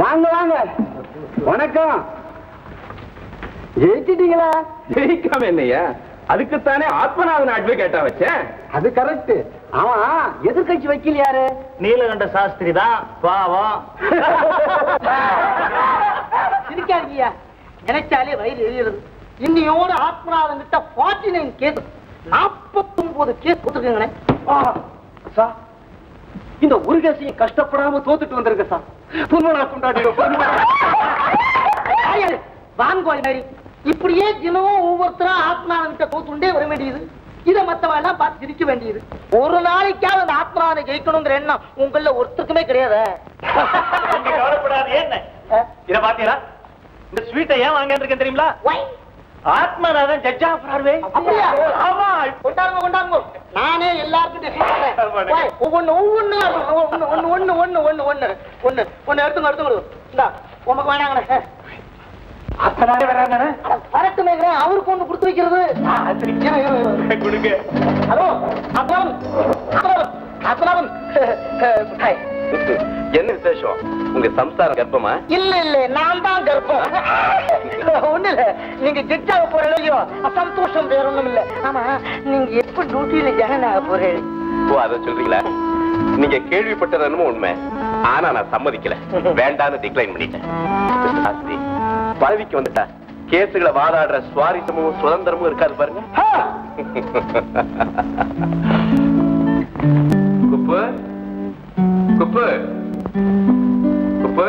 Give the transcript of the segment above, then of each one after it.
வாங்க வாங்க. வணக்கம். ஜெயிச்சிட்டீங்களா? ஜெயிக்காம என்னையா? அதுக்குத்தானே ஆத்மநாதன் அட்வொகேட்டா வச்சேன். அது கரெக்ட். ஆமா, எதிர்கட்சி வக்கீல் யாரு? நீலகண்ட சாஸ்திரி தான். பாவம். சிரிக்காதீங்க, நினைச்சாலே வயிறு எரியுறது. இன்னையோட ஆத்மநாதன் கிட்ட 49 கேஸ், 49 கேஸ் கொடுத்துருக்கீங்களே சார். இந்த ஒரு கேசையும் கஷ்டப்படாம தோத்துட்டு வந்திருக்க சார். பொன்மலா கொண்டாடிடும். வாங்கோல் மாதிரி இப்படியே தினமும் ஒவ்வொருத்தரா ஆத்மநாதன் கிட்ட தோத்துண்டே வர வேண்டியது. இதை மத்தவன் எல்லாம் பார்த்து சிரிக்க வேண்டியது. ஒரு நாளைக்காவது அந்த ஆத்மநாதனை ஜெயிக்கணுங்கிற எண்ணம் உங்கள ஒருத்தருக்குமே கிடையாது. கவலைப்படாது. என்ன இத பாத்தீங்களா? இந்த ஸ்வீட்டை ஏன் வாங்க இருக்கேன் தெரியுங்களா? Athmanathan judge of Broadway. அப்படியா? ஆமா, கொண்டாடுங்க கொண்டாடுங்க. நானே எல்லாருக்கிட்டையும் சொல்றேன். ஒவ்வொன்னு எடுத்துங்க. இந்தா உமக்கு வேணாங்கண்ணே. ஆத்மநாதே வராங்கண்ணே. வரட்டுமே, அவருக்கு ஒண்ணு கொடுத்து வைக்கிறது. கொடுங்க. ஹலோ ஆத்மநாதன். என்ன விசேஷம்? உங்க சம்சாரம் கர்ப்பமா? இல்ல இல்ல, நான் தான் கர்ப்பம். ஒண்ணு இல்ல, நீங்க ஜட்ஜாக போற இல்லையோ சந்தோஷம் வேற ஒண்ணும் இல்ல. ஆமா, நீங்க எப்ப டியூட்டியில ஜாயின் ஆக போறீங்க? ஓ, அதை சொல்றீங்களா? நீங்க கேள்விப்பட்டது என்னமோ உண்மை. ஆனா நான் சம்மதிக்கல, வேண்டான்னு டிக்ளைன் பண்ணிட்டேன். சாஸ்திரி பதவிக்கு வந்துட்டா கேசுகளை வாதாடுற சுவாரஸ்யமும் சுதந்திரமும் இருக்காது பாருங்க. குப்பு குப்பு குப்பு.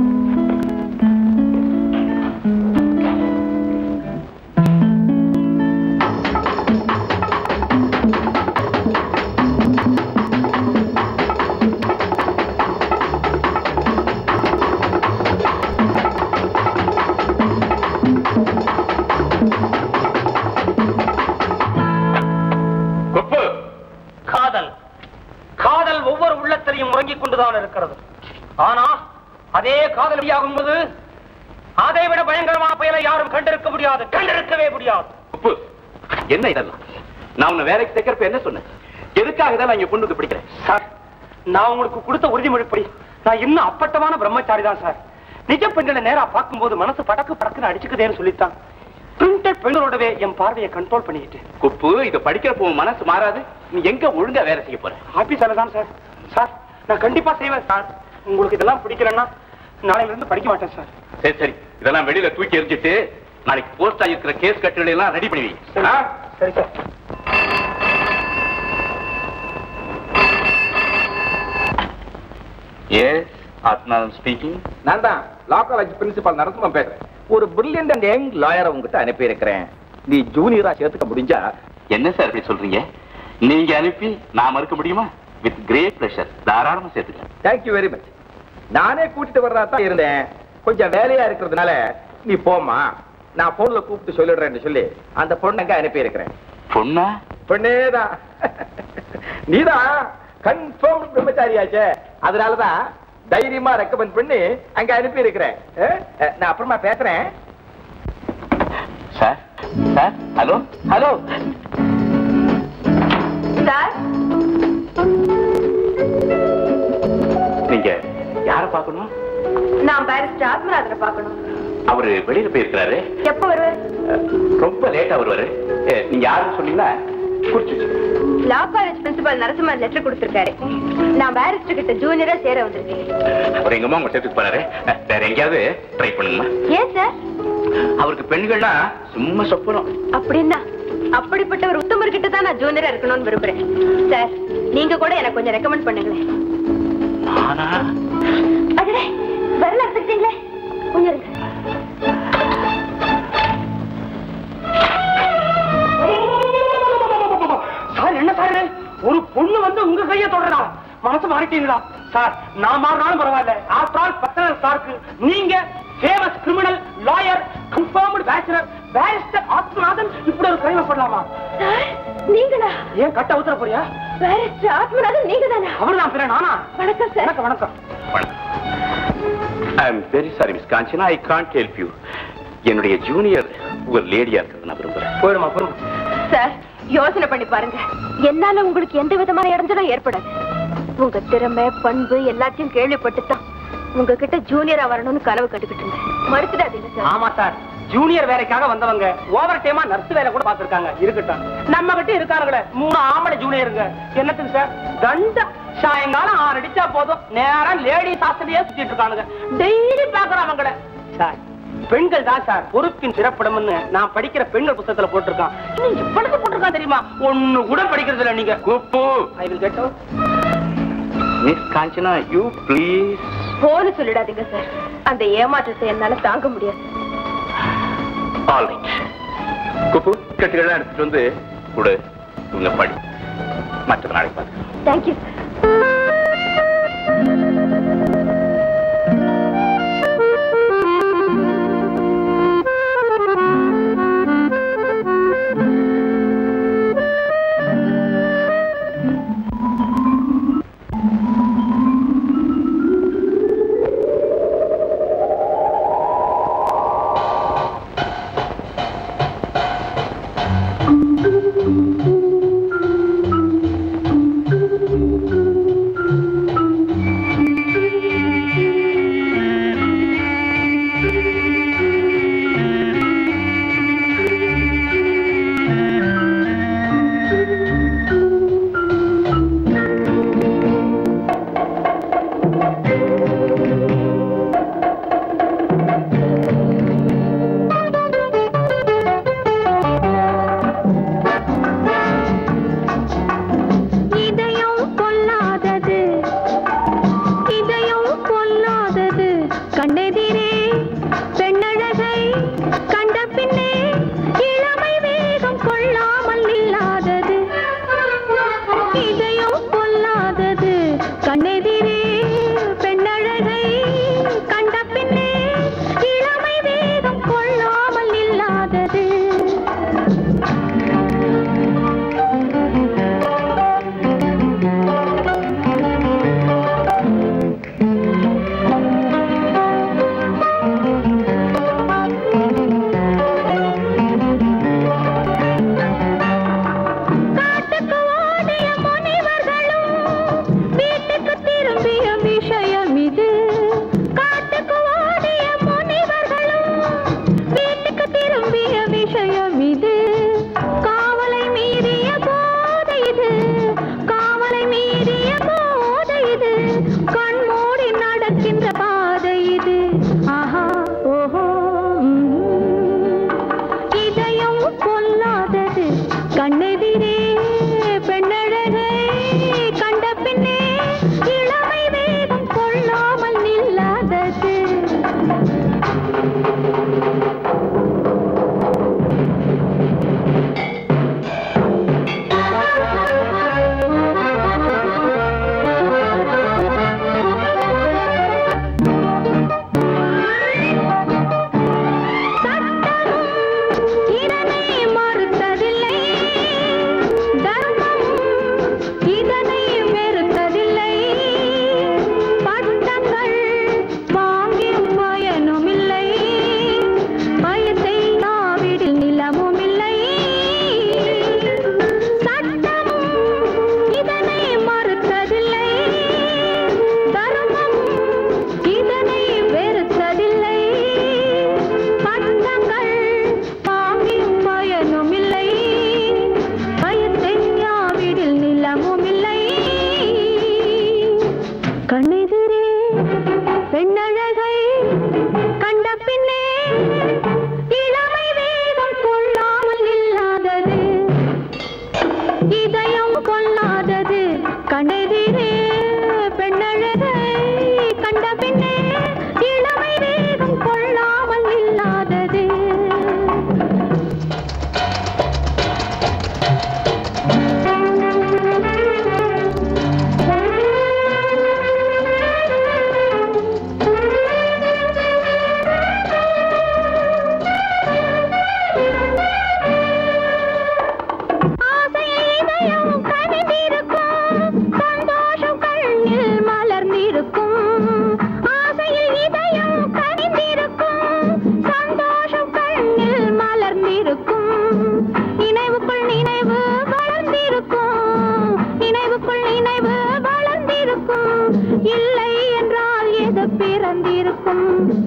ஒவ்வொரு உள்ளத்திலையும் உறங்கிக் கொண்டுதான் இருக்கிறது. ஆனா அதே காதல் வெளியாகும்போது அதை விட பயங்கரமான புயலை யாரும் கண்டிருக்கவே முடியாது. என்ன இதெல்லாம்? நான் உன்னை வேலைக்கு தைக்கிறப்ப என்ன சொன்னேன்? எதுக்காக தான் நான் இங்க பொண்ணுக்கு பிடிக்கிறேன்? சார், நான் உங்களுக்கு கொடுத்த உறுதிமொழிப்படி நான் இன்னும் அப்பட்டமான பிரம்மச்சாரி தான் சார். நிஜ பெண்களை நேரா பார்க்கும்போது மனசு படக்கு படக்குன்னு அடிச்சுக்குதேன்னு சொல்லித்தான் பிரிண்டட் பெண்களோடவே என் பார்வையை கண்ட்ரோல் பண்ணிட்டு. குப்பு, இதை படிக்கிறப்போ மனசு மாறாது. நீ எங்க ஒழுங்கா வேலை செய்ய போற? ஆபீஸ்ல தான் சார். சார், நான் கண்டிப்பா செய்வேன் சார். உங்களுக்கு இதெல்லாம் பிடிக்கலன்னா நாளையில இருந்து படிக்க மாட்டேன் சார். சரி சரி, இதெல்லாம் வெளியில தூக்கி எரிஞ்சிட்டு நாளைக்கு போஸ்ட் ஆகிருக்கிற கேஸ் கட்டுகளை எல்லாம் ரெடி பண்ணி வை. சரி சார். S, Athmanathan speaking. நான் தான் லா காலேஜ் பிரின்சிபால் நரசிம்மன் பேசுறேன். ஒரு பிரில்லியன்ட் அண்ட் யங் லாயரை உங்ககிட்ட அனுப்பி இருக்கிறேன். நீ ஜூனியரா சேர்த்துக்க முடிஞ்சா? என்ன சார் இப்படி சொல்றீங்க? நீங்க அனுப்பி நான் மறுக்க முடியுமா? வித் கிரேட் பிளஷர், தாராளமா சேர்த்துக்க. Thank you very much. நானே கூட்டிட்டு வர்றதா தான் இருந்தேன். கொஞ்சம் வேலையா இருக்கிறதுனால நீ போமா, நான் போன்ல கூப்பிட்டு சொல்லிடுறேன்னு சொல்லி அந்த பொண்ணு அங்க அனுப்பி இருக்கிறேன். பொண்ணா? பொண்ணேதான். நீதான் கன்ஃபார்ம் பிரம்மச்சாரியாச்சே, அதனாலதான் தைரியமா ரெக்கமெண்ட் பண்ணி அங்க அனுப்பி இருக்கிறேன். நான் அப்புறமா பேசுறேன். Sir sir, hello hello sir, நீங்க யார பார்க்கணும்? நான் பாரிஸ்டர் ஆத்மநாதனை பார்க்கணும். அவரு வெளியில போயிருக்கிறாரு. எப்ப வருவார்? ரொம்ப லேட்டா வருவாரு. நீங்க யாருன்னு சொன்னீங்கன்னா குறிச்சு. Law college principal Narasimhan letter கொடுத்திருக்காரு. நான் பாரிஸ்டர் கிட்ட ஜூனியரா சேர வந்திருக்கேன். அவர் எங்கம்மா உங்க சேர்த்துக்கு போறாரு. வேற எங்கேயாவது ட்ரை பண்ணுங்கம்மா. ஏன் சார்? அவருக்கு பெண்கள்னா சும்மா சொப்பனம். அப்படின்னா அப்படிப்பட்ட ஒரு உத்தமர் கிட்ட தான் நான் ஜூனியரா இருக்கணும்னு விரும்புறேன். சார், நீங்க கூட எனக்கு கொஞ்சம் ரெக்கமெண்ட் பண்ணுங்களேன். அடடே, வரல எடுத்துக்கிட்டீங்களே, கொஞ்சம் இருங்க. சார், என்ன சார் ஒரு பொண்ணு வந்து உங்க கையை தொடரா? மனசு மாறிட்டீங்களா சார்? நான் மாறினாலும் பரவாயில்ல. ஆஃப்டர் ஆல் பர்சனல் ஸ்டார்க்கு நீங்க famous criminal lawyer, confirmed bachelor barrister Athmanathan இப்படி ஒரு கிரைம் பண்ணலாமா? சார், நீங்களா? ஏன் கட்ட உத்தர போறியா? பாரிஸ்டர் ஆத்மநாதன் நீங்க தானே? அவர்தான் பேரு. நானா? வணக்கம் சார். வணக்கம் வணக்கம். ஐ am very sorry miss Kanchana, I can't help you. என்னுடைய ஜூனியர் ஒரு லேடியா இருக்கிறது நான் விரும்புறேன். போயிடுமா போயிடும். சார், யோசனை பண்ணி பாருங்க. என்னால உங்களுக்கு எந்த விதமான இடைஞ்சலும் ஏற்படாது. உங்க திறமை பண்பு எல்லாத்தையும் கேள்விப்பட்டுதான் உங்ககிட்ட ஜூனியரா வரணும்னு கனவு கட்டுக்கிட்டு இருந்தேன். மறுத்துடாதீங்க சார். ஆமா சார், ஜூனியர் வேலைக்காக வந்தவங்க ஓவர் டைமா நர்ஸ் வேலை கூட பாத்துருக்காங்க. இருக்கட்டும், நம்ம கிட்ட இருக்காங்களே 3 ஆம்பளை ஜூனியருங்க. என்னத்துக்கு சார்? தண்ட சாயங்காலம் 6 அடிச்சா போதும், நேரம் லேடிஸ் ஹாஸ்டலையே சுத்திட்டு இருக்கானுங்க. டெய்லி பாக்குறோம் அவங்கள. சார், பெண்கள் தான் சார் பொறுப்பின் சிறப்பிடம்னு நான் படிக்கிற பெண்கள் புத்தகத்துல போட்டிருக்கான். நீங்க படுத்து போட்டிருக்கான் தெரியுமா? ஒண்ணு கூட படிக்கிறது இல்ல நீங்க. Kuppu, I will get out. Miss Kanchana, you please. போன்னு சொல்லிடாதீங்க சார். அந்த ஏமாற்றத்தை என்னால தாங்க முடியாது. All right. குப்பு, கட்டுகள்லாம் எடுத்துட்டு வந்து கொடு. உங்க படி. மற்ற நாளைக்கு பார்த்துக்கலாம். தேங்க்யூ.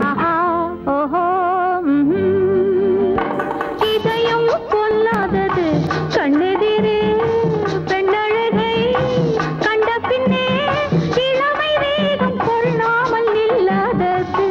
இதயம் கொல்லாதது கண்ணெதிரே பெண்ணழகை கண்ட பின்னே இளமை வேகம் கொள்ளாமல் இல்லாதது.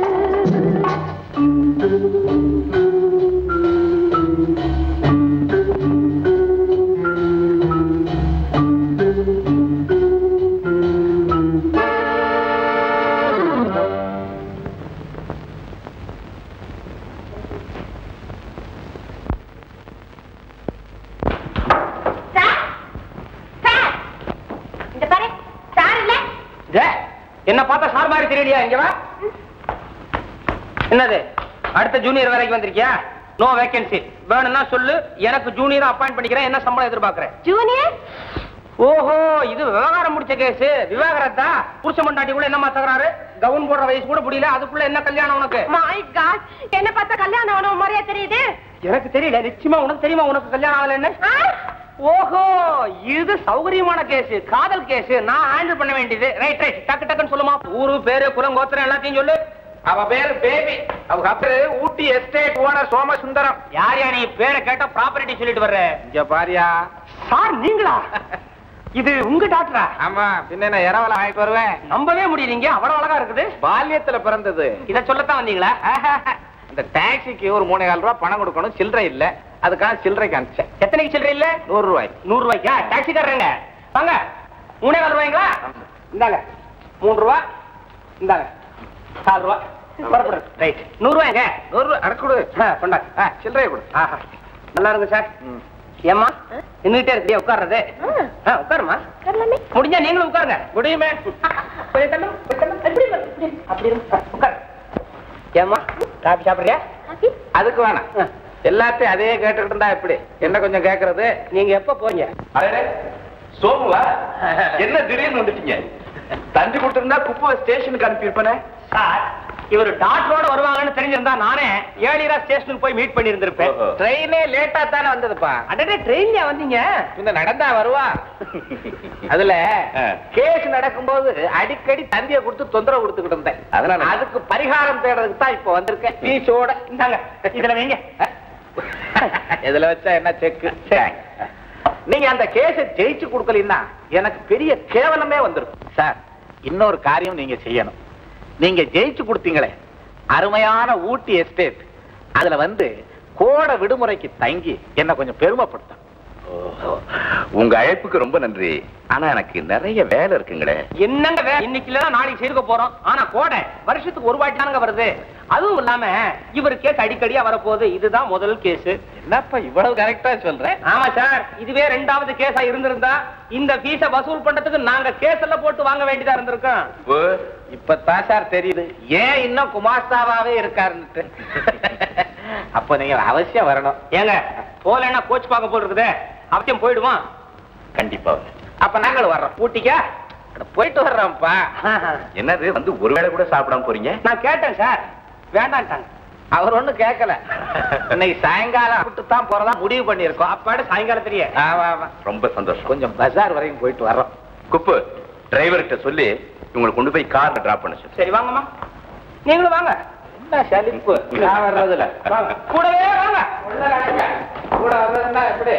என்ன பார்த்தா சார் மாதிரி தெரியலையா? இங்க வா. என்னது அடுத்த ஜூனியர் வேலைக்கு வந்திருக்கியா? No vacancy. வேணும்னா சொல்லு, எனக்கு ஜூனியர் அப்பாயிண்ட் பண்ணிக்கிறேன். என்ன சம்பளம் எதிர்பார்க்கறேன்? ஜூனியர்? ஓஹோ, இது விவகாரம் முடிச்ச கேஸ். விவாகரத்தா? புருஷ மண்டாட்டி கூட என்னமா தகராறு? கவுன் போடுற வயசு கூட முடியல, அதுக்குள்ள என்ன கல்யாணம் உனக்கு? மை காட், என்ன பார்த்தா கல்யாணம் ஆன மாதிரியா தெரியுது? எனக்கு தெரியல. நிச்சயமா உனக்கு தெரியுமா உனக்கு கல்யாணம் ஆகலன்னு? ஓஹோ, இது சௌகரியமான கேஸ், காதல் கேஸ். நான் ஹேண்டில் பண்ண வேண்டியது. ரைட் ரைட், டக்கு டக்குன்னு சொல்லுமா. ஊரு பேரு குலம் கோத்திரம் எல்லாத்தையும் சொல்லு. அவ பேரு பேபி. அவங்க அப்பரு ஊட்டி எஸ்டேட் ஓனர் சோமசுந்தரம். யார் நீ பேரை கேட்டா ப்ராப்பர்ட்டி சொல்லிட்டு வர்ற? இங்க பாரியா. சார் நீங்களா? இது உங்க டாக்டரா? ஆமா, பின்ன என்ன இரவல ஆயிட்டு வருவேன். நம்பவே முடியலீங்க, அவ்வளவு அழகா இருக்குது. பால்யத்துல பிறந்தது. இத சொல்லத்தான் வந்தீங்களா? இந்த டாக்ஸிக்கு ஒரு 3,000 ரூபாய் பணம் கொடுக்கணும், சில்லறை இல்ல. அதுக்காக சில்லறைக்கு அனுப்பிச்சேன். எத்தனைக்கு சில்லறை இல்ல? 100 ரூபாய். 100 ரூபாய்க்கா? டாக்ஸிக்காரங்க வாங்க. 3,000 ரூபாய்ங்களா? இந்தாங்க 3 ரூபாய். இந்தாங்க 4 ரூபாய். ரைட், 100 ரூபாய்ங்க. 100 ரூபாய் அடக்கு கொடு. கொண்டா, சில்லறையை கொடு. நல்லா இருங்க சார். ஏம்மா நின்னுட்டே இருக்கியா? உட்கார்றது. உட்காருமா. முடிஞ்சா நீங்களும் உட்காருங்க. முடியுமே. அப்படி உட்காரு. ஏம்மா காபி சாப்பிடுறியா? அதுக்கு வேணாம், எல்லாத்தையும் அதே கேட்டுக்கிட்டு இருந்தா எப்படி? என்ன கொஞ்சம் கேக்குறது? நீங்க எப்ப போறீங்க? சோமுவா, என்ன திடீர்னு வந்துட்டீங்க? தஞ்சு கொடுத்திருந்தா குப்பை ஸ்டேஷனுக்கு அனுப்பியிருப்பேனே. சார், இவர் டாக்டரோட வருவாங்கன்னு தெரிஞ்சிருந்தா நானே ஏழியரா ஸ்டேஷனுக்கு போய் மீட் பண்ணி இருந்திருப்பேன். ட்ரெயினே லேட்டா தானே வந்ததுப்பா. அடடே, ட்ரெயின்லயா வந்தீங்க? இந்த நடந்தா வருவா. அதுல கேஸ் நடக்கும்போது அடிக்கடி தந்திய கொடுத்து தொந்தரவு கொடுத்துக்கிட்டு இருந்தேன். அதனால அதுக்கு பரிகாரம் தேடுறதுக்கு தான் இப்ப வந்திருக்கேன். பீச்சோட. இந்தாங்க, இதுல வைங்க. இதுல வச்சா என்ன செக்கு? நீங்க அந்த கேஸை ஜெயிச்சு கொடுக்கலன்னா எனக்கு பெரிய கேவலமே வந்திருக்கும். சார், இன்னொரு காரியம் நீங்க செய்யணும். நீங்க ஜெயிச்சு கொடுத்தீங்களே அருமையான ஊட்டி எஸ்டேட், அதுல வந்து கோடை விடுமுறைக்கு தங்கி என்ன கொஞ்சம் பெருமைப்படுத்த. உங்க அழைப்புக்கு ரொம்ப நன்றி. ஆனா எனக்கு நிறைய வேலை இருக்குங்களே. என்னங்க வேலை? இன்னைக்கு இல்ல நாளைக்கு செய்துக்க போறோம். ஆனா கோடை வருஷத்துக்கு ஒரு வாட்டி தானங்க வருது. அதுவும் இல்லாம இவர் கேஸ் அடிக்கடியா வரப்போகுது. இதுதான் முதல் கேஸ். என்னப்பா இவ்வளவு கரெக்டா சொல்றேன்? ஆமா சார், இதுவே 2வது கேஸா இருந்திருந்தா இந்த ஃபீஸ வசூல் பண்றதுக்கு நாங்க கேஸ் எல்லாம் போட்டு வாங்க வேண்டியதா இருந்திருக்கோம். இப்பதான் சார் தெரியுது ஏன் இன்னும் குமாஸ்தாவாவே இருக்காருன்னு. அப்ப நீங்க அவசியம் வரணும். ஏங்க போலன்னா கோச் பார்க்க போல் இருக்குதே, அவசியம் போயிடுவான். கண்டிப்பா. அப்ப நாங்கள் வர்றோம். ஊட்டிக்கா போயிட்டு வர்றோம்ப்பா. என்னது வந்து ஒருவேளை கூட சாப்பிடாம போறீங்க? நான் கேட்டேன் சார், வேண்டான்ட்டாங்க. அவர் ஒண்ணும் கேட்கல. இன்னைக்கு சாயங்காலம் விட்டு தான் போறதா முடிவு பண்ணிருக்கோம். அப்பாடு சாயங்காலத்திலேயே. ஆமா ஆமா, ரொம்ப சந்தோஷம். கொஞ்சம் பஜார் வரைக்கும் போயிட்டு வர்றோம். குப்பு, டிரைவர்கிட்ட சொல்லி உங்களை கொண்டு போய் கார்ல டிராப் பண்ண சொல்லு. சரி வாங்கம்மா, நீங்களும் வாங்க. என்ன சலிப்பு நான் வர்றதுல. வாங்க, கூடவே வாங்க. கூட வர்றதுன்னா எப்படி?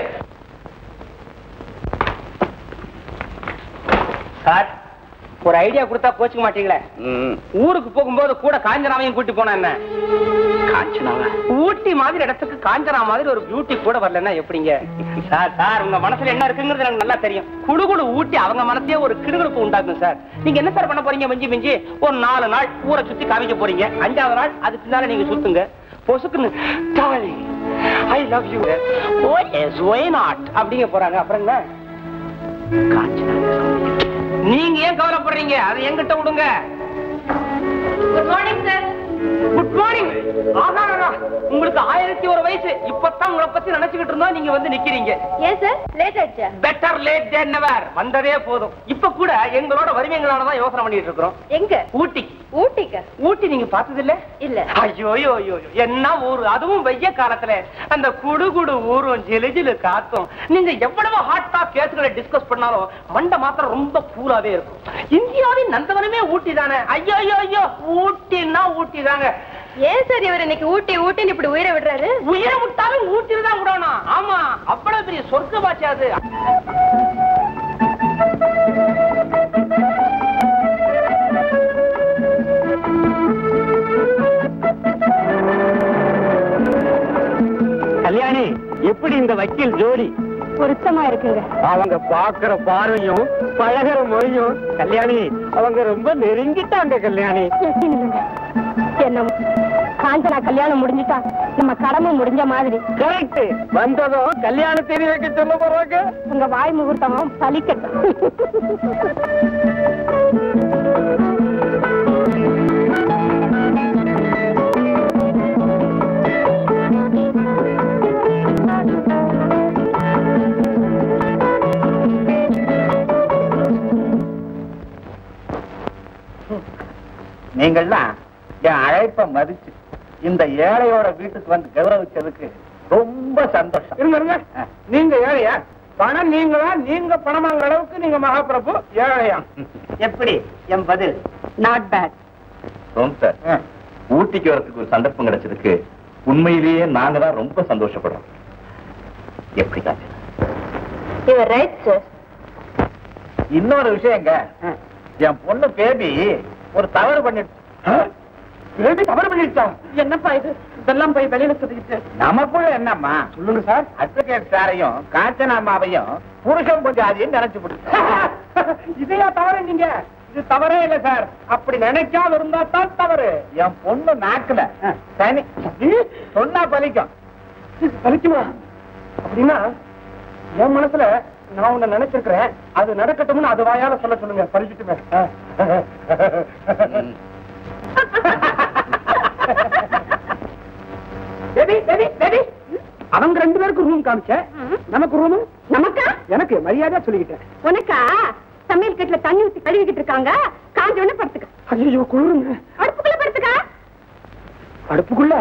சார், ஒரு ஐடியா கொடுத்தா கோச்சுக்க மாட்டீங்களே. ஊருக்கு போகும்போது கூட காஞ்சனாவையும் கூட்டி போனா என்ன? காஞ்சனாவா? ஊட்டி மாதிரி இடத்துக்கு காஞ்சனா மாதிரி ஒரு பியூட்டி கூட வரலன்னா எப்படிங்க? சார் சார், உங்க மனசுல என்ன இருக்குங்கிறது எனக்கு நல்லா தெரியும். குடுகுடு ஊட்டி அவங்க மனசே ஒரு கிடுகிடுப்பு உண்டாக்கும் சார். நீங்க என்ன சார் பண்ண போறீங்க? மிஞ்சி மிஞ்சி ஒரு 4 நாள் ஊரை சுத்தி காமிக்க போறீங்க. 5வது நாள் அதுக்கு பின்னால நீங்க சுத்துங்க. பொசுக்குன்னு darling I love you, oh yes why not அப்படிங்க போறாங்க. அப்புறம் என்ன? நீங்க ஏன் கவலைப்படுறீங்க? அதை என்கிட்ட விடுங்க. Good morning sir. Good morning. உங்களுக்கு 1001 வயசு. இப்பதான் உங்களை பத்தி நினைச்சுக்கிட்டு இருந்தோம், நீங்க வந்து நிக்கிறீங்க. ஏன் சார் லேட் ஆயிடுச்சா? Better late than never. வந்ததே போதும். இப்ப கூட எங்களோட வருவீங்களானதான் யோசனை பண்ணிட்டு இருக்கிறோம். எங்க? ஊட்டிக்கு. ஊட்டிக்கு? ஊட்டி நீங்க பார்த்தது இல்ல? இல்ல. ஐயோ ஐயோ ஐயோ, என்ன ஊரு, அதுவும் வெய்ய காலத்துல அந்த குடுகுடு ஊரும் ஜிலுஜிலு காத்தும். நீங்க எவ்வளவு ஹாட்டா கேஸ்களை டிஸ்கஸ் பண்ணாலும் மண்டை மாத்திரம் ரொம்ப கூலாவே இருக்கும். இந்தியாவின் நந்தவனமே ஊட்டி தானே. ஐயோ ஐயோ ஐயோ, ஊட்டின்னா ஊட்டி தாங்க. ஏன் சார் இவர் இன்னைக்கு ஊட்டி ஊட்டின்னு இப்படி உயிரை விடுறாரு? உயிரை விட்டாலும் ஊட்டில தான் விடணும். ஆமா, அவ்வளவு பெரிய சொர்க்க பாட்சி அது. கல்யாணி, எப்படி இந்த வக்கீல் ஜோடி? பொருத்தமா இருக்குங்க. அவங்க பாக்குற பார்வையும் பழகிற மொழியும் கல்யாணி, அவங்க ரொம்ப நெருங்கிட்டாங்க கல்யாணி. என்ன காஞ்சனா கல்யாணம் முடிஞ்சுட்டா நம்ம கடமை முடிஞ்ச மாதிரி. கரெக்ட். வந்ததும் கல்யாணம் தெரிய வைக்க சொல்ல போறாங்க. உங்க வாய் முகூர்த்தமும் பலிக்கட்டும். நீங்கள்லாம் என் அழைப்ப மதிச்சு இந்த ஏழையோட வீட்டுக்கு வந்து கௌரவிச்சதுக்கு ரொம்ப சந்தோஷம். இருங்க, நீங்க ஏழையா? பணம் நீங்களா? நீங்க பணமாங்கிற அளவுக்கு நீங்க மகாபிரபு ஏழையா? எப்படி என் பதில்? Not bad. சார், ஊட்டிக்கு வரதுக்கு ஒரு சந்தர்ப்பம் கிடைச்சதுக்கு உண்மையிலேயே நாங்க தான் ரொம்ப சந்தோஷப்படுறோம். எப்படி காட்டு? Your right sir. இன்னொரு விஷயங்க, என் பொண்ணு பேபி ஒரு தவறு பண்ணிட்டு. தவறு பண்ணிடுச்சா? என்னப்பா இது? இதெல்லாம் போய் வெளியில சொல்லிக்கிட்டு நமக்குள்ள என்னம்மா? சொல்லுங்க சார். அட்வொகேட் சாரையும் காஞ்சனாமாவையும் புருஷன் கொஞ்சம் நினைச்சு இதையா தவறு? நீங்க இது தவறே இல்ல சார். அப்படி நினைக்காம இருந்தா தான் தவறு. என் பொண்ணு நாக்குல சனி சொன்னா பலிக்கும். பலிக்குமா? அப்படின்னா என் மனசுல நான் உன்னை நினைச்சிருக்கிறேன், அது நடக்கட்டும்னு அது வாயால சொல்ல சொல்லுங்க. பறிச்சுட்டுமே. அவங்க 2 பேருக்கு ரூம் காமிச்ச, நமக்கு ரூம்? நமக்கா? எனக்கு மரியாதையா சொல்லிக்கிட்டேன். உனக்கா? சமையல் கட்டுல தண்ணி ஊத்தி கழுவிக்கிட்டு இருக்காங்க, காஞ்ச உடனே படுத்துக்க. ஐயோ, குளிருங்க. அடுப்புக்குள்ள படுத்துக்க. அடுப்புக்குள்ள?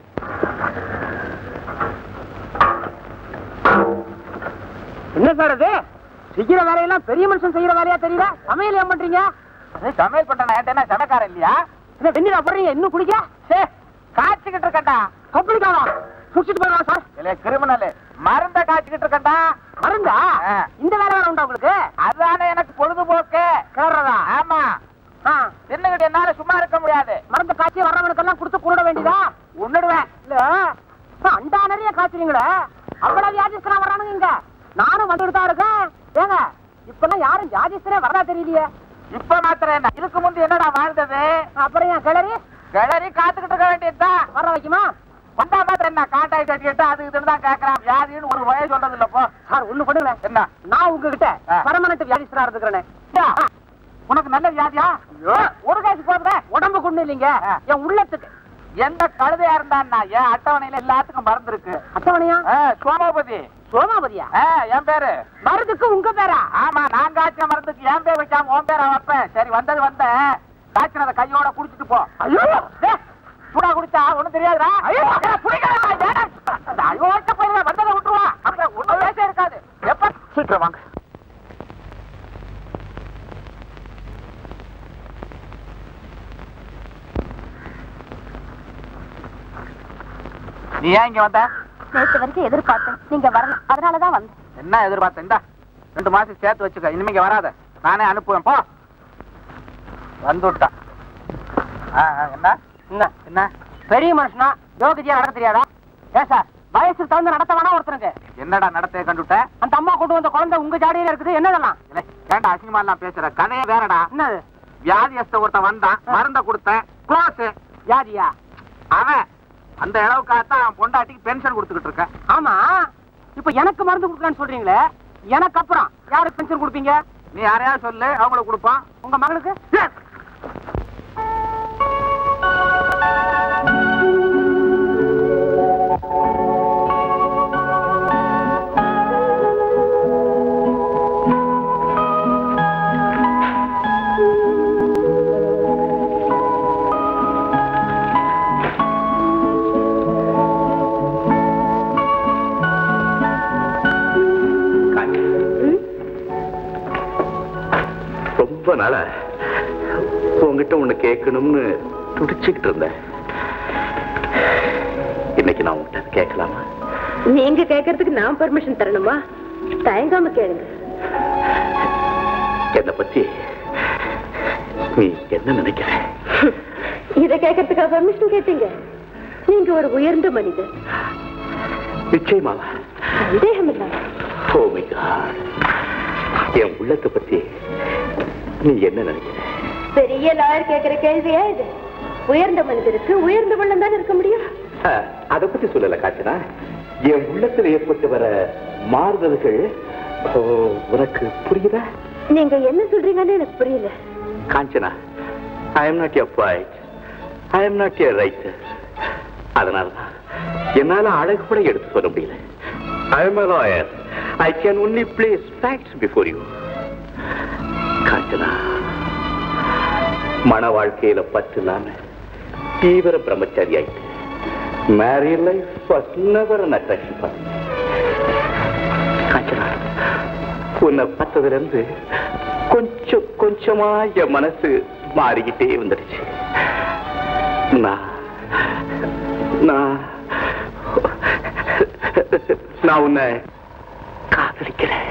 என்ன சார் அது? செய்யற வேலையெல்லாம் பெரிய மனுஷன் செய்யற வேலையா தெரியல. சமையல் ஏன் பண்றீங்க? சமையல் பண்றேன், சமைக்காரன் இல்லையா? வெண்ணிலா போடுறீங்க, இன்னும் குடிக்க காய்ச்சிக்கிட்டு இருக்கட்டா. கப்பலிக்காவா? குடிச்சிட்டு போயிடலாம் சார். இல்ல கிரிமினல், மருந்த காய்ச்சிக்கிட்டு இருக்கட்டா. மருந்தா? இந்த வேலை வேலை உண்டா உங்களுக்கு? அதுதானே எனக்கு பொழுதுபோக்கு. கேடுறதா? ஆமா. தின்னுகிட்டு என்னால சும்மா இருக்க முடியாது. மருந்த காய்ச்சி வர்றவனுக்கெல்லாம் கொடுத்து கூட வேண்டியதா? உன்னிடுவேன். இல்ல அண்டா நிறைய காய்ச்சிருங்களே, அவ்வளவு வியாதிஸ்தரா வர்றானுங்க இங்க. நானும் வந்துட்டு தான் இருக்கேன். ஏங்க இப்பெல்லாம் யாரும் வியாதிஸ்தரே வரதா தெரியலையே. இப்ப மாத்திரம் என்ன, இதுக்கு முந்தி என்னடா வாழ்ந்தது? அப்புறம் ஏன் கிளறி கிளறி காத்துக்கிட்டு இருக்க வேண்டியதுதான். வர வைக்குமா? வந்தா மாத்திரம் என்ன, கான்டாக்ட் அடிக்கிட்டு அது இதுன்னு தான் கேட்கறான். வியாதின்னு ஒரு வய சொல்றது இல்லப்போ. சார் ஒண்ணு பண்ணுங்க. என்ன? நான் உங்ககிட்ட பர்மனன்ட் வியாதிஸ்தரா இருந்துக்கிறேன். உனக்கு நல்ல வியாதியா? ஒரு காசு போதுங்க. உடம்பு கொண்டு இல்லைங்க, என் உள்ளத்துக்கு. எந்த கழுதையா இருந்தான்னா என் அட்டவணையில எல்லாத்துக்கும் மருந்து இருக்கு. அட்டவணையா? சோமாபதி. சோமாபதியா? என் பேரு. மருந்துக்கு உங்க பேரா? ஆமா, நான் காய்ச்சின மருந்துக்கு என் பேர் வைக்காம உன் பேரை வைப்பேன். சரி, வந்தது வந்த காய்ச்சினத கையோட குடிச்சிட்டு போ. ஐயோ, சூடா குடிச்சா ஒண்ணும் தெரியாதுடா. ஐயோ போயிருவா, வந்ததை விட்டுருவா. அங்க ஒண்ணும் பேச இருக்காது. எப்ப சீக்கிரம் வாங்க. நீ ஏன் இங்க வந்த? நேற்று வரைக்கும் எதிர்பார்த்தேன், நீங்க வரணும், அதனாலதான் வந்தேன். என்ன எதிர்பார்த்தேன்? இந்தா 2 மாசம் சேர்த்து வச்சுக்க. இனிமே வராத, நானே அனுப்புவேன். போ. வந்துட்டா. என்ன என்ன என்ன பெரிய மனுஷனா யோகிதியா நடத்த தெரியாதா? ஏன் சார், வயசுக்கு தகுந்த நடத்த வேணா ஒருத்தருக்கு? என்னடா நடத்தைய கண்டுட்ட? அந்த அம்மா கொண்டு வந்த குழந்தை உங்க ஜாடியில இருக்குது. என்னதெல்லாம்? ஏன்டா அசிங்கமா எல்லாம் பேசுற? கதையே வேறடா. என்னது? வியாதியஸ்த ஒருத்தன் வந்தான், மருந்த கொடுத்தேன், க்ளோஸ். வியாதியா? அவன் அந்த அளவுக்காகத்தான் அவன் பொண்டாட்டிக்கு பென்ஷன் கொடுத்துக்கிட்டு இருக்க. ஆமா, இப்ப எனக்கு மருந்து கொடுக்கலான்னு சொல்றீங்களே, எனக்கு அப்புறம் யாருக்கு பென்ஷன் கொடுப்பீங்க? நீ யாரையாவது சொல்லு, அவங்களுக்கு கொடுப்பான். உங்க மகளுக்கு? நாளா உங்ககிட்ட ஒண்ணு கேட்கணும்னு துடிச்சுக்கிட்டு இருந்தேன். இன்னைக்கு நான் உங்ககிட்ட கேட்கலாமா? நீங்க கேட்கறதுக்கு நான் பெர்மிஷன் தரணுமா? தயங்காம கேளுங்க. என்னை பத்தி நீ என்ன நினைக்கிற? இதை கேட்கறதுக்கா பெர்மிஷன் கேட்டீங்க? நீங்க ஒரு உயர்ந்த மனிதர். நிச்சயமாவா? சந்தேகம் இல்லை. Oh my God. என் உள்ளத்தை பத்தி நீ என்ன நினைக்கிற? பெரிய லாயர் கேட்கிற கேள்வியா இது? உயர்ந்த மனிதருக்கு உயர்ந்த உள்ளம் தான் இருக்க முடியும். அதை பத்தி சொல்லல காஞ்சனா. என் உள்ளத்தில் ஏற்பட்டு வர மாறுதல்கள் உனக்கு புரியுதா? நீங்க என்ன சொல்றீங்கன்னு எனக்கு புரியல. Kanchana, I am not your poet. I am not your writer. அதனாலதான் என்னால அழகுபட எடுத்து சொல்ல முடியல. I am a lawyer. I can only place facts before you. Kanchana, மன வாழ்க்கையில பற்று இல்லாம தீவிர பிரம்மச்சாரி ஆயிட்டு. Married life was never an attraction for me. Kanchana, உன்னை பார்த்ததுல இருந்து கொஞ்சம் கொஞ்சமா என் மனசு மாறிக்கிட்டே வந்துடுச்சு. நான் உன்னை காதலிக்கிறேன்.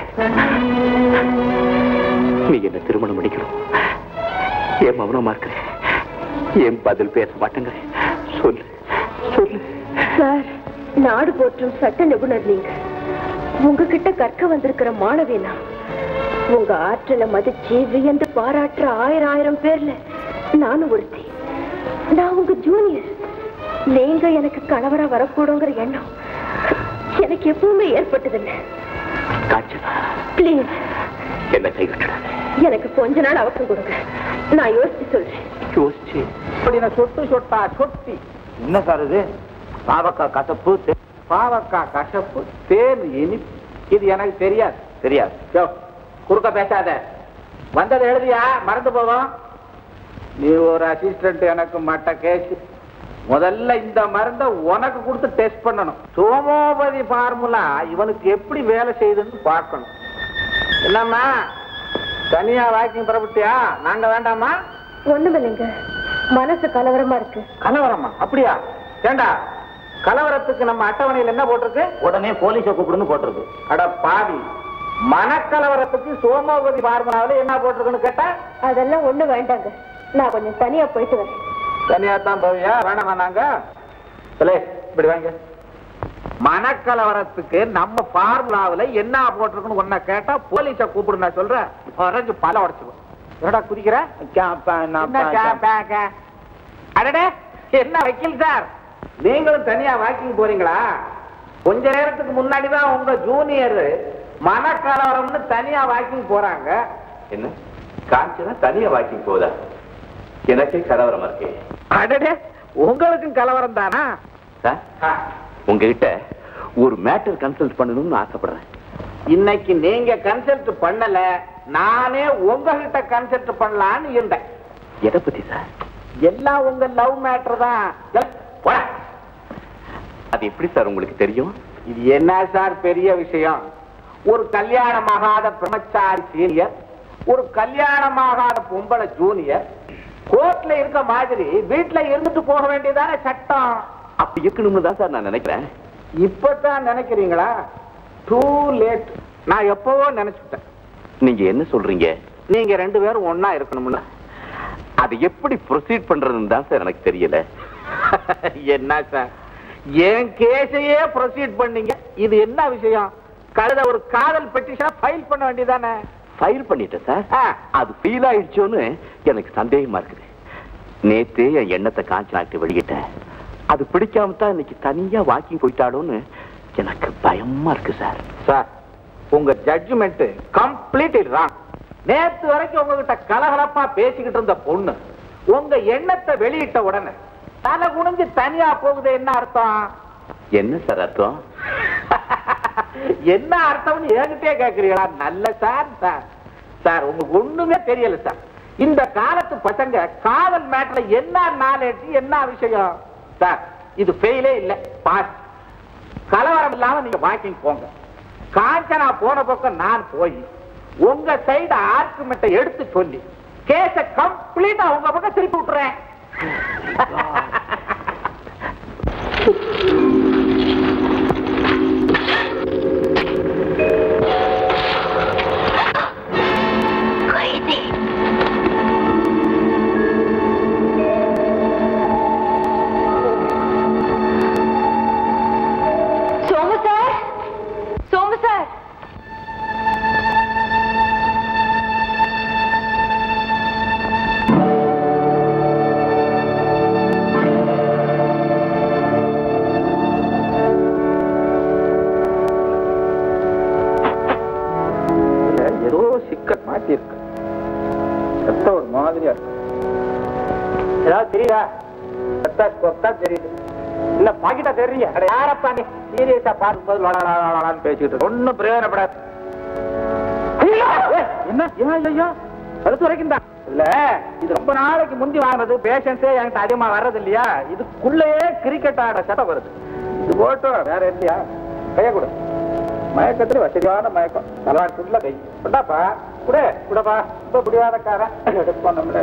நீ என்ன திருமணம் பண்ணிக்கணும். என் மௌனமா இருக்கிறேன். என் பதில் பேச மாட்டேங்கிறேன். சொல்லு சொல்லு. சார், நாடு போற்றும் சட்ட நிபுணர் நீங்க. உங்ககிட்ட கற்க வந்திருக்கிற மாணவினா உங்க ஆற்றலை மதிச்சு வியந்து பாராட்டுற ஆயிரம் பேர்ல நானும் ஒருத்தி. நான் உங்க ஜூனியர். நீங்க எனக்கு கணவரா வரக்கூடுங்கிற எண்ணம் எனக்கு எப்பவுமே ஏற்பட்டதில்லை. பிளீஸ் என்ன கைவிட்டாது. எனக்கு கொஞ்ச நாள் அவசரம் கொடுங்க. நான் யோசிச்சு சொல்றேன். யோசிச்சு சொட்டு சொட்டா சொட்டி. என்ன சார் இது? பாவக்காய் கசப்பு, பாவக்காய் கசப்பு, தேன் இனிப்பு. இது எனக்கு தெரியாது. தெரியாது. குறுக்க பேசாத. வந்ததை எழுதியா? மறந்து போவோம். நீ ஒரு அசிஸ்டன்ட், எனக்கு மட்ட கேஸ். முதல்ல இந்த மருந்தை உனக்கு கொடுத்து டெஸ்ட் பண்ணணும். சோமோபதி ஃபார்முலா இவனுக்கு எப்படி வேலை செய்யுதுன்னு பார்க்கணும். என்னம்மா, தனியா வாக்கிங் புறப்பட்டியா? நாங்க வேண்டாமா? ஒண்ணுமில்லைங்க, மனசு கலவரமா இருக்கு. கலவரமா? அப்படியா? ஏண்டா, கலவரத்துக்கு நம்ம அட்டவணையில் என்ன போட்டிருக்கு? உடனே போலீஸை கூப்பிடுன்னு போட்டிருக்கு. அட பாவி, மனக்கலவரத்துக்கு சோமோபதி ஃபார்முலாவில் என்ன போட்டிருக்குன்னு கேட்டா? அதெல்லாம் ஒண்ணு வேண்டாங்க. நான் கொஞ்சம் தனியா போயிட்டு வரேன். தனியா தான் போவியா? வேணாமா? நாங்க இப்படி வாங்க. மனக்கலவரத்துக்கு நம்ம ஃபார்முலாவில் என்ன போட்டிருக்குன்னு ஒன்ன கேட்டா போலீஸை கூப்பிடு. நான் சொல்றேன், உறைஞ்சு பல உடைச்சுக்கும். என்னடா குதிக்கிற? அடடே, என்ன வக்கீல் சார், நீங்களும் தனியா வாக்கிங் போறீங்களா? கொஞ்ச நேரத்துக்கு முன்னாடிதான் உங்க ஜூனியர் மனக்கலவரம்னு தனியா வாக்கிங் போறாங்க. என்ன காஞ்சனா தனியா வாக்கிங் போதா? எனக்கே கலவரமா இருக்கு. அடடே, உங்களுக்கும் கலவரம் தானா? உங்ககிட்ட ஒரு மேட்டர் கன்சல்ட் பண்ணணும்னு ஆசைப்படுறேன். இன்னைக்கு நீங்க கன்சல்ட் பண்ணல, நானே உங்ககிட்ட கன்சல்ட் பண்ணலான்னு இருந்தேன். எதை பத்தி சார்? எல்லாம் உங்க லவ் மேட்டர் தான். அது எப்படி சார் உங்களுக்கு தெரியும்? இது என்ன சார் பெரிய விஷயம்? ஒரு கல்யாணமாகாத பிரம்மச்சாரி சீனியர், ஒரு கல்யாணமாகாத பொம்பளை ஜூனியர் கோர்ட்ல இருக்க மாதிரி வீட்டுல இருந்துட்டு போக வேண்டியதான சட்டம். அப்படி இருக்கணும்னு தான் சார் நான் நினைக்கிறேன். இப்பதான் நினைக்கிறீங்களா? Too late. நான் எப்பவோ நினைச்சுட்டேன். நீங்க என்ன சொல்றீங்க? நீங்க ரெண்டு பேரும் ஒன்னா இருக்கணும்ல. அது எப்படி ப்ரொசீட் பண்றதுன்னு தான் சார் எனக்கு தெரியல. என்ன சார், என் கேஸையே ப்ரொசீட் பண்ணீங்க. இது என்ன விஷயம்? கழுத ஒரு காதல் பெட்டிஷனை ஃபைல் பண்ண வேண்டியதானே? ஃபைல் பண்ணிட்டேன் சார். அது ஃபீல் ஆயிடுச்சோன்னு எனக்கு சந்தேகமா இருக்குது. நேத்து என் எண்ணத்தை காஞ்சனாட்டு வெளியிட்டேன். அது பிடிக்காம தான் இன்னைக்கு தனியா வாக்கிங் போயிட்டாலோன்னு எனக்கு பயமா இருக்கு சார். சார், உங்க ஜட்ஜ்மெண்ட் கம்ப்ளீட் ராங். நேத்து வரைக்கும் உங்ககிட்ட கலகலப்பா பேசிக்கிட்டு இருந்த பொண்ணு உங்க எண்ணத்தை வெளியிட்ட உடனே தலை குனிஞ்சு தனியா போகுது. என்ன அர்த்தம்? என்ன சார் அர்த்தம்? என்ன அர்த்தம்னு என்கிட்டே கேக்குறீங்களா? நல்ல சார். சார் சார் உங்களுக்கு ஒண்ணுமே தெரியல சார். இந்த காலத்து பசங்க காதல் மேட்டர்ல என்ன நாலேஜ், என்ன விஷயம் சார்? இது ஃபெயிலே இல்ல, பாஸ். கலவரம் இல்லாம நீங்க வாக்கிங் போங்க. காஞ்சனா போன பக்கம் நான் போய் உங்க சைடு ஆர்குமெண்ட்டை எடுத்து சொல்லி கேஸ கம்ப்ளீட்டா உங்க பக்கம் திருப்பி விட்டுறேன். ஒரு மாதிரியா இருக்கு. ஏதாவது தெரியுதா? தெரியுது. இல்ல பாக்கிட்டா தெரியுங்க. யாரப்பா நீ சீரியஸா பார்க்கும்போது பேசிக்கிட்டு ஒன்னும் பிரயோஜனப்படாது. என்ன ஐயோ கழுத்து வரைக்கும் தான் இல்ல. இது ரொம்ப நாளைக்கு முந்தி வாங்கினது. பேஷன்ஸே என்கிட்ட அதிகமா வர்றது இல்லையா. இதுக்குள்ளேயே கிரிக்கெட் ஆட சட்டம் வருது. இது போட்டோம் வேற இல்லையா? கைய கூட மயக்கத்துல வசதியான மயக்கம். நல்லா கை கொண்டாப்பா கூட கூடப்பா. ரொம்ப முடியாதக்காரன் எடுப்போம் நம்மள.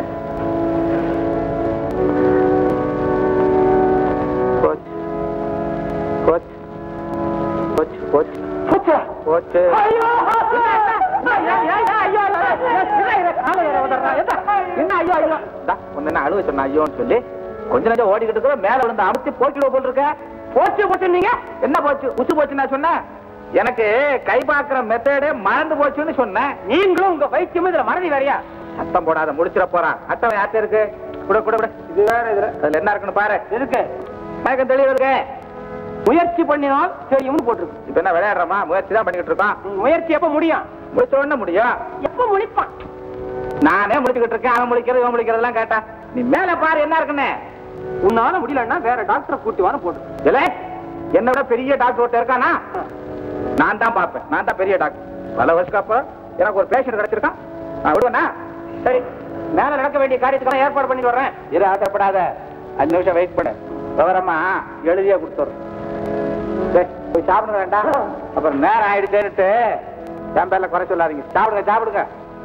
அழுவ சொன்ன ஐயோன்னு சொல்லி கொஞ்ச நேரம் ஓடிக்கிட்டு இருக்க மேல விழுந்து அமுத்தி போக்கிடுவோம் போல் இருக்க. போச்சு போச்சு நீங்க என்ன போச்சு? உசு போச்சு நான் சொன்னேன். எனக்கு கை பாக்குற மெத்தேடு மறந்து போச்சுன்னு சொன்னேன். நீங்களும் உங்க வைத்தியம் இதுல மறதி வேறையா? சத்தம் போடாத முடிச்சிட போறான். அட்டவணை யார்ட்ட இருக்கு? கூட கூட கூட இது வேற. இதுல அதுல என்ன இருக்குன்னு பாரு. இருக்கு மயக்கம் தெளிவு இருக்கு. முயற்சி பண்ணினால் தெரியும்னு போட்டிருக்கு. இப்ப என்ன விளையாடுறோமா? முயற்சி தான் பண்ணிக்கிட்டு இருக்கோம். முயற்சி எப்ப முடியும்? முடிச்ச உடனே முடியும். எப்ப முடிப்பான்? நானே முடிச்சுக்கிட்டு இருக்கேன். அவன் முடிக்கிறது இவன் முடிக்கிறதெல்லாம் கேட்டா நீ மேல பாரு என்ன இருக்குன்னு. உன்னால முடியலன்னா வேற டாக்டரை கூட்டி வான்னு போட்டு. என்ன விட பெரிய டாக்டர் ஒருத்தர் இருக்கானா? நான் தான் பார்ப்பேன். நான் தான் பெரிய டாக்டர். பல வருஷத்துக்கு அப்புறம் எனக்கு ஒரு பேஷண்ட் கிடைச்சிருக்கான். நான் விடுவேனா? சரி, மேல நடக்க வேண்டிய காரியத்துக்கு ஏற்பாடு பண்ணி வர்றேன். இரு, ஆசைப்படாத. 5 நிமிஷம் வெயிட் பண்ணு. விவரமா எழுதியா கொடுத்துறேன். போய் சாப்பிடுங்க வேண்டாம். அப்புறம் நேரம் ஆயிடுச்சேன்னுட்டு என் பேர்ல குறை சொல்லாதீங்க. சாப்பிடுங்க சாப்பிடுங்க.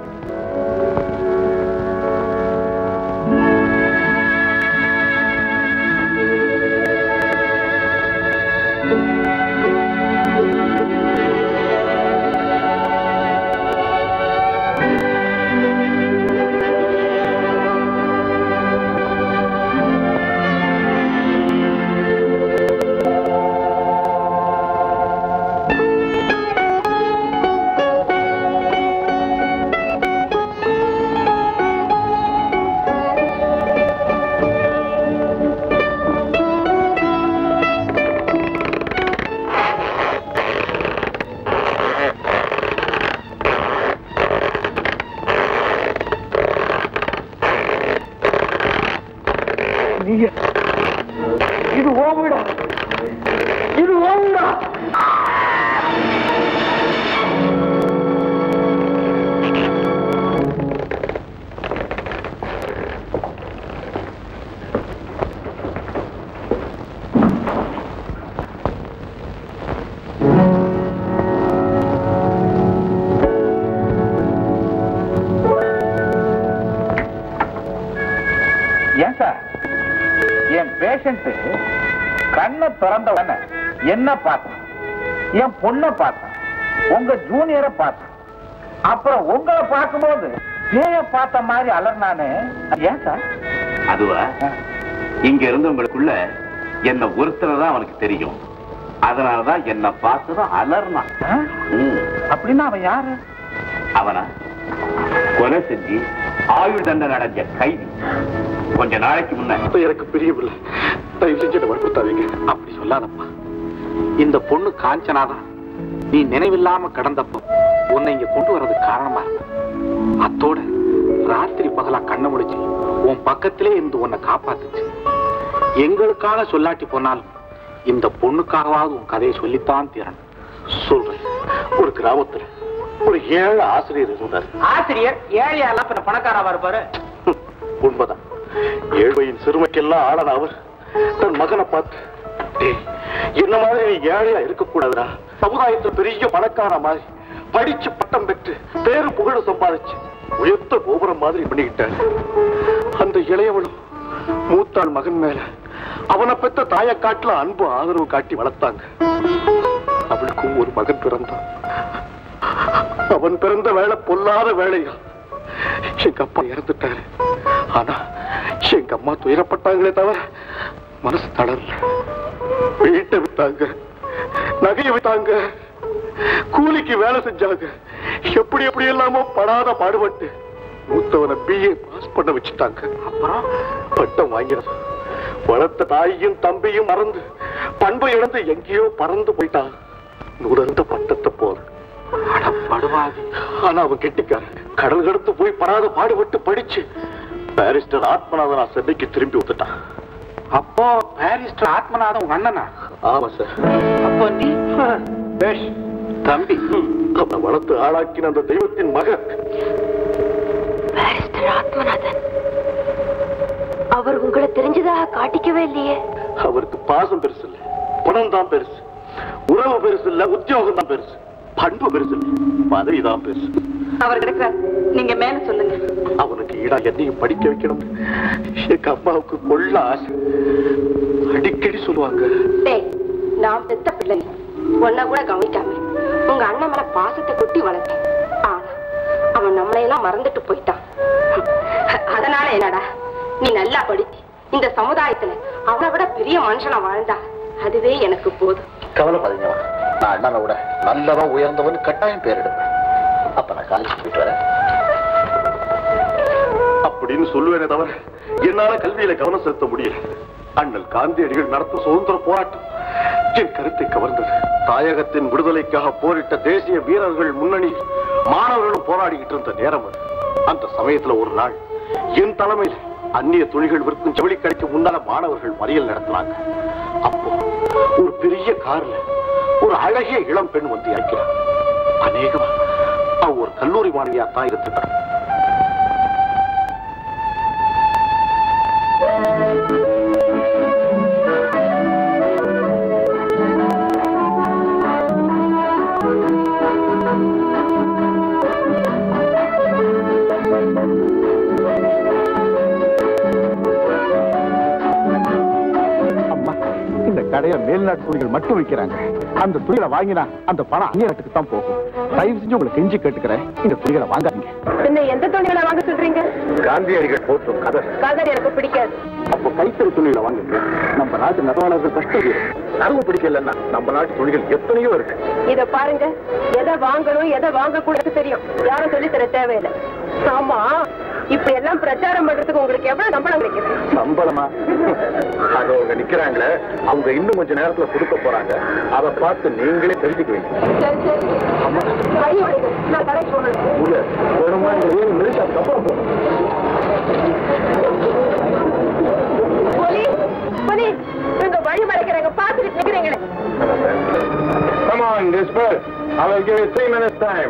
இது ஓவிடா. இது ஓவிடா. ஏன் சார் என் பேஷண்ட் கண்ணை திறந்த உடனே என்ன பார்த்தேன்? என் பொண்ணை பார்த்தேன், உங்க ஜூனியரை பார்த்தேன், அப்புறம் உங்களை பார்க்கும்போது பேய பார்த்த மாதிரி அலர்னானே. ஏன் சார்? அதுவா, இங்க இருந்தவங்களுக்குள்ள என்ன ஒருத்தரை தான் அவனுக்கு தெரியும். அதனாலதான் என்ன பார்த்ததும் அலர்னான். அப்படின்னா அவன் யாரு? அவனா கொலை செஞ்சு ஆயுள் தண்டனை அடைஞ்ச கைதி. கொஞ்ச நாளைக்கு முன்ன எனக்கு பிரியவில்லை, தயவு செஞ்சு வற்புறுத்தாதீங்க. அப்படி சொல்லாதப்பா. இந்த பொண்ணு காஞ்சனாதான் நீ நினைவில்லாம கடந்தப்போ உன்னை இங்க கொண்டு வர்றதுக்கு காரணமா இருந்த. அத்தோட ராத்திரி பகலா கண்ண முடிச்சு உன் பக்கத்திலே இருந்து உன்னை காப்பாத்துச்சு. எங்களுக்காக சொல்லாட்டி போனாலும் இந்த பொண்ணுக்காகவாவது உன் கதையை சொல்லித்தான் தீரணும். சொல்றேன். ஒரு கிராமத்துல ஒரு ஏழை ஆசிரியர் இருந்தார். ஆசிரியர் ஏழையாலாம் பணக்காரவா இருப்பாரு. உண்மைதான். ஏழ்மையின் சிறுமைக்கெல்லாம் ஆளன அவர் தன் மகனை பார்த்து, என்ன மாதிரி நீ ஏழையா இருக்கக்கூடாதுடா, சமுதாயத்தில் பெரிய பணக்கார மாதிரி படிச்சு பட்டம் பெற்று பேரு புகழ சம்பாதிச்சு உயர்த்த கோபுரம் மாதிரி பண்ணிக்கிட்டாரு. அந்த இளையவளும் மூத்தாள் மகன் மேல அவனை பெத்த தாயை காட்டுல அன்பு ஆதரவு காட்டி வளர்த்தாங்க. அவளுக்கும் ஒரு மகன் பிறந்தான். அவன் பிறந்த வேலை பொல்லாத வேலையா. எங்க அப்பா இறந்துட்டாரு. ஆனா எங்க அம்மா துயரப்பட்டாங்களே தவிர மனசு தளரல. வீட்டை வித்தாங்க, நகையை வித்தாங்க, கூலிக்கு வேலை செஞ்சாங்க. எப்படி எப்படி எல்லாமோ படாத பாடுபட்டு மூத்தவனை BA பாஸ் பண்ண வச்சுட்டாங்க. அப்புறம் பட்டம் வாங்கிறது. வளர்த்த தாயையும் தம்பியும் மறந்து பண்பை இழந்து எங்கேயோ பறந்து போயிட்டான். நூறந்த பட்டத்தை போல. ஆனா அவன் கெட்டிக்கார. கடல் கடத்து போய் படாத பாடுபட்டு படிச்சு பாரிஸ்டர் ஆத்மநாதன் சென்னைக்கு திரும்பி வந்துட்டான். அப்போ பாரிஸ்டர் ஆத்மநாதன் உங்க அண்ணனா? ஆமா சார். அப்போ நீ தம்பி அவனை வளர்த்து ஆளாக்கின அந்த தெய்வத்தின் மகன் பாரிஸ்டர் ஆத்மநாதன். அவர் உங்களை தெரிஞ்சதாக காட்டிக்கவே இல்லையே. அவருக்கு பாசம் பெருசு இல்ல, பணம் தான் பெருசு. உறவு பெருசு இல்ல, உத்தியோகம் தான் பெருசு. பண்பு பெருசு இல்ல, பதவி தான் பெருசு. அவர் கிடைக்கிறார், நீங்க மேல சொல்லுங்க. அவனுக்கு ஈடா என்னையும் படிக்க வைக்கணும். எங்க அம்மாவுக்கு கொள்ள ஆசை. அடிக்கடி சொல்லுவாங்க, நான் பெத்த பிள்ளைங்க ஒன்ன கூட கவனிக்காம உங்க அண்ணன் மேல பாசத்தை கொட்டி வளர்த்தேன். ஆனா அவன் நம்மளையெல்லாம் மறந்துட்டு போயிட்டான். அதனால என்னடா, நீ நல்லா படிச்சு இந்த சமுதாயத்துல அவனை விட பெரிய மனுஷனா வாழ்ந்தா அதுவே எனக்கு போதும். கவலைப்படாதீங்க, நான் அண்ணனை விட நல்லவன் உயர்ந்தவன் கட்டாயம் பேர் எடுப்பேன். அப்ப நான் காலேஜ் போயிட்டு வரேன் அப்படின்னு சொல்லுவேனே தவிர என்னால கல்வியில கவனம் செலுத்த முடியல. அண்ணல் காந்தியடிகள் நடத்தும் சுதந்திர போராட்டம் என் கருத்தை கவர்ந்தது. தாயகத்தின் விடுதலைக்காக போரிட்ட தேசிய வீரர்கள் முன்னணி மாணவர்களும் போராடிக்கிட்டு இருந்த நேரம் அது. அந்த சமயத்துல ஒரு நாள் என் தலைமையில் அந்நிய துணிகள் விற்கும் ஜவுளி கடைக்கு முன்னால மாணவர்கள் மறியல் நடத்தினாங்க. அப்போ ஒரு பெரிய கார்ல ஒரு அழகிய இளம் பெண் வந்து இறக்கிறார். அநேகமா அவ ஒரு கல்லூரி மாணவியா தான் இருந்திருக்கிறார். கடையில மேல்நாட்டு துணிகள் மட்டும் விற்கிறாங்க. அந்த துணிகளை வாங்கினா அந்த பணம் அந்நியத்துக்கு தான் போகும். தயவு செஞ்சு உங்களை கெஞ்சி கேட்டுக்கிறேன், இந்த துணிகளை வாங்காதீங்க. என்ன எந்த துணிகளை வாங்க சொல்றீங்க? காந்தியடிகள் போற்றும் கதர் எனக்கு பிடிக்காது. அப்போ கைத்தறி துணிகளை வாங்கிக்க. நம்ம நாட்டு நெசவாளர்கள் கஷ்டம் அதுவும் பிடிக்கலன்னா நம்ம நாட்டு துணிகள் எத்தனையோ இருக்கு. இத பாருங்க, எதை வாங்கணும் எதை வாங்க கூடாது தெரியும். யாரும் சொல்லி தர தேவையில்லை. ஆமா, இப்ப எல்லாம் பிரச்சாரம் பண்றதுக்கு உங்களுக்கு எவ்வளவு சம்பளம் கிடைக்குது? சம்பளமா? அது அவங்க நிக்கிறாங்களே, அவங்க இன்னும் கொஞ்ச நேரத்துல கொடுக்க போறாங்க. அதை பார்த்து நீங்களே தெரிஞ்சுக்குவீங்க. நான் கடைக்கு போகணும். இவங்க வழி மறைக்கிறாங்க, பாத்துட்டு நிக்கிறீங்களே. Come on, disperse. I will give you 3 minutes time.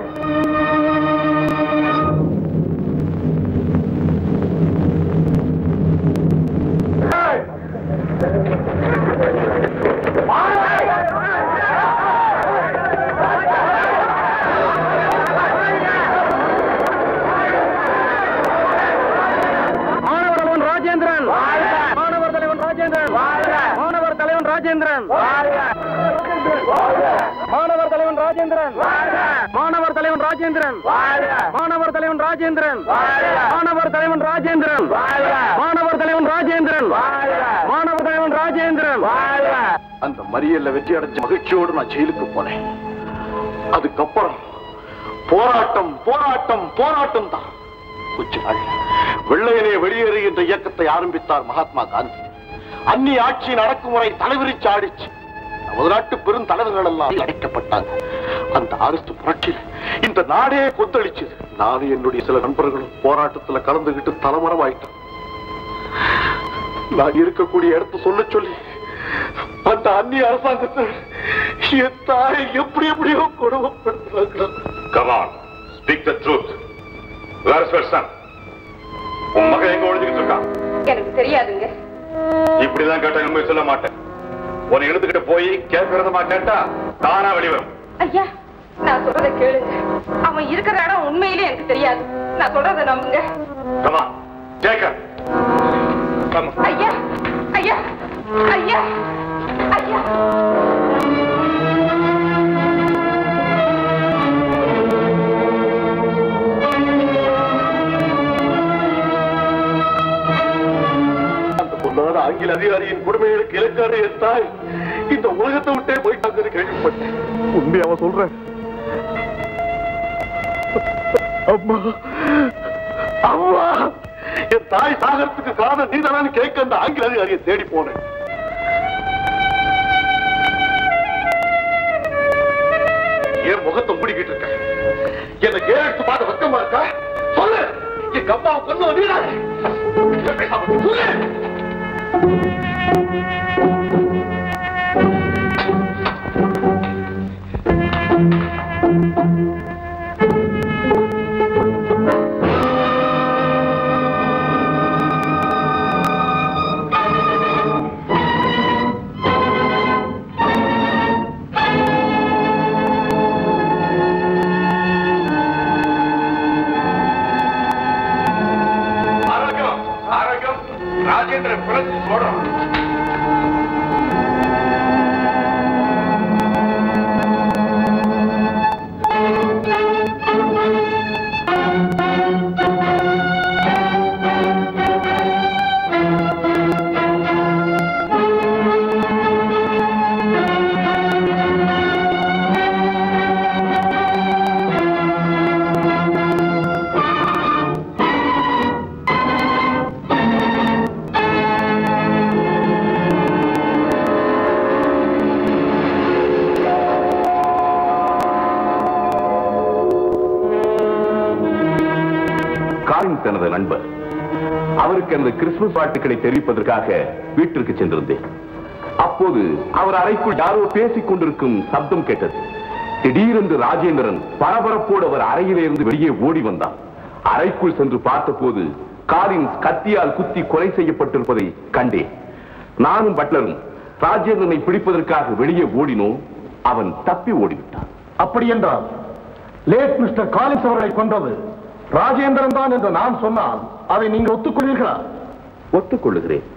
மாணவர் தலைவன் ராஜேந்திரன், மாணவர் தலைவன் ராஜேந்திரன், மாணவர் தலைவன் ராஜேந்திரன், மாணவர் தலைவன் ராஜேந்திரன், மாணவர் தலைவன் ராஜேந்திரன், மாணவர் தலைவன் ராஜேந்திரன். அந்த மறியல்ல வெற்றி அடைஞ்ச மகிழ்ச்சியோடு நான் ஜெயிலுக்கு போனேன். அதுக்கப்புறம் போராட்டம் போராட்டம் போராட்டம் தான். கொஞ்ச நாள் வெள்ளையனே வெளியேறு என்ற இயக்கத்தை ஆரம்பித்தார் மகாத்மா காந்தி. அந்நிய ஆட்சியின் அடக்குமுறை தலைவிரிச்சு ஆடிச்சு. நமது நாட்டு பெரும் தலைவர்கள் எல்லாம் அடைக்கப்பட்டாங்க. அந்த ஆகஸ்ட் புரட்சியில் இந்த நாடே கொந்தளிச்சது. நானும் என்னுடைய சில நண்பர்களும் போராட்டத்துல கலந்துகிட்டு தலைமரம் ஆயிட்டோம். நான் இருக்கக்கூடிய இடத்தை சொல்ல சொல்லி அந்த அந்நிய அரசாங்கத்தை என் தாயை எப்படி எப்படியோ கொடுமைப்படுத்துறாங்க. Come on, speak the truth. Where is your son? உன் மகன் எங்க ஒழிஞ்சுக்கிட்டு இருக்கான்? எனக்கு தெரியாதுங்க. இப்படிதான் கேட்டா உண்மை சொல்ல மாட்டேன். உன்னை எழுதுகிட்டு போய் கேட்கறதுமா கேட்டா தானா வெளிவரும். ஐயா, நான் சொல்றதை கேளுங்க. அவன் இருக்கிற இடம் உண்மையிலே எனக்கு தெரியாது. நான் சொல்றதை நம்புங்க. Come on, take her. Come on. ஐயா ஐயா ஐயா ஐயா. ஆங்கில அதிகாரியின் கொடுமைகளுக்கு இலக்கான என் தாய் இந்த உலகத்தை விட்டே போயிட்டாங்க கேள்விப்பட்டேன். உண்மையாவ சொல்றேன். அம்மா அம்மா, என் தாய் சாகரத்துக்கு காரணம் நீதானு கேட்க அந்த ஆங்கில அதிகாரியை தேடி போனேன். என் முகத்தை மூடிக்கிட்டு இருக்க என்ன கேட்டு பார்த்த பக்கமா இருக்கா? சொல்லு, என் அப்பாவை கொண்டு வந்தீங்களா? சொல்லு. ராஜேந்திரன் பிறகு சொல்றான். தனது நண்பர் அவருக்கு அந்த கிறிஸ்துமஸ் வாழ்த்துக்களை தெரிவிப்பதற்காக வீட்டிற்கு சென்றிருந்தேன். அப்போது அவர் அறைக்குள் யாரோ பேசிக் கொண்டிருக்கும் சப்தம் கேட்டது. திடீரென்று ராஜேந்திரன் பரபரப்போடு அவர் அறையிலிருந்து வெளியே ஓடி வந்தார். அறைக்குள் சென்று பார்த்தபோது காலின்ஸ் கத்தியால் குத்தி கொலை செய்யப்பட்டிருப்பதை கண்டேன். நானும் பட்லரும் ராஜேந்திரனை பிடிப்பதற்காக வெளியே ஓடினோம். அவன் தப்பி ஓடிவிட்டான். அப்படி என்றால் லேட் மிஸ்டர் காலின்ஸ் அவர்களை கொன்றது ராஜேந்திரன் தான் என்று நான் சொன்னால் அதை நீங்கள் ஒத்துக்கொள்வீர்களா? ஒத்துக்கொள்ளுகிறேன்.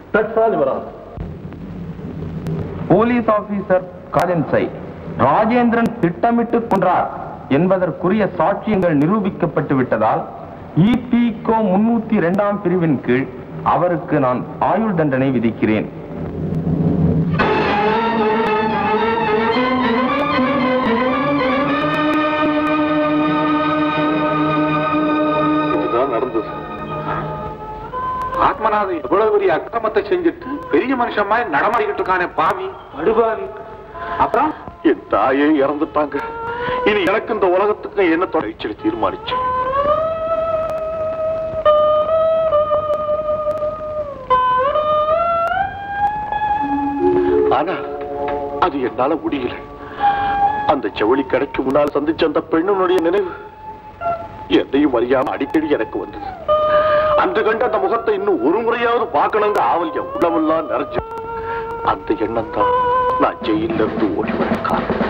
போலீஸ் ஆபீசர் காலின்ஸை ராஜேந்திரன் திட்டமிட்டு கொன்றார் என்பதற்குரிய சாட்சியங்கள் நிரூபிக்கப்பட்டு விட்டதால் EPCO 302 பிரிவின் கீழ் அவருக்கு நான் ஆயுள் தண்டனை விதிக்கிறேன். ஆத்மநாத எவ்வளவு பெரிய அக்கிரமத்தை செஞ்சுட்டு பெரிய மனுஷன் மாதிரி நடமாடிக்கிட்டு இருக்கானே பாவி படுபாவி. அப்புறம் என் தாயே இறந்துட்டாங்க. இனி எனக்கு இந்த உலகத்துக்கு என்ன தொடர்ச்சி தீர்மானிச்சு. ஆனா அது என்னால முடியல. அந்த ஜவுளி கடைக்கு முன்னால் சந்திச்ச அந்த பெண்ணுடைய நினைவு எதையும் அறியாம அடிக்கடி எனக்கு வந்தது. அன்று கண்ட அந்த முகத்தை இன்னும் ஒரு முறையாவது பார்க்கணுங்க ஆவல் என் உடம்பெல்லாம் நிறைஞ்சு. அந்த எண்ணம் தான் நான் ஜெயில இருந்து ஓடி வர காரணம்.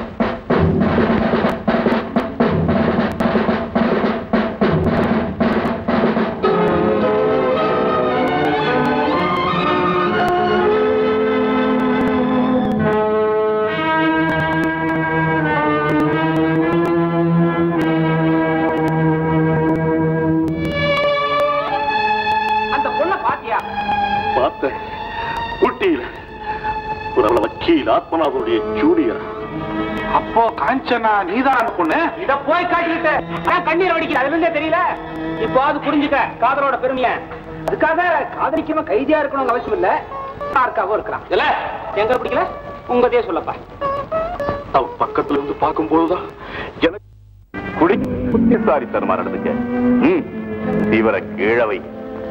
ஆத்மநாதனுடைய ஜூனியர். அப்போ காஞ்சனா நீதான் பொண்ணு. இத போய் காட்டிக்கிட்டு கண்ணீர் வடிக்க அதுல இருந்தே தெரியல. இப்போ அது புரிஞ்சுக்க காதலோட பெருமைய. அதுக்காக காதலிக்காம கைதியா இருக்கணும் அவசியம் இல்ல. யாருக்காவோ இருக்கலாம். இல்ல எங்க பிடிக்கல உங்கதே சொல்லப்பா. அவ பக்கத்துல இருந்து பார்க்கும் போதுதான் எனக்கு குடி புத்திசாலித்தனமா நடந்துக்க. தீவிர கீழவை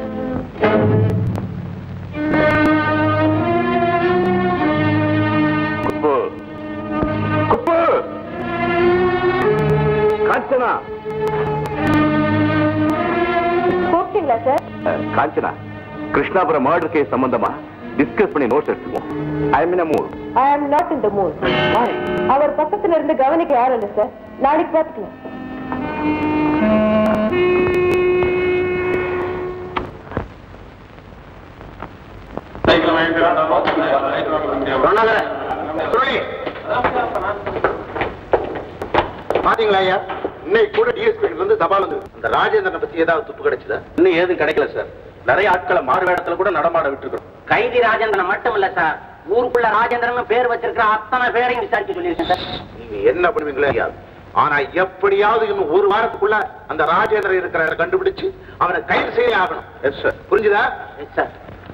காஞ்சனா. கூப்பிட்டீங்களா sir? Kanchana, Krishnapuram murder case சம்பந்தமா டிஸ்கஸ் பண்ணி நோட்ஸ் எடுத்துக்குவோம். I am in a mood. I am not in the mood. அவர் பக்கத்துல இருந்து கவனிக்க யாரும் இல்ல சார். நாளைக்கு பார்த்துக்கலாம். பாத்தீங்களா ஐயா, இன்னைக்கு கூட டிஎஸ்பி வந்து தபால் வந்து அந்த ராஜேந்திரனை பத்தி ஏதாவது துப்பு கிடைச்சதா? இன்னும் ஏதும் கிடைக்கல சார். நிறைய ஆட்களை மாறு வேடத்துல கூட நடமாட விட்டுருக்கோம். கைதி ராஜேந்திரன் மட்டும் இல்ல சார், ஊருக்குள்ள ராஜேந்திரன் பேர் வச்சிருக்கிற அத்தனை பேரையும் விசாரிக்க சொல்லியிருக்கேன் சார். நீங்க என்ன பண்ணுவீங்களா ஐயா? ஆனா எப்படியாவது இன்னும் ஒரு வாரத்துக்குள்ள அந்த ராஜேந்திரன் இருக்கிற கண்டுபிடிச்சு அவனை கைது செய்ய ஆகணும். Yes sir. புரிஞ்சுதா? Yes sir.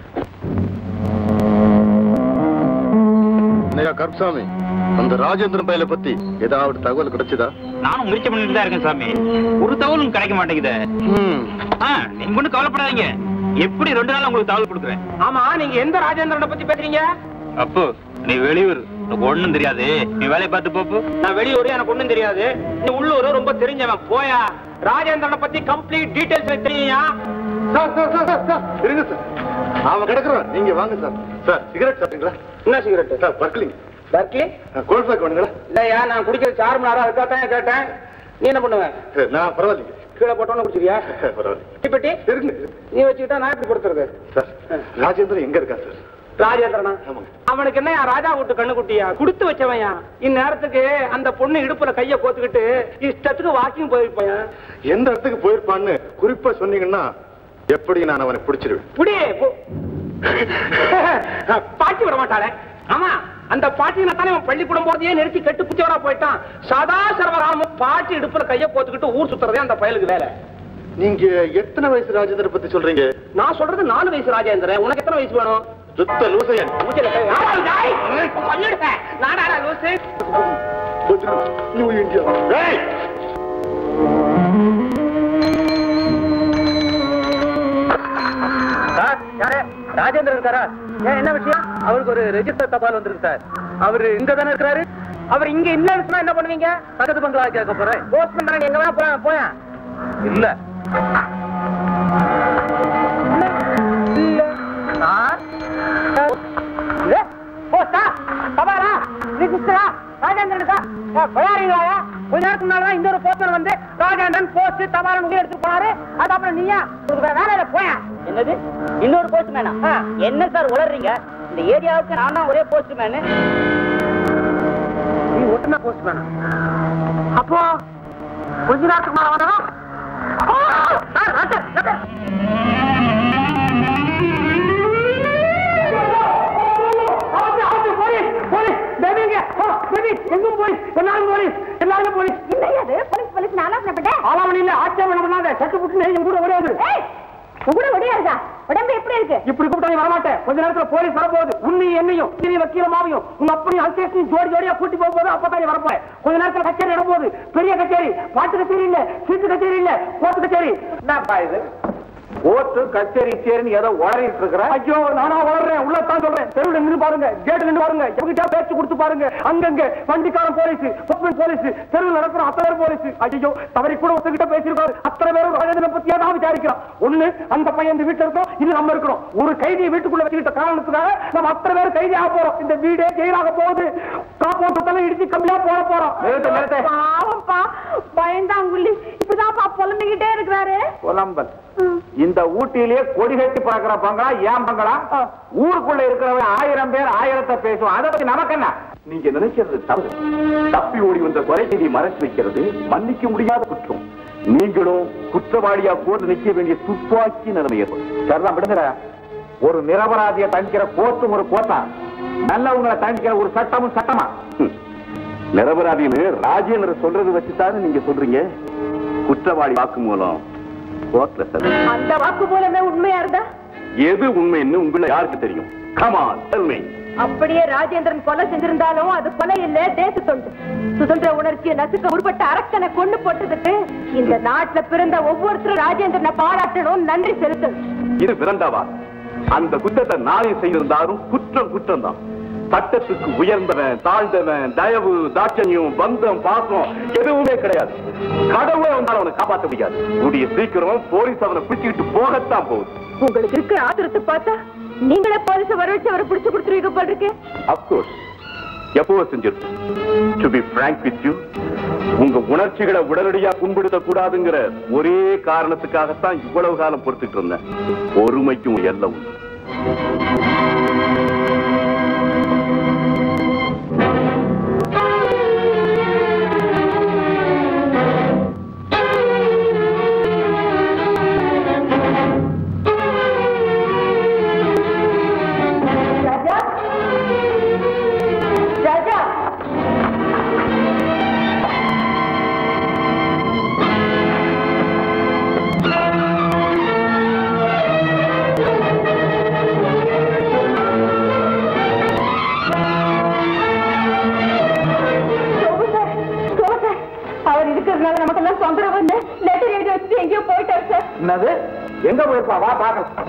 கருப்சாமி, அந்த ராஜேந்திரன் பையலை பத்தி ஏதாவது தகவல் கிடைச்சதா? நானும் முயற்சி பண்ணிட்டு தான் இருக்கேன் சாமி. ஒரு தகவலும் கிடைக்க மாட்டேங்குது. நீங்க ஒன்னும் கவலைப்படாதீங்க, எப்படி 2 நாள் உங்களுக்கு தகவல் கொடுக்குறேன். ஆமா, நீங்க எந்த ராஜேந்திரனை பத்தி பேசுறீங்க? அப்போ நீ வெளியூர், எனக்கு ஒண்ணும் தெரியாது, நீ வேலையை பார்த்து போப்பு. நான் வெளியூர், எனக்கு ஒண்ணும் தெரியாது. நீ உள்ளூர், ரொம்ப தெரிஞ்சவன். போயா, ராஜேந்திரனை பத்தி கம்ப்ளீட் டீடைல்ஸ் தெரியுயா? இருங்க சார், அவன் கிடக்குறான், நீங்க வாங்க சார். சார், சிகரெட் சாப்பிட்டீங்களா? என்ன சிகரெட் சார்? பர்க்லிங். பர்க்லி கோல்ட் பேக் வேணுங்களா? இல்லையா, நான் குடிக்கிறது சார்மனாரா இருக்காதான் கேட்டேன். நீ என்ன பண்ணுவேன்? நான் பரவாயில்லைங்க. கீழே போட்டோன்னு குடிச்சிருக்கியா? பரவாயில்ல. இப்பட்டி இருங்க. நீ வச்சுக்கிட்டா நான் எப்படி கொடுத்துருது? சார், ராஜேந்திரன் எங்க இருக்கா சார்? ராஜேந்திரனா? அவனுக்கு என்ன ராஜா வீட்டு கண்ணு குட்டியா? கொடுத்து வச்சவன்யா. இந்நேரத்துக்கு அந்த பொண்ணு இடுப்புல கைய கோத்துக்கிட்டு இஷ்டத்துக்கு வாக்கிங் போயிருப்பான். எந்த இடத்துக்கு போயிருப்பான்னு குறிப்பா சொன்னீங்கன்னா எப்படி நான் அவனை பிடிச்சிருவேன். புடி பாட்டி விட மாட்டாளே. ஆமா, அந்த பாட்டினா தானே அவன் பள்ளிக்கூடம் போறதையே நிறுத்தி கெட்டு குச்சவரா போயிட்டான். சதா சர்வராம பாட்டி இடுப்புல கைய கோத்துக்கிட்டு ஊர் சுத்துறதே அந்த பயலுக்கு வேலை. நீங்க எத்தனை வயசு ராஜேந்திர பத்தி சொல்றீங்க? நான் சொல்றது 4 வயசு ராஜேந்திரன். உனக்கு எத்தனை வயசு வேணும்? சுத்த லூசையன். நாடா லூசு. New India. யாரே ராஜேந்திரன் இருக்காரா? ஏன், என்ன விஷயம்? அவருக்கு ஒரு ரெஜிஸ்டர் தபால் வந்திருக்கு சார். அவரு இங்க தானே இருக்கிறாரு. அவர் இங்க இல்லன்னு சொன்னா என்ன பண்ணுவீங்க? பக்கத்து பங்களா கேட்க போறேன். போஸ்ட் பண்றாங்க, எங்க வேணா போயா போயா. இல்ல ராஜேந்திரனுக்கா பயாரீங்களா? கொஞ்ச நேரத்துக்கு முன்னாலதான் இந்த ஒரு போஸ்டர் வந்து ராஜேந்திரன் போஸ்ட் தபால் உங்க எடுத்து போனாரு. அது அப்புறம் நீயா வேலையில போயா? என்னது இன்னொரு போஸ்ட் மேனா? என்ன சார் உளறீங்க? இந்த ஏரியாவுக்கு நான் தான் ஒரே போஸ்ட் மேனு. நீ ஒட்டுமே போஸ்ட் மேனா? அப்போ கொஞ்ச நேரத்துக்கு மேல வந்தா எங்கும் போலீஸ், எல்லாரும் போலீஸ், எல்லாரும் போலீஸ். போலீஸ் ஆளாவணி இல்ல, ஆட்சேபம் பண்ணாத. சட்டு புட்டு எங்க கூட ஓடியாது. கூட ஓடியாருதா? உடம்பு எப்படி இருக்கு? இப்படி கூப்பிட்டா நீ வரமாட்டேன். கொஞ்ச நேரத்துல போலீஸ் வரப்போகுது. உன்னையும் என்னையும் நீ வக்கீலமாவையும் உங்க அப்படியும் அல்சேஷன் ஜோடி ஜோடியா கூட்டி போகும்போது அப்பதான் நீ வரப்போற. கொஞ்ச நேரத்துல கச்சேரி நடப்போகுது. பெரிய கச்சேரி, பாட்டு கச்சேரி இல்ல, சீட்டு கச்சேரி இல்ல, கோர்ட்டு கச்சேரி. என்னப்பா இது? கோர்ட்டு கச்சேரி சேரின்னு ஏதோ உளறிட்டு இருக்கிற? ஐயோ, நானா உளறேன். உள்ளத்தான் சொல்றேன். தெருவில் நின்று பாருங்க, கேட்டு நின்று பாருங்க, எவங்கிட்ட பேச்சு கொடுத்து பாருங்க. அங்கங்க வண்டிக்காரன் போலீஸ், போலீஸ், தெருவில் நடக்கிற அத்தனை பேர் போலீஸ். ஐயோ, தவறி கூட ஒருத்தகிட்ட பேசிருக்காரு. அத்தனை பேரும் ராஜேந்திரனை பத்தியே தான் விசாரிக்கிறோம். ஒண்ணு அந்த பையன் இந்த வீட்டுல இருக்கோம், இது நம்ம இருக்கிறோம். ஒரு கைதியை வீட்டுக்குள்ள வச்சுக்கிட்ட காரணத்துக்காக நம்ம அத்தனை பேர் கைதி ஆக போறோம். இந்த வீடே ஜெயிலாக போகுது. காப்போட்டெல்லாம் இடிச்சு கம்மியா போட போறோம். பயந்தாங்குள்ளி இப்படிதான் புலம்பிக்கிட்டே இருக்கிறாரு. புலம்பல் இந்த ஊட்டியிலேயே கொடி கட்டி பார்க்கிற பங்களா ஏன் பங்களா? ஊருக்குள்ள இருக்கிறவன் 1000 பேர் 1000 பேசுவான். அதை பத்தி நமக்கு என்ன? நீங்க நினைக்கிறது தவறு. தப்பி ஓடி வந்த கொலையை மறைச்சு வைக்கிறது மன்னிக்க முடியாத குற்றம். நீங்களும் குற்றவாளியா போட்டு நிற்க வேண்டிய துப்பாக்கி நிலைமை ஏற்படும். சரிதான், விடுங்க. ஒரு நிரபராதியை தண்டிக்கிற கோர்ட்டும் ஒரு கோர்ட்டா? நல்லவங்களை தண்டிக்கிற ஒரு சட்டமும் சட்டமா? நிரபராதின்னு ராஜேந்திர சொல்றது வச்சுதான் நீங்க சொல்றீங்க. குற்றவாளி வாக்குமூலம் அந்த வாக்குமூலமே உண்மையா இருந்தா எது உண்மைன்னு உங்களை யாருக்கு தெரியும்? Come on, tell me. அப்படியே ராஜேந்திரன் கொலை செஞ்சிருந்தாலும் அது கொலை இல்ல, தேச தொண்டு. சுதந்திர உணர்ச்சியை நசுக்க உட்பட்ட அரக்கனை கொண்டு போட்டதுக்கு இந்த நாட்டுல பிறந்த ஒவ்வொருத்தரும் ராஜேந்திரனை பாராட்டணும், நன்றி செலுத்தணும். இது பிறந்தவா? அந்த குற்றத்தை நானே செய்திருந்தாலும் குற்றம் தான். சட்டத்துக்கு உயர்ந்தவன் தாழ்ந்தவன் தயவு தாட்சண்யம் பந்தம் பாசம் எதுவுமே கிடையாது. கடவுளை வந்தாலும் அவனை காப்பாற்ற முடியாது. கூடிய சீக்கிரம் போலீஸ் அவனை பிடிச்சுக்கிட்டு போகத்தான் போகுது. உங்களுக்கு இருக்கிற ஆத்திரத்தை பார்த்தா நீங்களே போலீஸ வர வச்சு அவரை பிடிச்சு கொடுத்துருவீங்க போல இருக்கு. அப்கோர்ஸ், எப்போ செஞ்சிருக்கோம். To be frank with you, உங்க உணர்ச்சிகளை உடனடியா புண்படுத்த கூடாதுங்கிற ஒரே காரணத்துக்காகத்தான் இவ்வளவு காலம் பொறுத்துட்டு இருந்தேன். பொறுமைக்கும் எல்லாம் தான் தொந்தரவு லெட்டர் எழுதி வச்சு எங்கேயோ போயிட்டாரு சார். என்னது? எங்க போயிருப்பா? வா பாக்கலாம்.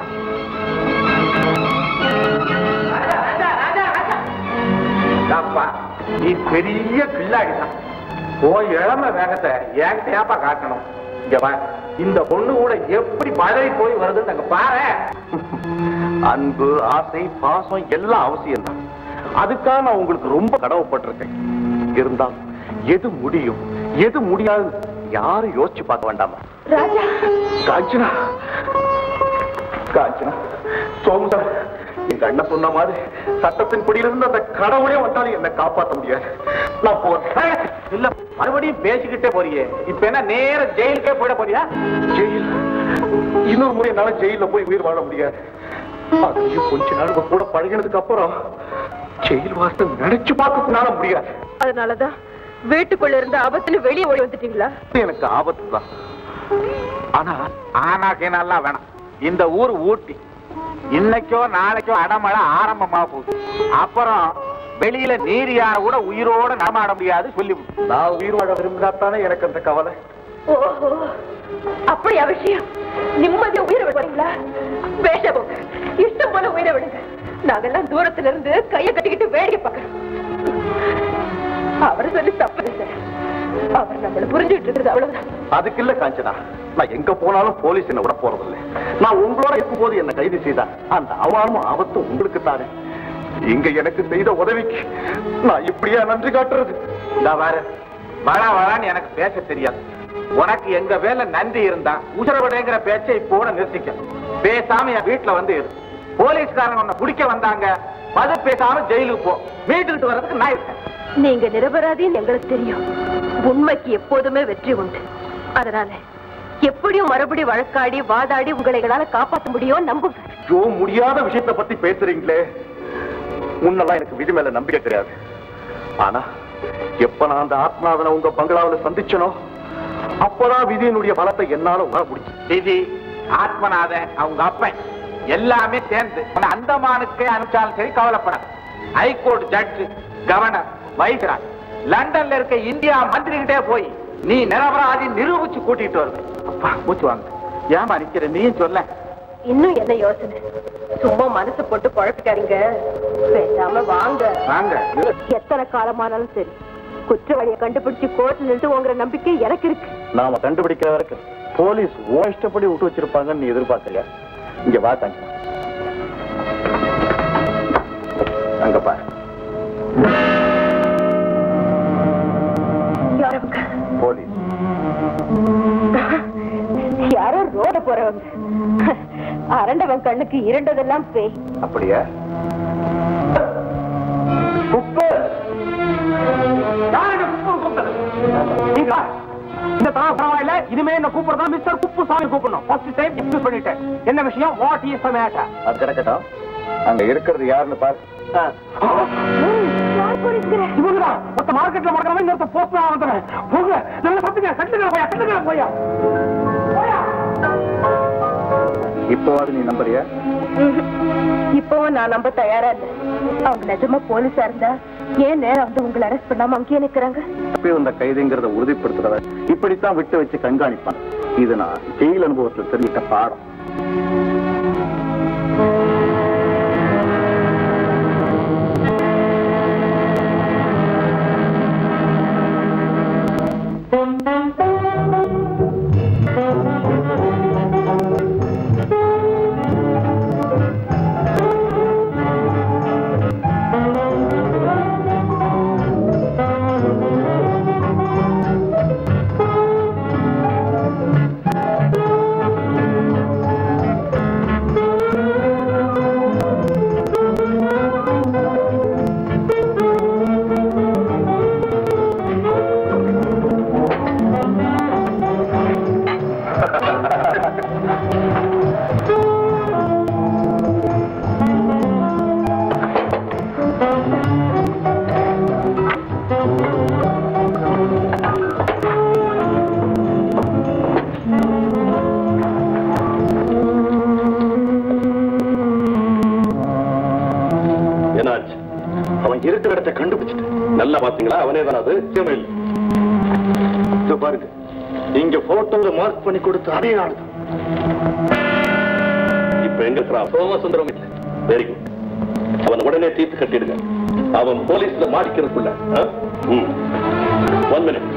நீ பெரிய கில்லாடிதான். போய் இளம வேகத்தை என்கிட்ட ஏப்பா காட்டணும். இங்க வா, இந்த பொண்ணு கூட எப்படி பதவி போய் வருதுன்னு நாங்க பாரு. அன்பு, ஆசை, பாசம் எல்லாம் அவசியம் தான். அதுக்காக நான் உங்களுக்கு ரொம்ப கடவுப்பட்டிருக்கேன். இருந்தால் எது முடியும் எது முடியாது யாரும் யோசிச்சு பார்க்க வேண்டாமா? ராஜா. காஞ்சனா, காஞ்சனா, சோமு சார், எங்க அண்ணன் சொன்ன மாதிரி சட்டத்தின் படியிலிருந்து அந்த கடவுளே வந்தாலும் என்ன காப்பாற்ற முடியாது. நான் போறேன். இல்ல, மறுபடியும் பேசிக்கிட்டே போறியே. இப்ப என்ன நேர ஜெயிலுக்கே போயிட போறியா? ஜெயில் இன்னொரு முறை என்னால ஜெயில போய் உயிர் வாழ முடியாது. அதையும் கொஞ்ச நாள் கூட பழகினதுக்கு அப்புறம் ஜெயில் வார்த்தை நினைச்சு பார்க்கறதுனால முடியாது. அதனாலதான் வீட்டுக்குள்ள இருந்து ஆபத்துல வெளியே ஓடி வந்துட்டீங்களா? எனக்கு ஆபத்து தான். ஆனா கேனாலாம் வேணாம். இந்த ஊர் ஊட்டி. இன்னைக்கோ நாளைக்கோ அடமழை ஆரம்பமா போகுது. அப்புறம் வெளியில நீர் யானை கூட உயிரோட நடமாட முடியாது சொல்லி. நான் உயிர் வாழ விரும்பினாத்தானே எனக்கு அந்த கவலை. ஓஹோ, அப்படியா விஷயம்? நிம்மதியா உயிரை விடுறீங்களா? வேஷம் இஷ்டம் போல உயிரை விடுங்க. நாங்கெல்லாம் தூரத்துல இருந்து கையை கட்டிக்கிட்டு வேடிக்கை பார்க்கிறோம். அவரை சொல்லி தப்பு சார். அவர் நம்மள புரிஞ்சுட்டு இருக்கிறது அவ்வளவுதான். அதுக்கு இல்ல காஞ்சனா, நான் எங்க போனாலும் போலீஸ் என்ன விட போறதில்லை. நான் உங்களோட இருக்கும் போது என்ன கைது செய்தா அந்த அவமானமும் ஆபத்தும் உங்களுக்கு தானே. இங்க எனக்கு செய்த உதவிக்கு நான் இப்படியா நன்றி காட்டுறது? வேற வளான்னு எனக்கு பேச தெரியாது. உனக்கு எங்க வேலை நன்றி இருந்தா உசரவிடங்கிற பேச்சை இப்போட நிறுத்திக்க. பேசாம என் வீட்டுல வந்து போலீஸ்காரங்க உன்னை பிடிக்க வந்தாங்க, மது பேசாம ஜெயிலுக்கு போ. மீட்டுக்கிட்டு வர்றதுக்கு நான் இருக்கேன். நீங்க நிரபராதின்னு எங்களுக்கு தெரியும். உண்மைக்கு எப்போதுமே வெற்றி உண்டு. அதனால எப்படியும் மறுபடியும் வழக்காடி வாதாடி உங்களை எங்களால காப்பாற்ற முடியும் நம்புங்க. ஐயோ, முடியாத விஷயத்தை பத்தி பேசுறீங்களே. முன்னெல்லாம் எனக்கு விதி மேல நம்பிக்கை கிடையாது. ஆனா எப்ப நான் அந்த ஆத்மாவனை உங்க பங்களாவில சந்திச்சனோ அப்பதான் விதியினுடைய பலத்தை என்னால உணர முடிச்சு. விதி, ஆத்மநாதன், அவங்க அப்பன் எல்லாமே சேர்ந்து அந்தமானுக்கே அனுப்பிச்சாலும் சரி கவலைப்படாது. ஹைகோர்ட் ஜட்ஜு, கவர்னர், வைஸ்ராய், லண்டன்ல இருக்க இந்தியா மந்திரி கிட்டே போய் நீ நிரபராதி நிரூபிச்சு கூட்டிட்டு வருது. அப்பா மூச்சு வாங்க. ஏமா நிக்கிற? நீயும் சொல்ல. இன்னும் என்ன யோசனை? சும்மா மனசு போட்டு குழப்பிக்காதீங்க. பேசாம வாங்க. வாங்க. எத்தனை காலமானாலும் சரி குற்றவாளியை கண்டுபிடிச்சு கோர்ட்ல இருந்து உங்கிற நம்பிக்கை எனக்கு இருக்கு. நாம கண்டுபிடிக்கிற வரைக்கும் போலீஸ் ஓ இஷ்டப்படி விட்டு வச்சிருப்பாங்கன்னு நீ எதிர்பார்க்கலையா? இங்க வா காஞ்சனா, அங்க பாரு. போலீஸ் யாரோ ரோட போறவங்க. அரண்டவன் கண்ணுக்கு இரண்டதெல்லாம் பேய். அப்படியா? இந்த தரம் பரவாயில்ல. இனிமே என்ன கூப்பிடுறதா மிஸ்டர் குப்புசாமி கூப்பிடணும். ஃபர்ஸ்ட் டைம் எக்ஸ்கியூஸ் பண்ணிட்டேன். என்ன விஷயம்? What is the matter? அது கிடக்கட்டும். அங்க இருக்கிறது யாருன்னு பாரு. இவங்கதான் மொத்த மார்க்கெட்ல மறக்காம இந்த போஸ்ட் வந்துடுறேன். போங்க, நல்ல சத்துங்க. கட்டுங்க போயா. இப்போவாது நீ நம்புறியா? இப்போ நான் நம்ப தயாரா இல்ல. அவங்க நிஜமா போலீஸா இருந்தா ஏன் நேரம் வந்து உங்களை அரெஸ்ட் பண்ணாம அங்கேயே நிக்கிறாங்க? தப்பி வந்த கைதுங்கிறத உறுதிப்படுத்துறத இப்படித்தான் விட்டு வச்சு கண்காணிப்பான். இது நான் ஜெயில் அனுபவத்தில் தெரிஞ்சிட்ட பாடம். இருக்கிற இடத்தை கண்டுபிடிச்சிட்டு நல்லா பாத்தீங்களா? அவனே தான். அது பாருங்க, நீங்க போட்டோல மார்க் பண்ணி கொடுத்த அதே ஆள் தான். இப்ப எங்க இருக்கிறான்? சோமசுந்தரம் இல்ல. Very good. அவன் உடனே தீர்த்து கட்டிடுங்க. அவன் போலீஸ்ல மாட்டிக்கிறதுக்குள்ள 1 minute.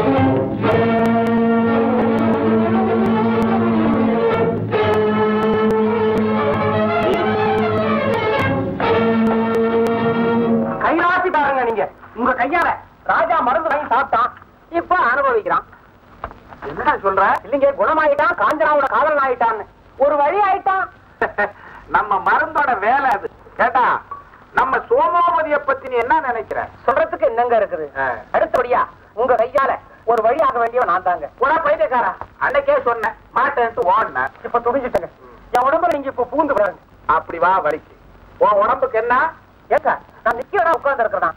கைராசிக்காரங்க நீங்க. உங்க கையால ராஜா மருந்து வாங்கி சாப்பிட்டான், இப்ப அனுபவிக்கிறான். என்னடா சொல்ற? இல்லைங்க, குணமாயிட்டான், காஞ்சனாவோட காதலன் ஆயிட்டான்னு. ஒரு வழி ஆயிட்டான். நம்ம மருந்தோட வேலை அது. கேட்டா நம்ம சோமாவதிய பத்தி நீ என்ன நினைக்கிற? சொல்றதுக்கு என்னங்க இருக்குது? அடுத்தபடியா உங்க கையால ஒரு வழி ஆக வேண்டியவன் நான் தாங்க. உன பைத்தியக்காரா, அன்னைக்கே சொன்னேன் மாட்டேன்ட்டு ஓடின. இப்ப துணிஞ்சிட்டேங்க. என் உடம்புல நீங்க இப்ப பூந்து பாருங்க. அப்படி வா வலிக்கு. உன் உடம்புக்கு என்ன? ஏக்கா நான் நிக்கிறதா உட்கார்ந்து இருக்கிறதா?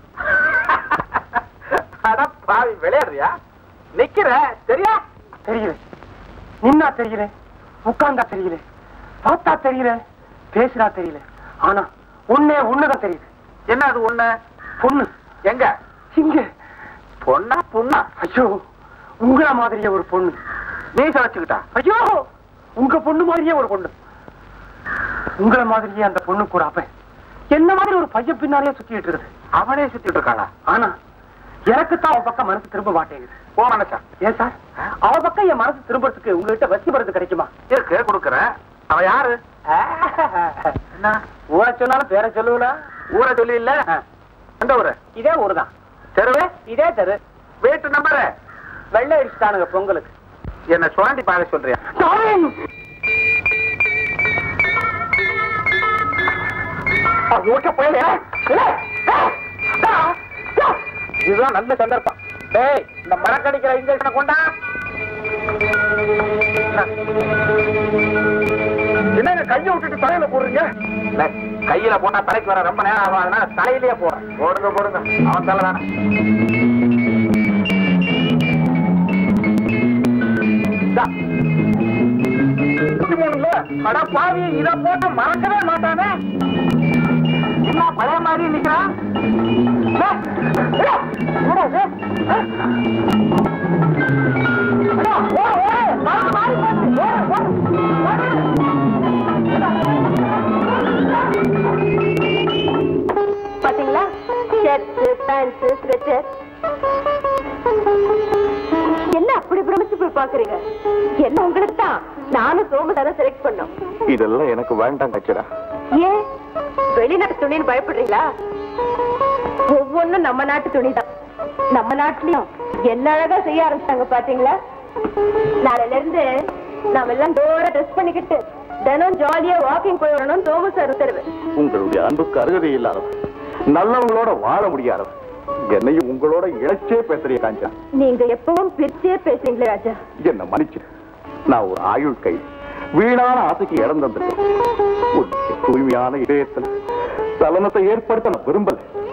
அட பாவி, விளையாடுறியா? நிக்கிற சரியா? தெரியல, நின்னா தெரியல, உட்கார்ந்தா தெரியல, பார்த்தா தெரியல, பேசுறா தெரியல. ஆனா ஒண்ணுதான் தெரியுது. என்ன அது ஒண்ணு? பொண்ணு. எங்க? இங்க. பொண்ணா பொண்ணா? ஐயோ, உங்கள மாதிரியே ஒரு பொண்ணு. நீ சமைச்சுக்கிட்டா? ஐயோ, உங்க பொண்ணு மாதிரியே ஒரு பொண்ணு. உங்கள மாதிரியே அந்த பொண்ணுக்கு ஒரு அப்பன் என்ன மாதிரி ஒரு பையன் பின்னாலே சுத்திட்டு இருக்குது. அவனே சுத்திட்டு இருக்கானா? ஆனா எனக்குத்தான் அவ பக்கம் மனசு திரும்ப மாட்டேங்குது. ஓ மனசா? ஏன் சார், அவ பக்கம் என் மனசு திரும்பறதுக்கு உங்ககிட்ட வசி மருந்து கிடைக்குமா? இருக்கு, கொடுக்கறேன். அவ யாரு? என்ன ஊரை சொன்னாலும் பேரை சொல்லுவா? ஊரை சொல்லி இல்ல. எந்த ஊரு? இதே ஊரு தான். தெருவே? இதே தெரு. வீட்டு நம்பரு? வெள்ளை அடிச்சுட்டானுங்க பொங்கலுக்கு. என்ன சுவாண்டி பார்க்க சொல்றியா? இதுதான் நல்ல சந்தர்ப்பம். டேய், இந்த மரக்கடிக்கிற இன்ஜெக்ஷனை கொண்டா. என்ன கையை விட்டுட்டு தலையில போடுறீங்க? கையில போட்டா தலைக்கு வர ரொம்ப நேரம் ஆகும், அதனால தலையிலேயே போறேன். போடுங்க போடுங்க, அவன் தலை தானே. அட பாவி, இத போட்டு மறக்கவே மாட்டானே. என்ன பழைய மாதிரி நிக்கிறான்? பாத்தீங்களா? Shirt, pant, sweater. என்ன அப்படி பிரமிச்சு போய் பாக்குறீங்க? என்ன உங்களுக்கு தான். நானும் சோமதான செலக்ட் பண்ணோம். இதெல்லாம் எனக்கு வேண்டாம் கச்சடா. ஏன் வெளிநாட்டு துணின்னு பயப்படுறீங்களா? ஒவ்வொன்னும் நம்ம நாட்டு துணி தான். நம்ம நாட்டுலயும் என்ன அழகா செய்ய ஆரம்பிச்சாங்க பாத்தீங்களா? நாளையில இருந்து நாம எல்லாம் டோரா ட்ரெஸ் பண்ணிக்கிட்டு தினம் ஜாலியா வாக்கிங் போய் வரணும். தோமஸ் சார் உத்தரவு. உங்களுடைய அன்புக்கு அருகதை இல்லாதவர், நல்லவங்களோட வாழ முடியாதவர், என்னையும் உங்களோட இழைச்சே பேசுறிய காஞ்சா. நீங்க எப்பவும் பிரிச்சே பேசுறீங்களே ராஜா. என்ன மன்னிச்சு, நான் ஒரு ஆயுள் கை, வீணான ஆசைக்கு இடம் தந்திருக்கேன். தூய்மையான இதயத்தில் சலனத்தை ஏற்படுத்த நான் விரும்பல.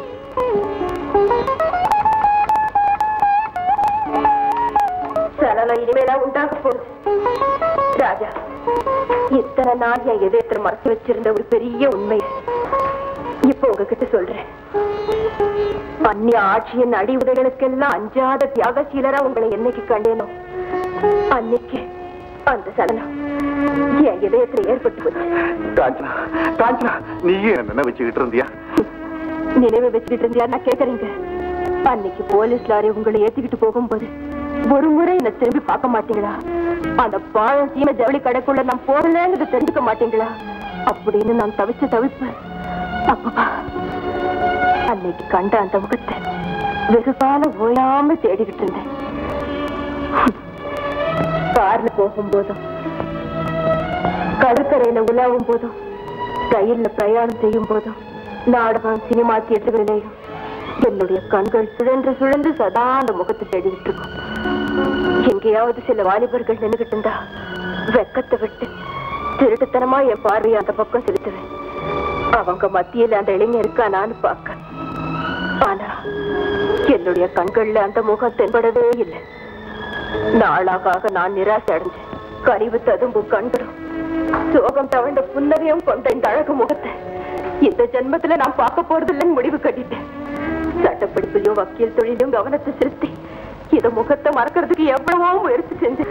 சலனம் இனிமேதான் உண்டாக போகுது ராஜா. இத்தனை நாள் என் இதயத்தில் மறைச்சு வச்சிருந்த ஒரு பெரிய உண்மை இப்ப உங்ககிட்ட சொல்றேன். அந்நிய ஆட்சியின் அடி உதைகளுக்கெல்லாம் அஞ்சாத தியாகசீலரா உங்களை என்னைக்கு கண்டேனோ அன்னைக்கு அந்த சலனம் என் இதயத்தில் ஏற்பட்டு போச்சு. காஞ்சனா, காஞ்சனா, நீயே என்ன நினைச்சுக்கிட்டு இருந்தியா? நினைவு வச்சுக்கிட்டு இருந்தியா நான் கேக்குறீங்க? அன்னைக்கு போலீஸ் லாரி உங்களை ஏத்திக்கிட்டு போகும்போது ஒரு முறை என்ன திரும்பி பார்க்க மாட்டீங்களா? அந்த பாழம் சீம ஜவுளி கடைக்குள்ள நான் போறலன்னு தெரிஞ்சுக்க மாட்டீங்களா? அப்படின்னு நான் தவிச்ச தவிப்பு. அப்பா, அன்னைக்கு கண்ட அந்த முகத்தை வெகுகால ஓயாம தேடிக்கிட்டு இருந்தேன். கார்ல போகும்போதும், கடற்கரையில உலாவும் போதும், ரயில்ல பிரயாணம் செய்யும் போதும், நாடகம், சினிமா தியேட்டர்களிலேயும் என்னுடைய கண்கள் சுழன்று சுழன்று சதா அந்த முகத்தை தேடிக்கிட்டு இருக்கும். எங்கேயாவது சில வாலிபர்கள் நின்றுகிட்டு இருந்தா வெக்கத்தை விட்டு திருட்டுத்தனமா என் பார்வையை அந்த பக்கம் செலுத்துவேன். அவங்க மத்தியில அந்த இளைஞர் இருக்கானான்னு பார்க்க. ஆனா என்னுடைய கண்கள்ல அந்த முகம் தென்படவே இல்லை. நாளாக நான் நிராசை அடைஞ்சேன். கனிவு ததும்பும் கண்களும் சோகம் தவழ்ந்த புன்னகையும் கொண்ட இந்த அழகு முகத்தை இந்த ஜென்மத்துல நான் பார்க்க போறதில்லைன்னு முடிவு கட்டிட்டேன். சட்டப்படிப்பிலையும் வக்கீல் தொழிலும் கவனத்தை செலுத்தி இத முகத்தை மறக்கிறதுக்கு எவ்வளவோ முயற்சி செஞ்சு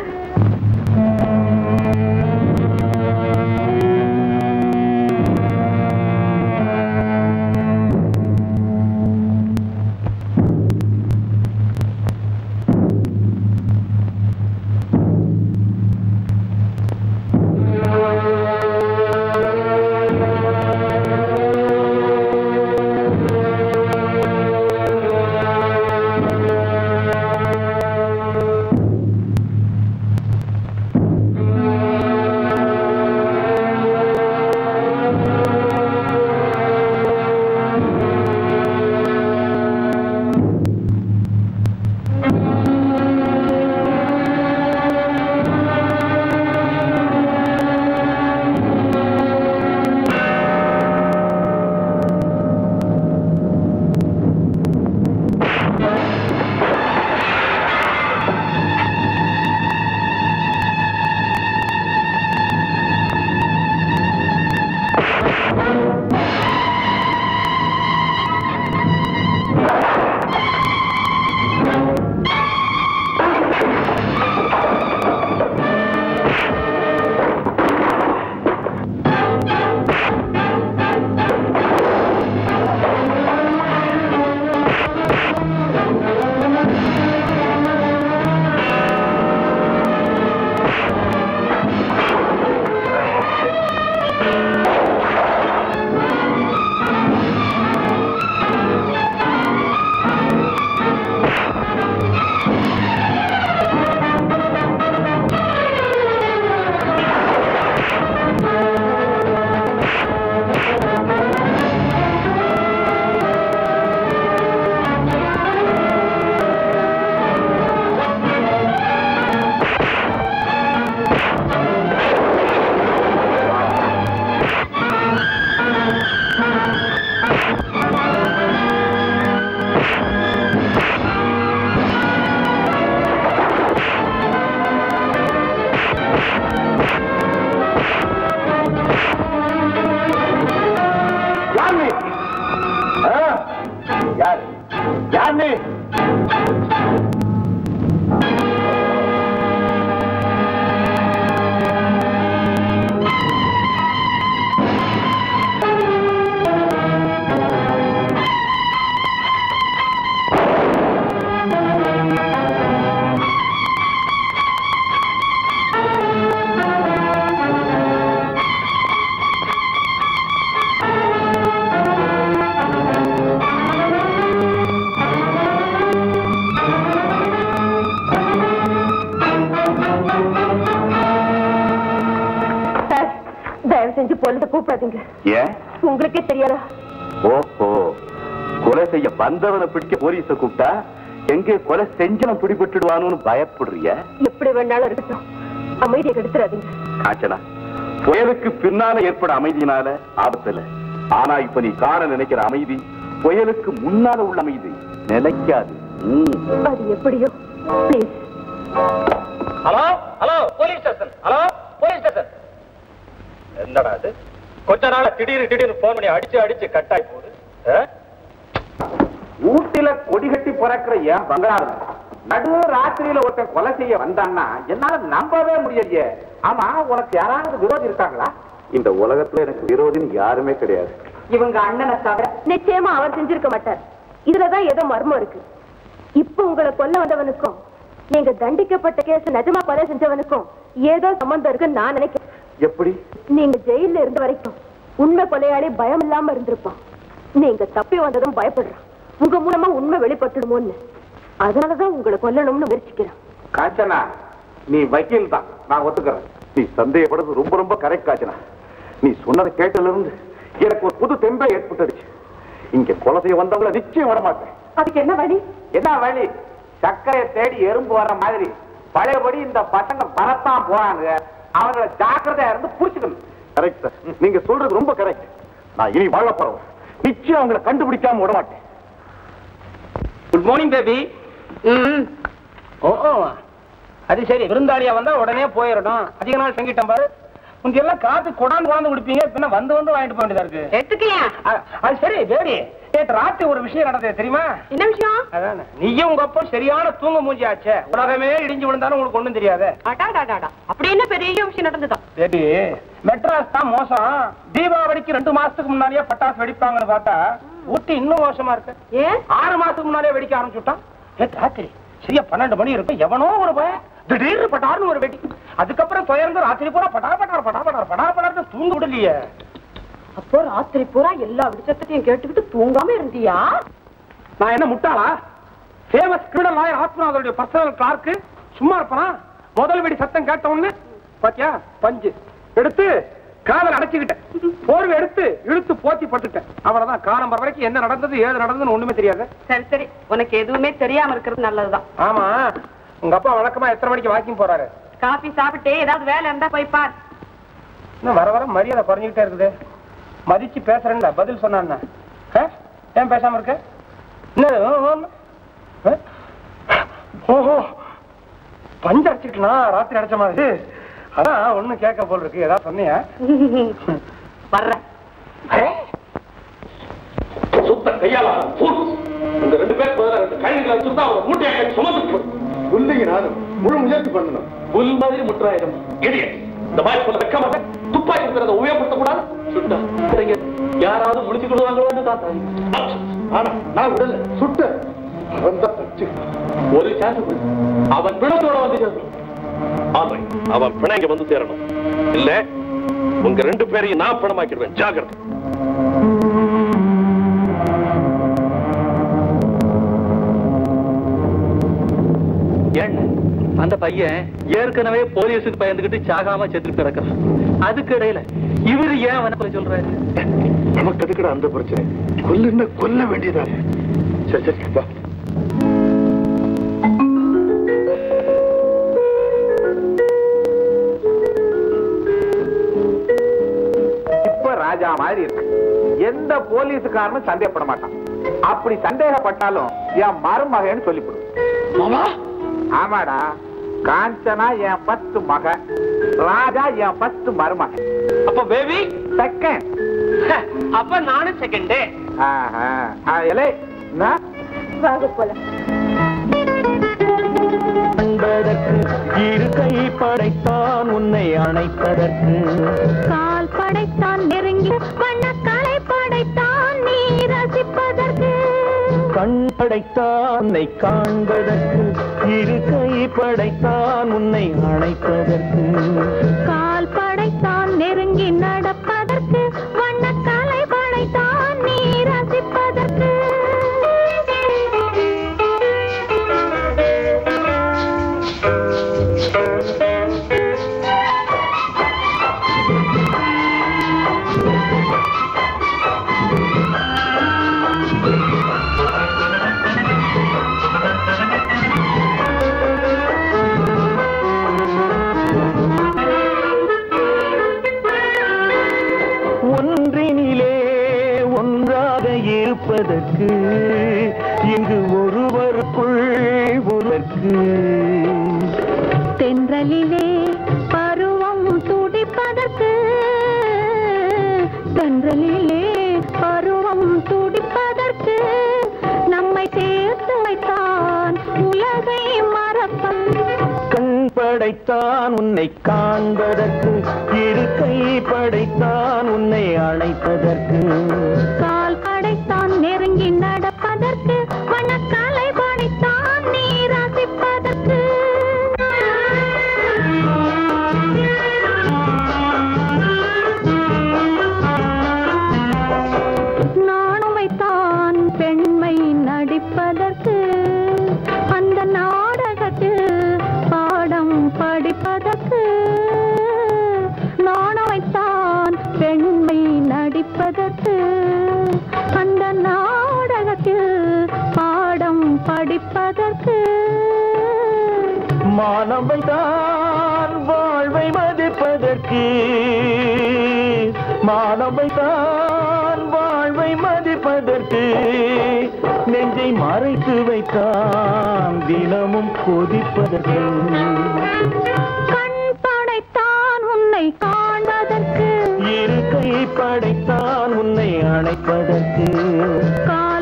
கூப்பிடாதீங்க. ஏன்? உங்களுக்கே தெரியாதா? ஓஹோ, கொலை செய்ய வந்தவனை பிடிக்க போலீஸ கூப்பிட்டா எங்கே கொலை செஞ்சவன் பிடிபட்டுடுவானு பயப்படுறிய? எப்படி வேணாலும் இருக்கட்டும், அமைதியை கெடுத்துறாதீங்க. காஞ்சனா, புயலுக்கு பின்னால ஏற்பட அமைதியினால ஆபத்துல, ஆனா இப்ப நீ காண நினைக்கிற அமைதி புயலுக்கு முன்னால உள்ள அமைதி நிலைக்காது. அது எப்படியோ. Please. Hello hello, police station. Hello police station. என்னடா அது, கொஞ்ச நாள திடீர்னு போன் பண்ணி அடிச்சு கட்டாய் போகுது. ஊட்டில கொடி கட்டி பிறக்கிற ஏன் பங்களா நடு ராத்திரியில ஒருத்தன் கொலை செய்ய வந்தான்னா என்னால நம்பவே முடியலையே. ஆமா, உனக்கு யாராவது விரோதி இருக்காங்களா? இந்த உலகத்துல எனக்கு விரோதின்னு யாருமே கிடையாது. இவங்க அண்ணனை தவிர நிச்சயமா அவர் செஞ்சிருக்க மாட்டார். இதுலதான் ஏதோ மர்மம் இருக்கு. இப்ப உங்களை கொல்ல வந்தவனுக்கும் நீங்க தண்டிக்கப்பட்ட கேஸ் நிஜமா கொலை செஞ்சவனுக்கும் ஏதோ சம்பந்தம் இருக்குன்னு நான் நினைக்கிறேன். எப்படி? நீங்க ஜெயில இருந்த வரைக்கும் உண்மை கொலையாளி பயம் இல்லாம இருந்திருப்பான். நீங்க தப்பி வந்ததும் பயப்படுறான். உங்க மூலமா உண்மை வெளிப்பட்டுடுமோன்னு. அதனாலதான் உங்களை கொல்லணும்னு முயற்சிக்கிறேன். காஞ்சனா, நீ வக்கீல் தான், நான் ஒத்துக்கிறேன். நீ சந்தேகப்படுறது ரொம்ப ரொம்ப கரெக்ட் காஞ்சனா. நீ சொன்னதை கேட்டதுல இருந்து எனக்கு ஒரு புது தெம்பை ஏற்பட்டுடுச்சு. இங்க கொலை செய்ய வந்தவங்கள நிச்சயம் வர மாட்டேன். அதுக்கு என்ன வழி? என்ன வழி? சக்கரையை தேடி எறும்பு வர்ற மாதிரி பழையபடி இந்த பசங்க பரத்தான் போறாங்க. அவங்களை ஜாக்கிரதையா இருந்து புடிச்சுக்கணும். கரெக்ட் சார், நீங்க சொல்றது ரொம்ப கரெக்ட். நான் இனி வாழ போறேன். நிச்சயம் அவங்களை கண்டுபிடிக்காம விட மாட்டேன். Good morning baby. ஓ, அது சரி, விருந்தாளியா வந்தா உடனே போயிடணும். அதிக நாள் தங்கிட்டோம் பாரு. முந்தி எல்லாம் காத்து கொடாந்து குழந்தை குடிப்பீங்க, பின்ன வந்து வாங்கிட்டு போக வேண்டியதா இருக்கு. எடுத்துக்கலையா? அது சரி பேபி, ராத்திரி ஒரு விஷயம் நடந்தது தெரியுமா? என்ன விஷயம்? அதானே நீயும் உங்க அப்பா சரியான தூங்க மூஞ்சி ஆச்சே. உலகமே இடிஞ்சு விழுந்தாலும் உங்களுக்கு ஒண்ணும் தெரியாது. அப்படி என்ன பெரிய விஷயம் நடந்ததா? சரி, மெட்ராஸ் தான் மோசம். தீபாவளிக்கு 2 மாசத்துக்கு முன்னாடியே பட்டாசு வெடிப்பாங்கன்னு பார்த்தா ஊட்டி இன்னும் மோசமா இருக்கு. ஏன் 6 மாசத்துக்கு முன்னாடியே வெடிக்க ஆரம்பிச்சுட்டான். ராத்திரி சரியா 12 மணி இருக்கு. எவனோ ஒரு பையன் திடீர்னு பட்டார்னு ஒரு வெடி. அதுக்கப்புறம் துயர்ந்து ராத்திரி பூரா படார் தூங்க விடலையே. அப்போ ராத்திரி பூரா எல்லா விடிச்சத்தையும் கேட்டுக்கிட்டு தூங்காம இருந்தியா? நான் என்ன முட்டாளா? ஃபேமஸ் கிரிமினல் லாயர் ஆத்மநாதனுடைய பர்சனல் கிளார்க்கு சும்மா இருப்பானா? முதல் வெடி சத்தம் கேட்ட உடனே பாத்தியா பஞ்சு எடுத்து காதல் அடைச்சுக்கிட்டேன். போர்வை எடுத்து இழுத்து போத்தி பட்டுட்டேன். அவ்வளவுதான். காலம்பர வரைக்கும் என்ன நடந்தது ஏது நடந்ததுன்னு ஒண்ணுமே தெரியாது. சரி சரி, உனக்கு எதுவுமே தெரியாம இருக்கிறது நல்லதுதான். ஆமா, உங்க அப்பா வழக்கமா எத்தனை மணிக்கு வாக்கிங் போறாரு? காபி சாப்பிட்டு ஏதாவது வேலை இருந்தா போய் பார். இன்னும் வர வர மரியாதை குறைஞ்சிக்கிட்டே இருக்குது. மதிச்சு பேசுறேன்ல பதில் சொன்னான். ஏன் பேசாம இருக்க? ஓஹோ, பஞ்சு அடிச்சுக்கலாம் ராத்திரி அடைச்ச மாதிரி. அதான் ஒண்ணு கேட்க போல் இருக்கு. ஏதாவது சொன்னியா? வர்றேன். சுத்த கையால இந்த 2 பேர் கைகளை வச்சுருந்தா அவங்க மூட்டையை சுமந்து புல்லிங்க. நானும் முழு முயற்சி பண்ணணும். புல் மாதிரி முற்றாயிரம் இந்த மாதிரி சொல்ல வைக்க மாட்டேன். துப்பாக்கி இருக்கிறத உபயோகப்படுத்தக்கூடாது. சுட்டா யாராவது முடிச்சு கொள்வாங்களோன்னு தான். ஆனா நான் விடல. சுட்ட அவன் தான் ஒரு சான்ஸ். அவன் பிணத்தோட வந்து சேர்க்கணும். ஆமை அவன் பிணம் இங்க வந்து சேரணும். இல்ல உங்க 2 பேரையும் நான் பணமாக்கிடுவேன். ஜாகிரதை. அந்த பையன் ஏற்கனவே போலீஸுக்கு பயந்துகிட்டு சாகாம செத்து கிடக்கிறான். அதுக்கு இடையில இவரு ஏன் அவனை சொல்றாரு? நமக்கு அதுக்கட அந்த பிரச்சனை. கொல்லுன்னா கொல்ல வேண்டியதா? சரி சரி வா. இப்ப ராஜா மாதிரி இருக்கு. எந்த போலீஸுக்காரனும் சந்தேகப்பட மாட்டான். அப்படி சந்தேகப்பட்டாலும் என் மருமகன்னு சொல்லிவிடும். ஆமாடா, காஞ்சனா என் 10 மகன், ராஜா என் 10 மருமகன். அப்ப பேபி செகண்ட். அப்ப நானும் செகண்ட். வாங்க போல. இரு கை படைத்தான் உன்னை அணைப்பதற்கு, கால் படைத்தான் நெருங்கி வண்ணக்காலை படைத்தான் நீ ரசிப்பதற்கு, கண் படைத்தான் உன்னை காண்பதற்கு, இரு கை படைத்தான் உன்னை அணைப்பதற்கு, கால் படைத்தான் நெருங்கி நடப்பதற்கு, வண்ணக்காலை படைத்தான் நீ ரசிப்பதற்கு. இருப்பதற்கு இங்கு ஒருவருக்குள் ஒருவருக்கு, தென்றலிலே பருவம் துடிப்பதற்கு, தென்றலிலே பருவம் துடிப்பதற்கு, நம்மை சேர்த்து வைத்தான் உலகை மறப்பன், கண் படைத்தான் உன்னை காண்பதற்கு, இரு கை படைத்தான் உன்னை அழைப்பதற்கு, கால் படைத்தான் நெருங்கி நடப்பதற்கு, வண்ணக்காலை படைத்தான் நீ ரசிப்பதற்கு. நானுமைத்தான் பெண்மை நடிப்பதற்கு, அந்த நாடகத்தில் பாடம் படிப்பதற்கு, நானுமைத்தான் பெண்மை நடிப்பதற்கு, அந்த நாடகத்தில் பாடம் படிப்பதற்கு, மானவைதான் வாழ்வை மதிப்பதற்கு, மானவைதான் வாழ்வை மதிப்பதற்கு, நெஞ்சை மறைத்து வைத்தான் தினமும் கொதிப்பதற்கு, கண் படைத்தான் உன்னை காண்பதற்கு, இரு கை படைத்தான் உன்னை அணைப்பதற்கு,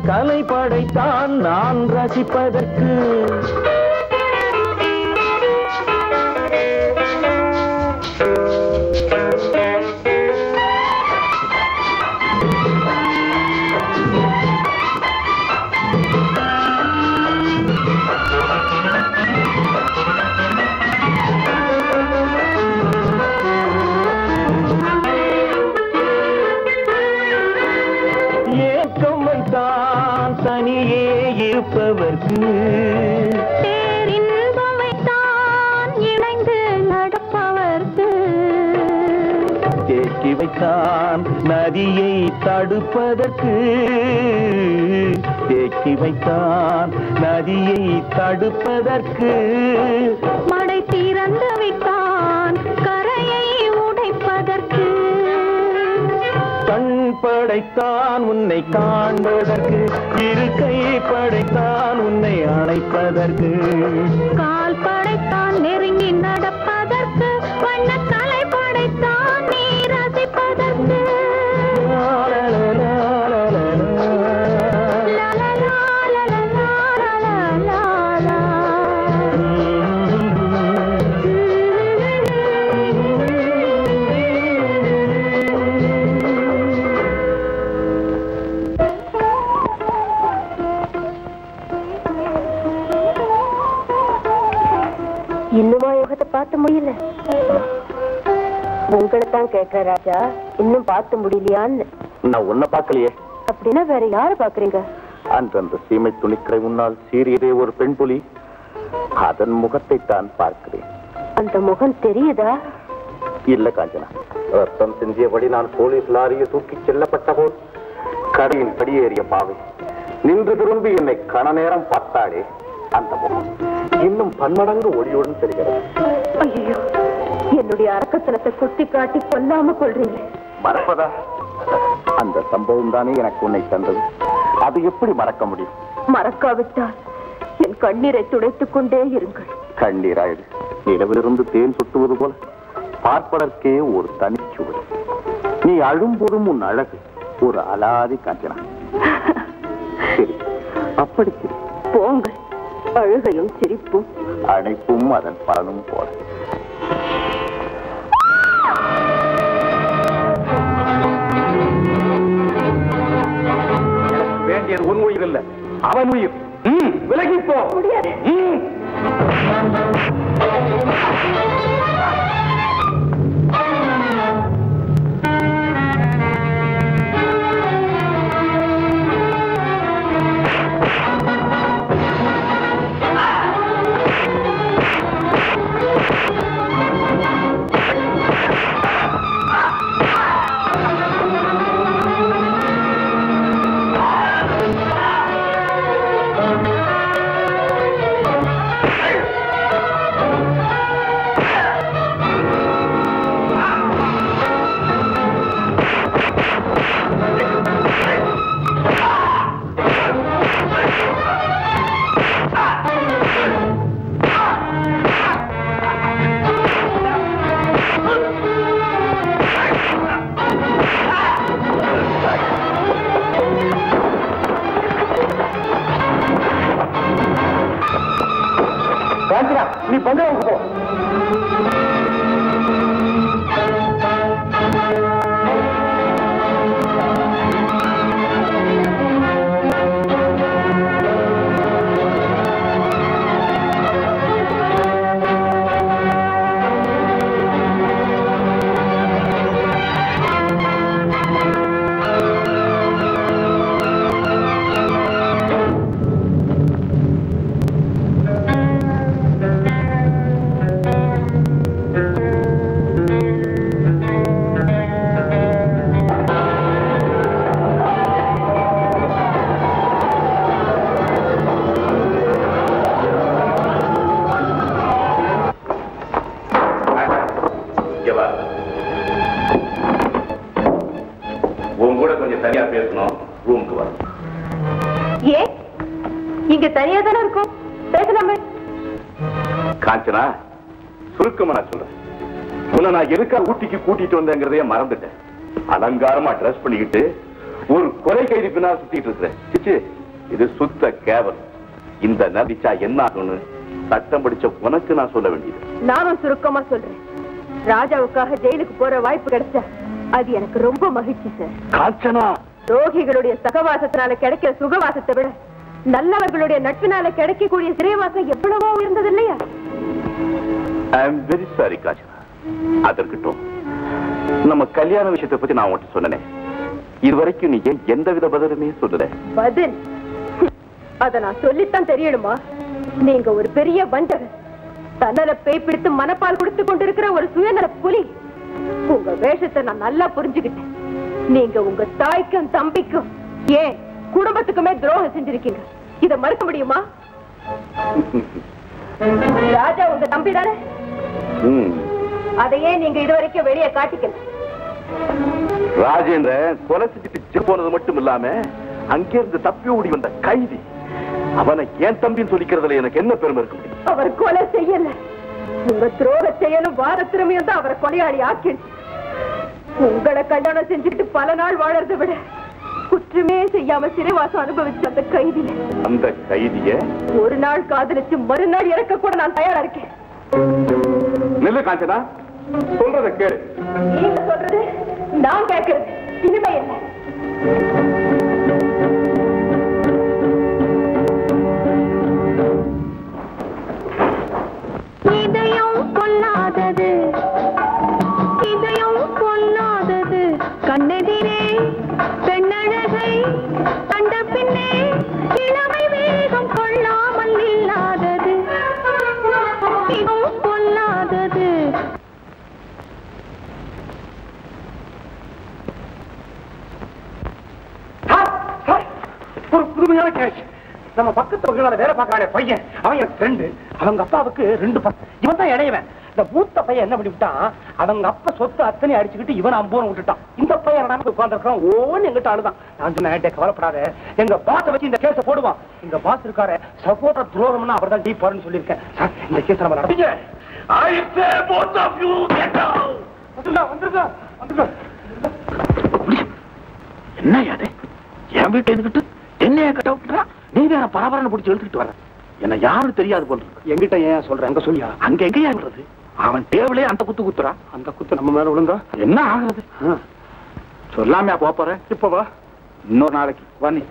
கலை படைத்தான் நான் ரசிப்பதற்கு. தனியே இருப்பவர்க்கு பேரின்பமைத்தான் இணைந்து நடப்பவர்க்கு தேக்கி வைத்தான் நதியை தடுப்பதற்கு. தேக்கி வைத்தான் நதியை தடுப்பதற்கு. மடை திறந்து வைத்தான் கரையை உடைப்பதற்கு. கண் படைத்தான் உன்னை காண்பதற்கு. இருக்கை படைத்தான் உன்னை அணைப்பதற்கு. கால் படைத்தான் நெருங்கி நடப்பதற்கு. வண்ணக்கலை படைத்தான் நீ ரசிப்பதற்கு. இன்னுமா யோகத்தை பார்த்த முடியல? உங்களைத்தான் கேட்கிற ராஜா, இன்னும் பார்த்து முடியலையான்னு. நான் உன்னை பார்க்கலையே. அப்படின்னா வேற யாரு பாக்குறீங்க? அந்த சீமை துணிக்கரை முன்னால் சீரியதே ஒரு பெண் புலி, அதன் முகத்தை தான் பார்க்கிறேன். அந்த முகம் தெரியுதா? இல்ல காஞ்சனா, ரத்தம் சிந்தியபடி நான் போலீஸ் லாரியை தூக்கி செல்லப்பட்ட போது கரையின் படியேறிய பாவை நின்று திரும்பி என்னை கன நேரம் பார்த்தாளே, அந்த முகம் இன்னும் பன்மடங்கு ஒளியுடன் தெரிகிறது. ஐயோ, என்னுடைய அரக்கத்தனத்தை குத்தி காட்டி கொல்லாம கொள்றீங்க. மறப்பதா? அந்த சம்பவம் தானே எனக்கு உன்னை தந்தது. அது எப்படி மறக்க முடியும்? மறக்காவிட்டால் என் கண்ணீரை துடைத்துக் கொண்டே இருங்கள். கண்ணீராயிடு. நிலவிலிருந்து தேன் சுட்டுவது போல பார்ப்பதற்கே ஒரு தனிச்சுவை. நீ அழும்போதும் உன் அழகு ஒரு அலாதி காஞ்சனா. சரி, அப்படி சரி. போங்கள். அழுகையும் சிரிப்பும் அணைப்பும் அதன் பலனும் போல. வேண்டியது உன் உயிர் இல்ல, அவன் உயிர். விலகி போ. முடியாது. நீ பஞ்சாவுக்கு போ. காஞ்சனா, சுருக்கமா நான் சொல்றேன். உன்னை நான் எதுக்காக ஊட்டிக்கு கூட்டிட்டு வந்தேங்கிறதையே மறந்துட்டேன். அலங்காரமா ட்ரெஸ் பண்ணிக்கிட்டு ஒரு கொலை கைதி பின்னால் சுத்திட்டு இருக்கிற சிச்சு, இது சுத்த கேவலம். இந்த நடிச்சா என்ன ஆகும்னு சட்டம் படிச்ச உனக்கு நான் சொல்ல வேண்டியது. நானும் சுருக்கமா சொல்றேன். ராஜாவுக்காக ஜெயிலுக்கு போற வாய்ப்பு கிடைச்சா அது எனக்கு ரொம்ப மகிழ்ச்சி சார். காஞ்சனா, ரோகிகளுடைய சகவாசத்தினால கிடைக்கிற சுகவாசத்தை விட நல்லவர்களுடைய நட்பினால கிடைக்கக்கூடிய சிறைவாசம் எவ்வளவோ உயர்ந்தது இல்லையா? I am very sorry Kanchana. அதற்கிட்டும் நம்ம கல்யாண விஷயத்தை பத்தி நான் உன்கிட்ட சொன்னேன். இதுவரைக்கும் நீ எந்தவித பதிலுமே சொல்லல. பதில்? அத நான் சொல்லித்தான் தெரியணுமா? நீங்க ஒரு பெரிய வஞ்சகர், தன்னல பேய் பிடித்து மனப்பால் கொடுத்து கொண்டிருக்கிற ஒரு சுயநல புலி. உங்க வேஷத்தை நான் நல்லா புரிஞ்சுக்கிட்டேன். நீங்க உங்க தாய்க்கும் தம்பிக்கும் ஏன் குடும்பத்துக்குமே துரோகம் செஞ்சிருக்கீங்க. இத மறுக்க முடியுமா? ராஜா உங்க தம்பி தானே? அதையே நீங்க இதுவரைக்கும் வெளியே காட்டிக்கல. ராஜேந்திரன் கொலை செஞ்சுட்டு போனது மட்டும் இல்லாம அங்கிருந்து தப்பி ஓடி வந்த கைதி. அவனை ஏன் தம்பின்னு சொல்லிக்கிறதுல எனக்கு என்ன பெருமை இருக்க முடியும்? அவர் கொலை செய்யல. உங்க துரோக செயலும் வாரத்திறமையும் தான் அவரை கொலையாளி ஆக்கிடுச்சு. உங்களை கல்யாணம் செஞ்சுட்டு பல நாள் வாழறதை விட குற்றமே செய்யாம சிறைவாசம் அனுபவிச்ச அந்த கைதிய ஒரு நாள் காதலிச்சு மறுநாள் இறக்க கூட நான் தயாரா இருக்கேன். நெல்லு காஞ்சனா, சொல்றத கேளு. நீங்க சொல்றது நான் கேட்கறது இனிமே என்ன? இதயம் கொல்லாதது, இதயம் கொல்லாதது, கண்ணெதிரே பெண்ணழகை கண்ட பின்னே இளமை வேகம் கொள்ளாமல் இல்லாதது, இதயம் கொல்லாதது. ஒரு புதுமையான கேட்ச். நம்ம பக்கத்து வகையில வேலை பார்க்கறானே பையன், அவன் எனக்கு ஃப்ரெண்டு. அவங்க அப்பாவுக்கு 2 பசங்க. இவன் தான் இடையவன். இந்த மூத்த பையன் என்ன பண்ணிவிட்டான், அவங்க அப்பா சொத்து அத்தனை அடிச்சுக்கிட்டு இவன் அம்போன்னு விட்டுட்டான். இந்த பையன் நமக்கு உட்கார்ந்துருக்கான். ஓன்னு எங்கிட்ட அழுதான். நான் சொன்னேன், கவலைப்படாத, எங்க பாஸை வச்சு இந்த கேஸை போடுவான். இந்த பாஸ் இருக்காரு சப்போர்ட்டா துரோகம்னா அவர் தான் டீப் போறேன்னு சொல்லியிருக்கேன். சார், இந்த கேஸ் நம்ம நடத்தீங்க. என்ன யாரு என் வீட்டை இருந்துகிட்டு என்னைய கட்ட விட்டுறா? நீ வேற பரபரன்னு பிடிச்சி எழுத்துக்கிட்டு வர. என்ன யாரும் தெரியாது போல இருக்கு. எங்கிட்ட ஏன் சொல்றேன்? அங்க சொல்லியா? அங்க எங்கயா சொல்றது? அவன் டேபிளே அந்த குத்து குத்துறா. அந்த குத்து நம்ம மேல விழுந்தா என்ன ஆகுறது? சொல்லாமையா போறேன். இப்ப வா, இன்னொரு நாளைக்கு வா. நீ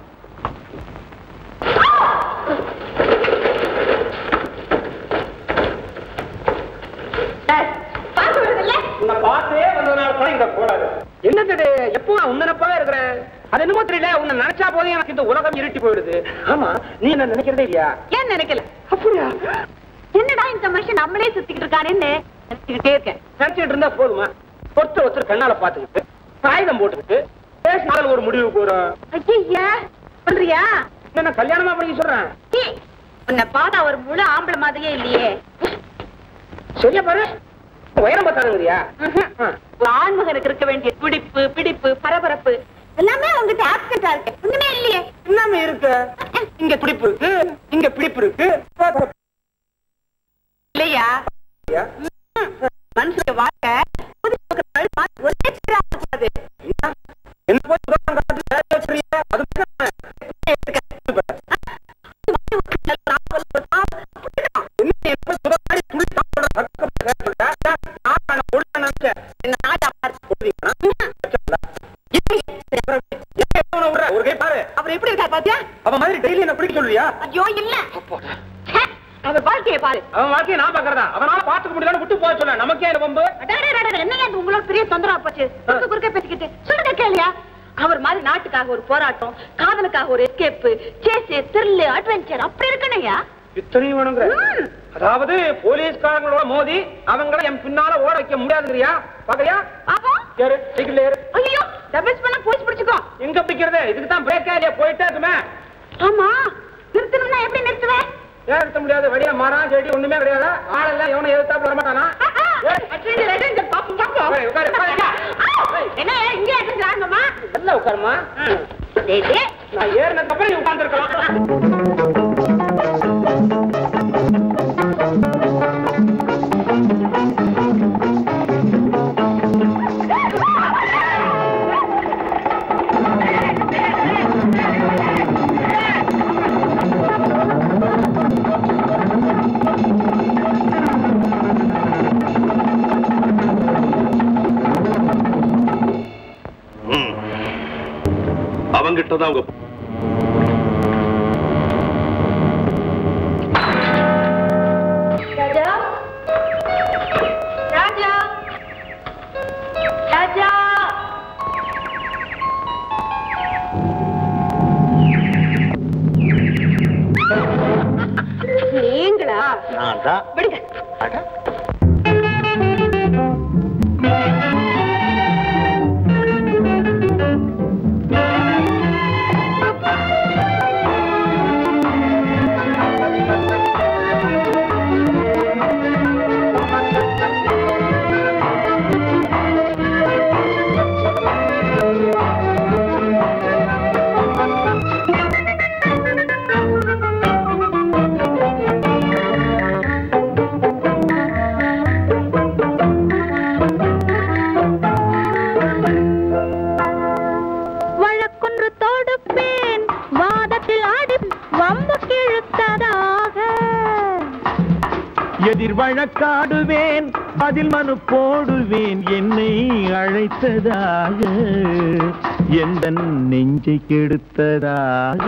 பார்த்தே வந்ததுனால இங்க போடாது. என்னது எப்பவும் உன்னப்பா இருக்கிறேன். அது என்னமோ தெரியல, உன்னை நினைச்சா போதும் எனக்கு இந்த உலகம் இருட்டி போயிடுது. ஆமா, நீ என்ன நினைக்கிறதே இல்லையா? ஏன் நினைக்கல? அப்படியா? என்னடா இந்த மனுஷன் நம்மளே சுத்திக்கிட்டு இருக்கானேன்னு நினைச்சுக்கிட்டே இருக்கேன். நினைச்சிட்டு இருந்தா போதுமா? ஒருத்தர் கண்ணால பாத்துக்கிட்டு காகிதம் போட்டுக்கிட்டு பேசினாலும் ஒரு முடிவுக்கு வரும். ஐயா சொல்றியா? என்ன கல்யாணமா பண்ணி சொல்றேன். உன்னை பார்த்தா ஒரு முழு ஆம்பளை மாதிரியே இல்லையே. சரியா பாரு, உயரம் பார்த்தாருங்கறியா? ஆண்மகனுக்கு இருக்க வேண்டிய துடிப்பு, பிடிப்பு, பரபரப்பு எல்லாமே உங்ககிட்ட ஆப்சென்டா இருக்கு. ஒண்ணுமே இல்லையே. எல்லாமே இருக்கு. இங்க துடிப்பு இருக்கு, இங்க பிடிப்பு இருக்கு. இல்லையா? மனுஷனுக்கு வாழ்க்கை ஒரே சீரா இருக்காது. என்ன போய் அது அவர் எப்படி இருக்கா பாத்தியா? அவன் மாதிரி டெய்லி என்ன பிடிக்க சொல்றியா? ஐயோ இல்ல, அவன் வாழ்க்கையை பாரு. அவன் வாழ்க்கையை நான் பாக்குறதா? அவனால பாத்துக்க முடியல விட்டு போக சொல்ல. நமக்கே ரொம்ப என்ன உங்களோட பெரிய தொந்தரவா போச்சு. குறுக்க பேசிக்கிட்டு சொல்லுங்க கேளியா? அவர் மாதிரி நாட்டுக்காக ஒரு போராட்டம், காதலுக்காக ஒரு எஸ்கேப், சேஸ், த்ரில், அட்வென்ச்சர் அப்படி இருக்கணையா? இத்தனையும் வேணுங்கிற? அதாவது போலீஸ்காரங்களோட மோதி அவங்கள என் பின்னால ஓட வைக்க முடியாதுங்கறியா? பாக்கறியா? ஏறு, சைக்கிள் ஏறு. ஐயோ, டபுள்ஸ் பண்ண போலீஸ் பிடிச்சுக்கோ. எங்க பிடிக்கிறது? இதுக்கு தான் பிரேக் ஆயிலே போயிட்டே இருக்குமே. ஆமா, நிறுத்தணும்னா எப்படி நிறுத்துவே? ஏன் நிறுத்த முடியாது? வழியா மரம் செடி ஒண்ணுமே கிடையாது. ஆளெல்லாம் எவனை எதிர்த்தாப்புல வர மாட்டானா? என்ன இங்க இருக்கிறாங்கம்மா? நல்லா உட்காருமா. நான் ஏறினதுக்கு அப்புறம் நீ உட்கார்ந்துருக்கலாம். அவங்கிட்டதான் அவங்க ராஜா ராஜா ராஜா நீங்களா? நான் தான். விடுங்க. எதிர் வழக்காடுவேன் பதில் மனு போடுவேன் என்னை அழைத்ததாக எந்த நெஞ்சை கெடுத்ததாக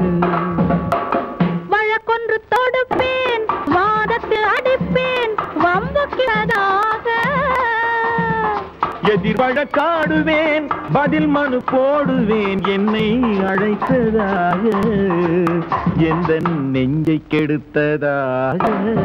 வழக்கொன்று தொடுப்பேன் வாதத்தில் அடிப்பேன் வம்புக்கிறதாக எதிர் வழக்காடுவேன் பதில் மனு போடுவேன் என்னை அழைத்ததாக எந்த நெஞ்சை கெடுத்ததாக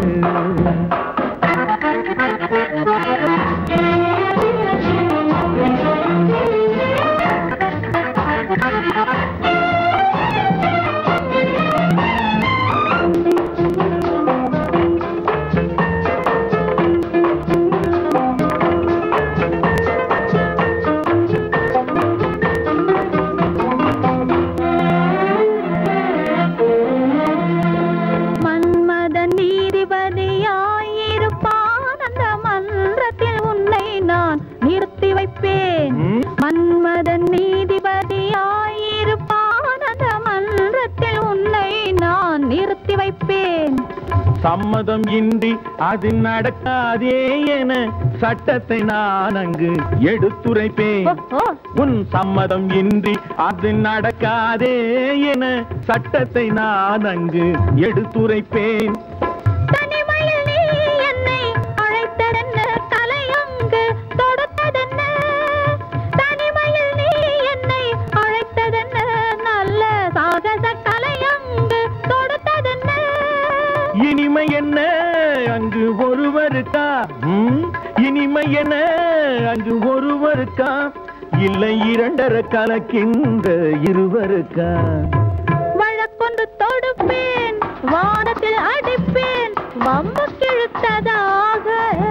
சம்மதம் இன்றி அது நடக்காதே என சட்டத்தை நான் அங்கு எடுத்துரைப்பேன் உன் சம்மதம் இன்றி அது நடக்காதே என சட்டத்தை நான் அங்கு எடுத்துரைப்பேன் தனிமையில் நீ என்னை அழைத்ததென்ன தலையங்கு தொடுத்ததென்ன தனிமையில் நீ என்னை அழைத்ததென்ன நல்ல சாகச கலையங்கு தொடுத்ததென்ன இனிமை என்ன அங்கு ஒருவருக்கா இனிமை என்ன அங்கு ஒருவருக்கா இல்லை இரண்டரை கலக்கின்ற இருவருக்கா வழக்கொன்று தொடுப்பேன் வானத்தில் அடிப்பேன் வம்பு கிழுத்ததாக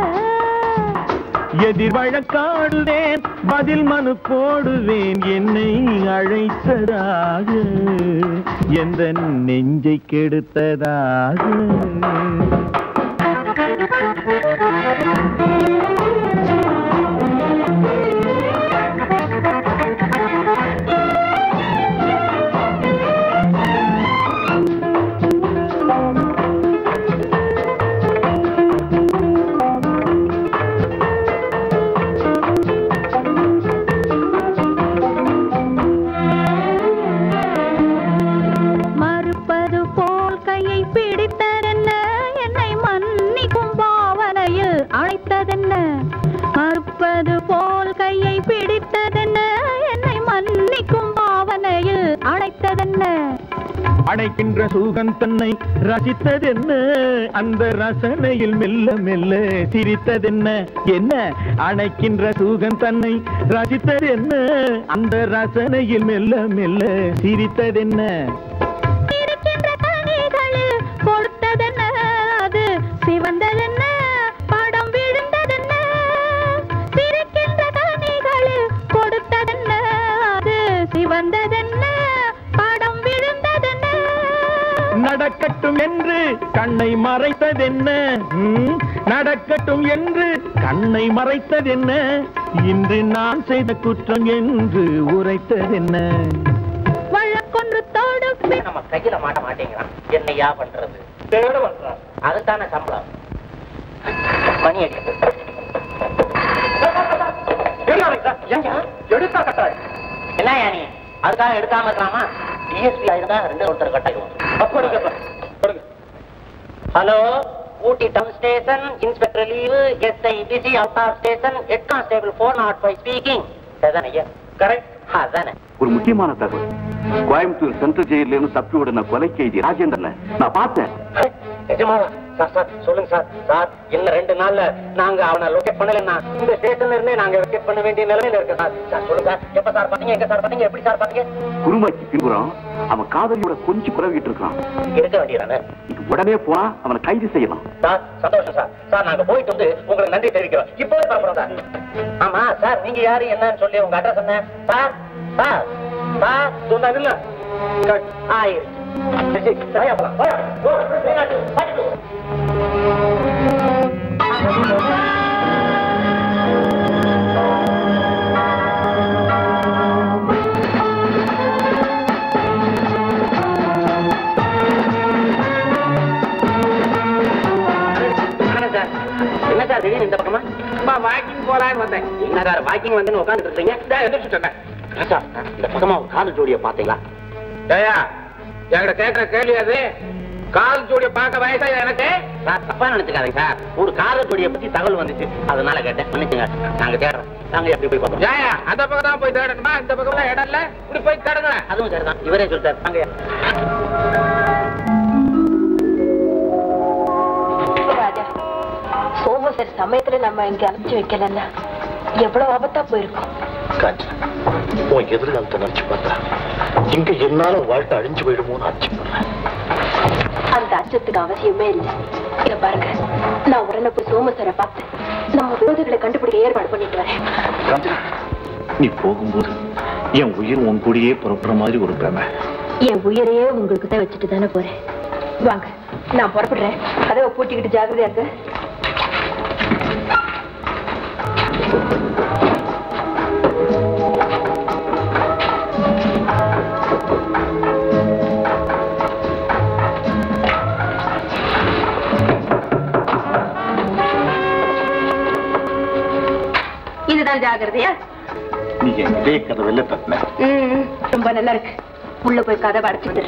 எதிர் வழக்காடுவேன் பதில் மனு போடுவேன் என்னை அழைத்ததாக எந்த நெஞ்சை கெடுத்ததாக அடைக்கின்ற சுகம் தன்னை ரசித்ததென்ன அந்த ரசனையில் மெல்ல மெல்ல சிரித்ததென்ன என்ன அடைக்கின்ற சுகம் தன்னை ரசித்ததென்ன அந்த ரசனையில் மெல்ல மெல்ல சிரித்ததென்ன கொடுத்ததென்ன அது சிவந்ததென்ன படம் விழுந்ததென்ன சிரிக்கின்ற கனிகளில் கொடுத்ததென்ன அது சிவந்ததென்ன படம் விழுந்ததென்ன நடக்கட்டும் என்று கண்ணை மறைத்ததென்ன நடக்கட்டும் என்று கண்ணை மறைத்ததென்ன இன்று நான் செய்த குற்றம் என்று உரைத்ததென்ன வழக்கொன்று தொடுப்பேன் நம்ம கையில மாட்ட மாட்டேங்கிறான் என்னையா பண்றது தேட பண்றான் அதுதானே சம்பளம் மணி அடிக்குது எடுத்தா கட்டாய் என்ன யானி அதுக்காக எடுக்காம இருக்கலாமா? டிஎஸ்பி ஆயிருந்தா ரெண்டு ஒருத்தர் கட்டாயிடுவோம். Hello, Ooty town station, inspector leave, SI busy, out of station, head constable 405 speaking. அதானே ஐயா? கரெக்ட். அதானே. ஒரு முக்கியமான தகவல். கோயம்புத்தூர் சென்ட்ரல் ஜெயில இருந்து தப்பி ஓடின கொலை கைதி ராஜேந்திரன் நான் பார்த்தேன். சார் சார் சொல்லுங்க சார். சார் இன்னும் 2 நாள்ல நாங்க அவனை லொகேட் பண்ணலன்னா இந்த ஸ்டேஷன்ல இருந்தே நாங்க லொகேட் பண்ண வேண்டிய நிலைமையில இருக்கு சார். சார் சொல்லுங்க சார். எப்ப சார் பாத்தீங்க? எங்க சார் பாத்தீங்க? எப்படி சார் பாத்தீங்க? குருமாய்க்கு பின்புறம் அவன் காதலியோட கொஞ்சம் குறவிட்டு இருக்கான். இருக்க வேண்டியதானே? உடனே போனா அவனை கைது செய்யலாம். சார் சந்தோஷம் சார். சார் நாங்க போயிட்டு வந்து உங்களுக்கு நன்றி தெரிவிக்கிறோம். இப்போவே பாக்குறோம் சார். ஆமா சார், நீங்க யாரு என்னன்னு சொல்லி உங்க அட்ரஸ் என்ன சார்? சார் சார் சொன்னாங்கல்ல ஆயிருச்சு. சரியா போலாம். என்ன சார் திடீர்னு இந்த பக்கமா? வாக்கிங் போலான்னு வந்தேன். என்ன சார் வாக்கிங் வந்து உட்காந்துட்டு இருக்கீங்க? சார் இந்த பக்கமா கால் ஜோடியை பாத்தீங்களா? என்கிட்ட கேட்கிற கேள்வி அது. கால் ஜோடியை பார்க்க வயசா எனக்கு? சார் தப்பா நினைச்சுக்காதீங்க சார். ஒரு கால் ஜோடியை பத்தி தகவல் வந்துச்சு, அதனால கேட்டேன். மன்னிச்சுங்க. நாங்க தேடுறோம். நாங்க எப்படி போய் பார்த்தோம்? அந்த பக்கம் தான் போய் தேடணுமா? இந்த பக்கம் இடம் இல்ல, இப்படி போய் தேடுங்க. அதுவும் சரிதான். இவரே சொல்லிட்டார். நாங்க சோமசர் சமயத்துல நம்ம இங்க அனுப்பிச்சு வைக்கலன்னா எவ்வளவு ஆபத்தா போயிருக்கோம். உன் எதிர்காலத்தை நினைச்சு பார்த்தா இங்க என்னால வாழ்க்கை அழிஞ்சு போயிடுமோன்னு அச்சப்படுறேன். அந்த அச்சத்துக்கு அவசியமே இல்லை. இத பாருங்க, நான் உடனே போய் சோமசரை பார்த்து நம்ம விரோதிகளை கண்டுபிடிக்க ஏற்பாடு பண்ணிட்டு வரேன். நீ போகும்போது என் உயிர் உன் கூடயே புறப்படுற மாதிரி ஒரு பிரமை. என் உயிரையே உங்களுக்கு தான் வச்சுட்டு தானே போறேன். வாங்க, நான் புறப்படுறேன். கதவை பூட்டிக்கிட்டு ஜாக்கிரதையா இருக்கு. இதுதான் ஜாகிரதையா? நீ இதே கதவுல தட்டின. ரொம்ப நல்லா இருக்கு. உள்ள போய் கதவை அடைச்சிட்டு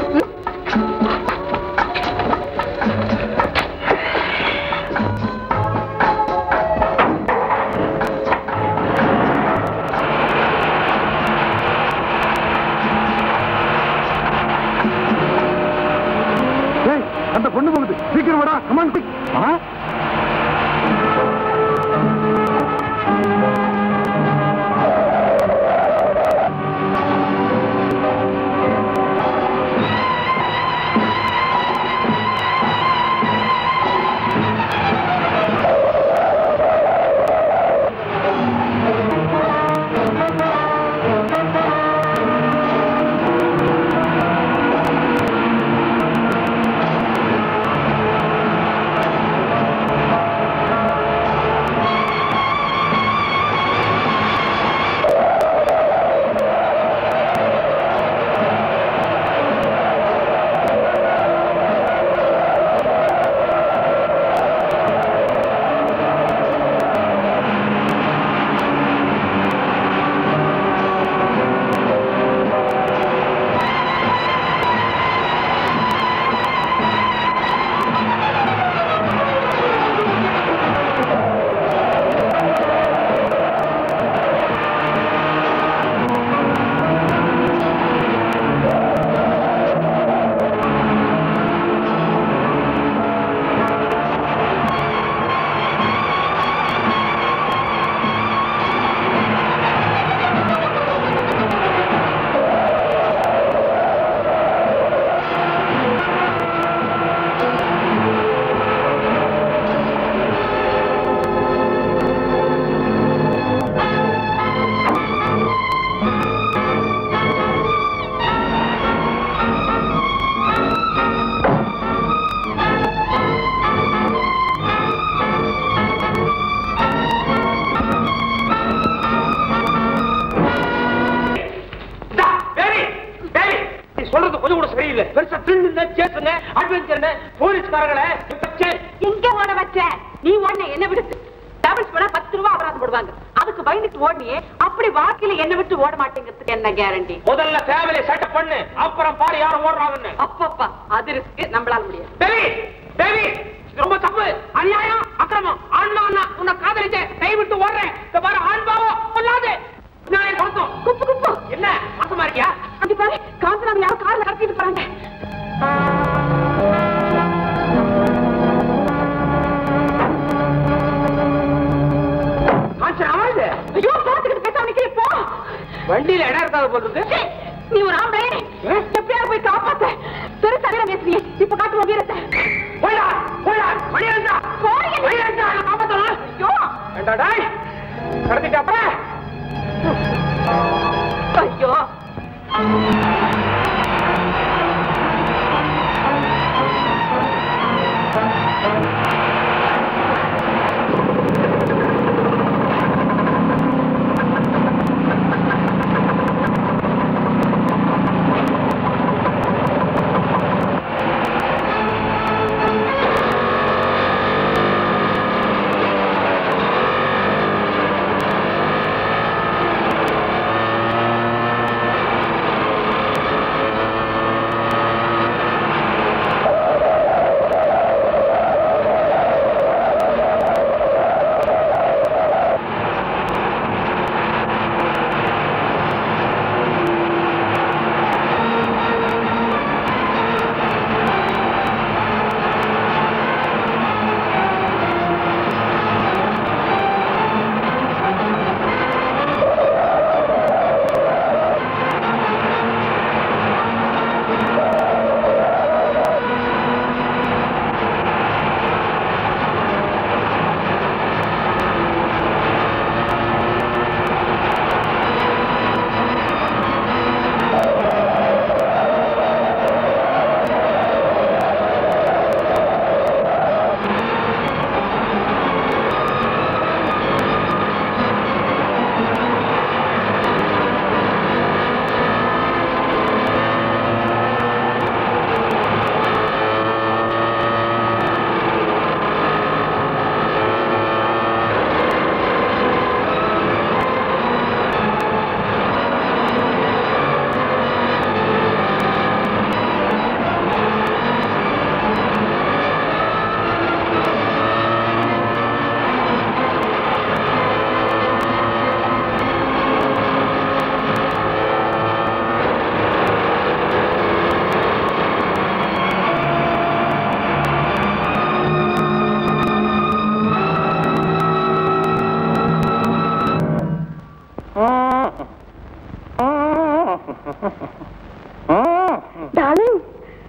அந்த பொண்ணு போகுது. சீக்கிரம் வாடா. கமான். எங்க ஓட வச்ச? நீ ஓட என்ன விடுத்து? டபுள்ஸ் போனா 10 ரூபாய் அபராதம் போடுவாங்க. அதுக்கு ஆளுக்கு பயந்துட்டு ஓடினியே அப்படி வாழ்க்கையில என்ன விட்டு ஓட மாட்டேங்கிறதுக்கு என்ன கேரண்டி? முதல்ல ஃபேமிலி செட்டப் பண்ணு, அப்புறம் பாரு யாரும் ஓடுறாங்கன்னு. அப்பப்பா அது ரிஸ்க், நம்மளால முடியாது. தேவி தேவி ரொம்ப தப்பு, அநியாயம், அக்கிரமம். ஆண்மா உன்னை காதலிச்ச கை விட்டு ஓடுறேன். இந்த பாரு ஆண்பாவோ கொள்ளாது. நான் கொடுத்தோம் குப்பு குப்பு. என்ன மாசமா இருக்கியா? அங்க பாரு காஞ்சனா யாரும் கார்ல கடத்திட்டு போறாங்க. காஞ்சனா இது ஐயோ பாத்துக்கிட்டு பேசாம நிக்கிறே போ. வண்டியில இடம் இருக்காது போட்டுருக்கு. நீ ஒரு ஆம்பளை எப்படியாவது போய் காப்பாத்த. சரி சரியா பேசுறியே, இப்ப காட்டுவோம் வீரத்தை. போயா போயா மணியண்டா போறீங்க மணியண்டா காப்பாத்தணும். ஐயோ ஏண்டா டேய் கடத்திட்ட அப்புறம் ஐயோ டார்லிங்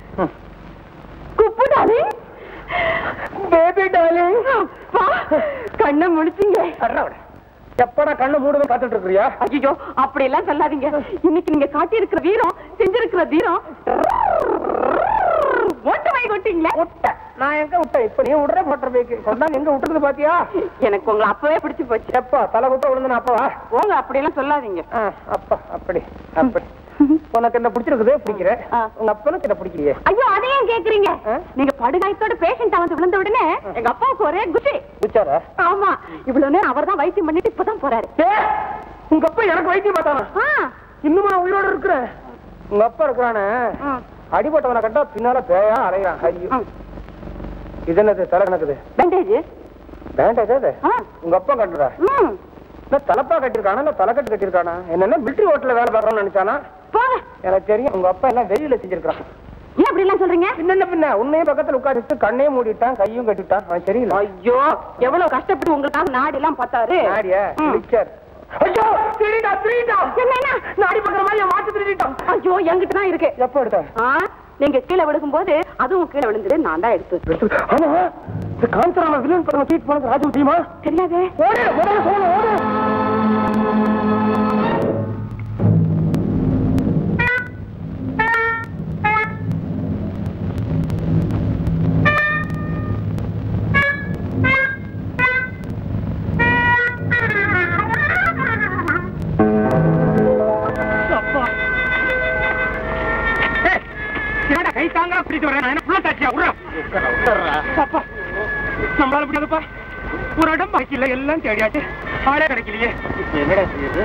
குப்பு டார்லிங் பேபி டார்லிங் அப்பா கண்ணை முடிச்சிங்க. எப்படா கண்ணு மூடுவே காத்துட்டு இருக்கிறியா? ஐயோ அப்படி எல்லாம் சொல்லாதீங்க. இன்னைக்கு நீங்க காட்டி இருக்கிற வீரம், செஞ்சிருக்கிற வீரம் ஓட்டு வாங்கி கொட்டீங்களே. நான் எங்க விட்டேன்? இப்ப நீ விடுற மோட்டர் பைக் கொண்டாந்து எங்க விட்டுறது பாத்தியா? எனக்கு உங்களை அப்பவே பிடிச்சு போச்சு. எப்பா தலை குட்ட விழுந்து அப்பவா? போங்க அப்படி எல்லாம் சொல்லாதீங்க. அப்பா அப்படி அப்படி உனக்கு என்ன பிடிச்சிருக்குது? பிடிக்கிற உங்க அப்பனுக்கு என்ன பிடிக்கிறியே? ஐயோ அதையும் கேக்குறீங்க? நீங்க படுகாயத்தோட பேஷண்டா வந்து விழுந்த உடனே எங்க அப்பாவுக்கு ஒரே குஷி. குச்சாரா? ஆமா, இவ்வளவு நேரம் அவர் தான் வைத்தியம் பண்ணிட்டு இப்பதான் போறாரு. உங்க அப்பா எனக்கு வைத்தியம் பார்த்தானா? இன்னும் நான் உயிரோட இருக்கிறேன். உங்க அப்பா இருக்கிறானே அடிபட்டவனை கண்டா பின்னால பேயா அலையான். ஐயோ இது என்னது? தலை கணக்குது. பேண்டேஜ். பேண்டேஜ் அது உங்க அப்பா கட்டுறா? தலப்பா கட்டிருக்கானா இல்ல தலைக்கட்டு கட்டிருக்கானா? என்னன்னா மிலிட்டரி ஹோட்டல்ல வேலை பார்க்கணும்னு நினைச்சானா? எனக்கு தெரியும். உங்க அப்பா எல்லாம் வெயில செஞ்சிருக்கான். ஏன் அப்படி எல்லாம் சொல்றீங்க? என்ன பின்ன உன்னையும் பக்கத்துல உட்காந்துட்டு கண்ணையும் மூடிட்டான், கையும் கட்டிட்டான். அவன் தெரியல. ஐயோ எவ்வளவு கஷ்டப்பட்டு உங்களுக்காக நாடு எல்லாம் பார்த்தாரு. நாடியா? மிக்சர். ஐயோ திருடா திருடா. என்ன நாடி பக்கற மாதிரி மாட்டு திருடிட்டான். ஐயோ என்கிட்ட தான் இருக்கு. எப்ப எடுத்த? நீங்க கீழே விழுகும் போது அதுவும் கீழே விழுந்துட்டு நான் தான் எடுத்து. ஆமா இந்த காஞ்சனா வில்லன் படம் ட்வீட் பண்ணது ராஜு தெரியுமா? தெரியாதே. ஓடு ஓடு சொல்ல ஓடு. கை தாங்க பிடிச்சு வரேன். என்ன புள்ள தாச்சியா? நம்மளால முடியாதுப்பா. ஒரு இடம் பாக்கி இல்ல, எல்லாம் தேடியாச்சு. ஆளே கிடைக்கலையே. இப்ப என்னடா செய்யுது?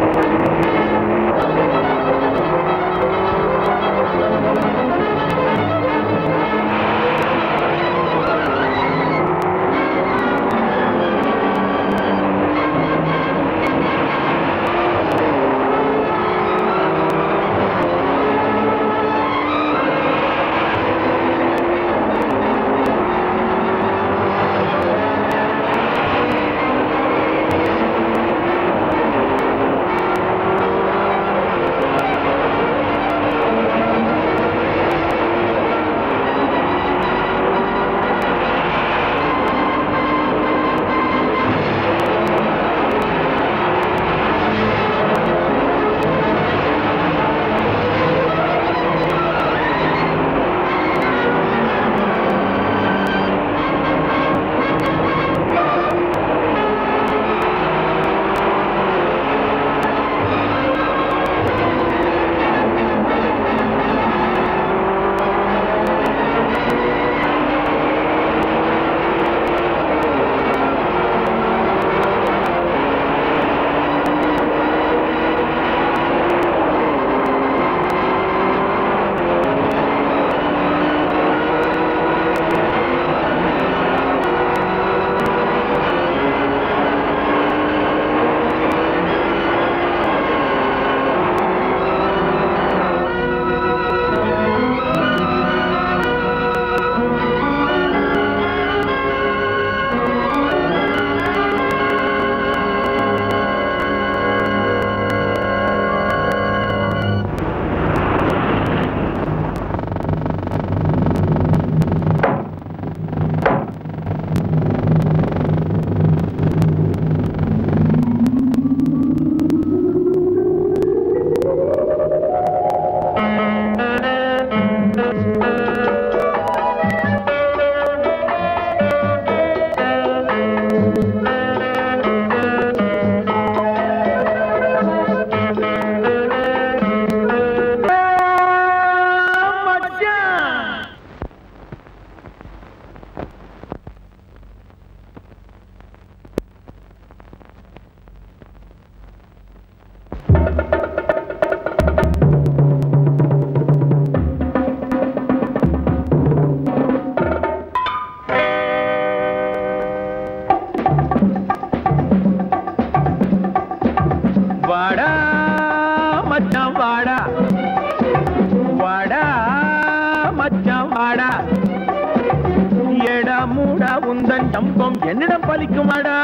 என்னிடம் பலிக்குமாடா?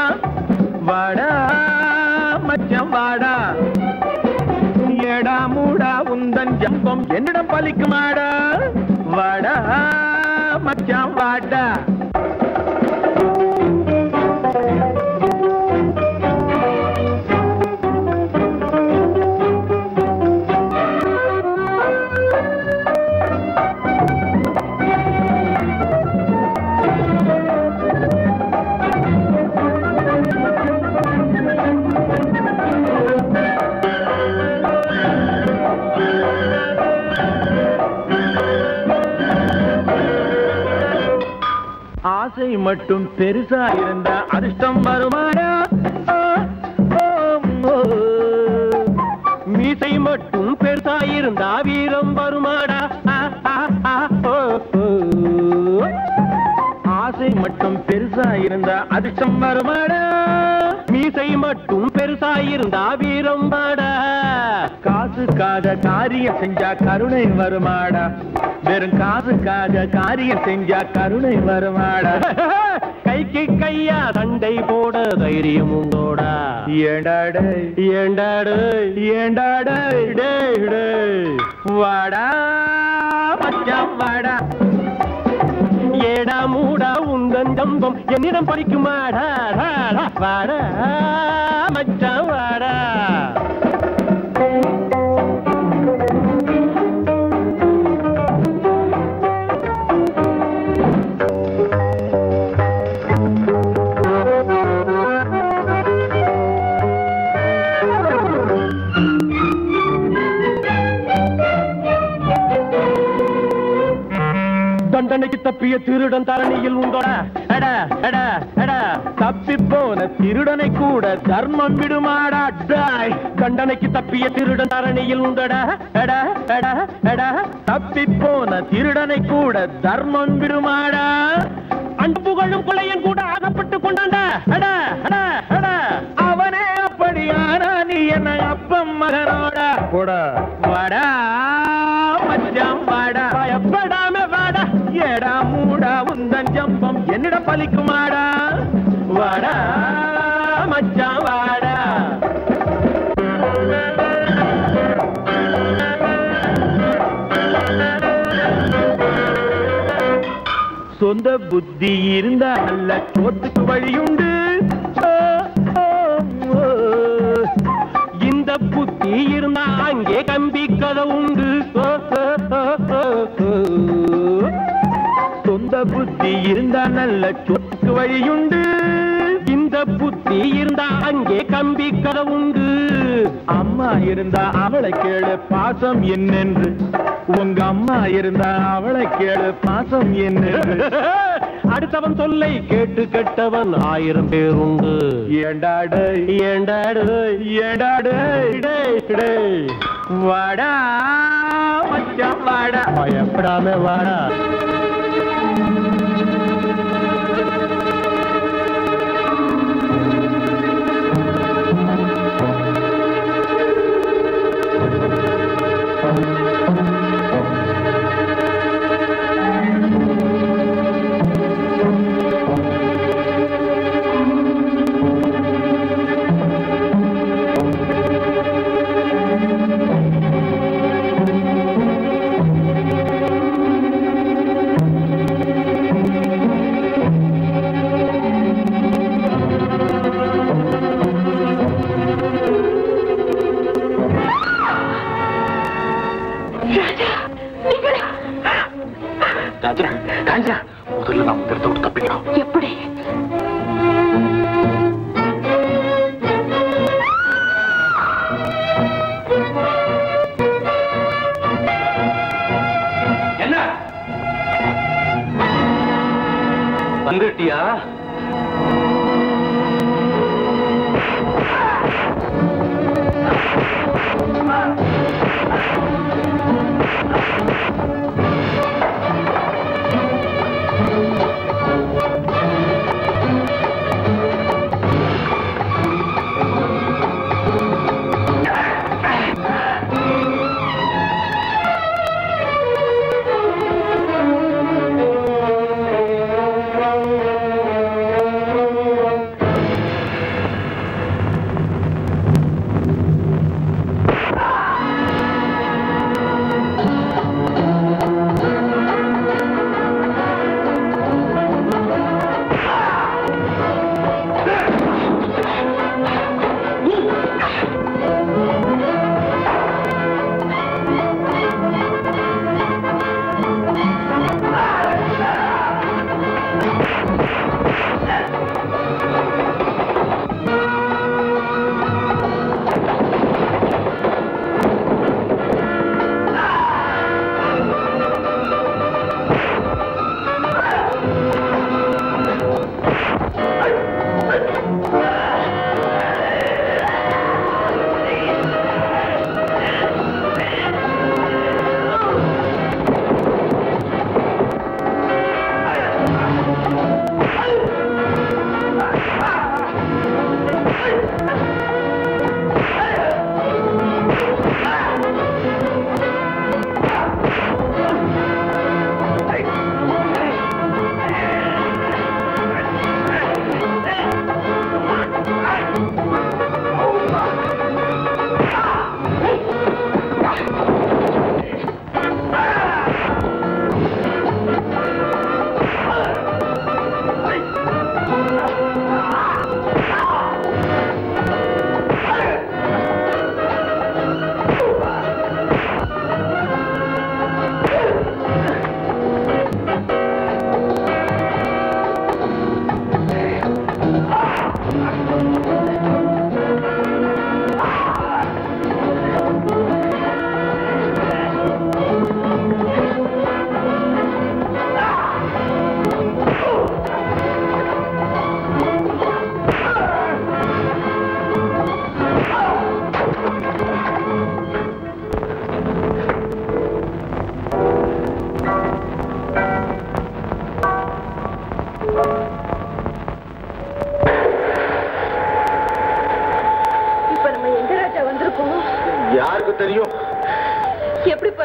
வாடா மச்சான் வாடா, ஏடா மூடா உந்தன் ஜம்பம் என்னிடம் பலிக்குமாடா? வாடா மச்சான் வாடா. ஆசை மட்டும் பெருசா இருந்தா அதிர்ஷ்டம் வருமாடா? மீசை மட்டும் பெருசா இருந்தா வீரம் வருமாடா? ஆசை மட்டும் பெருசா இருந்தா அதிர்ஷ்டம் வருமாடா? மீசை மட்டும் பெருசா இருந்தா வீரம் வாடா? காசுக்காக காரியம் செஞ்சா கருணை வருமாடா? வெறும் காசுக்காக காரியம் செஞ்சா கருணை வருமாடா? கைக்கு கையா சண்டை போட தைரியம் உண்டோடா? ஏண்டாடு ஏண்டாடு ஏண்டாடு வாடா மச்சான் வாடா, ஏடா மூடா உந்தன் ஜம்பம் என்னிடம் பறிக்குமாடா? வாடா மச்சான் வாடா. தண்டனைக்கு தப்பிய திருடன் தரணியில் உண்டோட தப்பி போன திருடனை கூட தர்மம் விடுமாடா. தண்டனைக்கு தப்பிய திருடன் தரணியில் உண்டோட தப்பி போன திருடனை கூட தர்மம் விடுமாடா. அன்பு புகழும் கொள்ளையன் கூட ஆகப்பட்டு கொண்டாண்டா. அவனே அப்படியானா நீ என்ன அப்பம் மகனோட போட வாடா மச்சான் வாடா. பயப்படாம வாடா ஏடா மூடா உந்தன் ஜம்பம் என்னிடம் பலிக்குமாடா. வாடா மச்சான் வாடா. சொந்த புத்தி இருந்தா நல்ல சோத்துக்கு வழியுண்டு. இந்த புத்தி இருந்தா அங்கே கம்பி கதை உண்டு. சொந்த புத்தி இருந்தா நல்ல சோத்துக்கு வழியுண்டு. இந்த புத்தி இருந்தா அங்கே கம்பி கதை உண்டு. அம்மா இருந்தா அவளை கேளு பாசம் என்னென்று. உங்க அம்மா இருந்தா அவளை கேளு பாசம் என்னென்று. அடுத்தவன் சொல்லை கேட்டு கெட்டவன் 1000 பேர் உண்டு. ஏண்டாடு ஏண்டாடு ஏண்டாடு வாடா மச்சான் வாடா. பயப்படாம வாடா. முதல்ல நாம் இந்த இடத்த விட்டு தப்பிக்கலாம். எப்படி? என்ன வந்துட்டியா?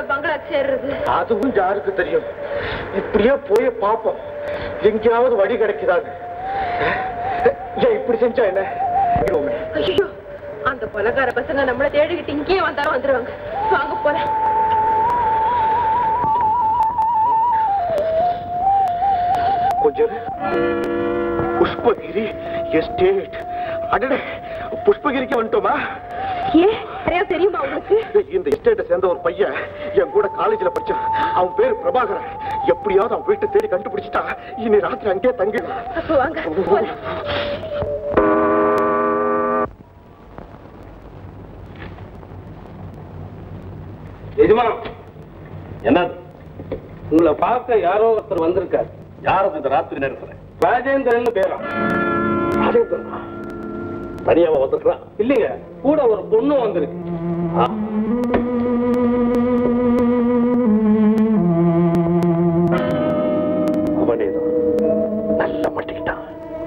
பங்களா சேர்றது? அதுவும் யாருக்கு தெரியும். இப்படியே போய் பாப்போம், எங்கேயாவது வழி கிடைக்குதாங்க. இப்படி செஞ்சா என்ன? ஐயோ, அந்த பலகார பசங்க நம்மள தேடிக்கிட்டு இங்கேயே வந்தாலும் வந்துருவாங்க. வாங்க போலாம். கொஞ்சம் புஷ்பகிரி எஸ்டேட். அடடே, புஷ்பகிரிக்கு வந்துட்டோமா? தெரியுமா உங்களுக்கு? இந்த எஸ்டேட்டை சேர்ந்த ஒரு பையன் என் கூட காலேஜ்ல படிச்சான். அவன் பேரு பிரபாகரன். எப்படியாவது அவன் வீட்டை தேடி கண்டுபிடிச்சிட்டா இனி ராத்திரி அங்கேயே தங்கிடலாம். அப்போ வாங்க. எஜமானம், என்ன உங்களை பார்க்க யாரோ ஒருத்தர் வந்திருக்காரு. யாரும் இந்த ராத்திரி நேரத்துல? ராஜேந்திரன் பேரா? ராஜேந்திரனா? தனியாவா வந்துருக்கான்? இல்லைங்க, கூட ஒரு பொண்ணு வந்திருக்கு. அவனேதான் நல்லா மாட்டிக்கிட்டான்.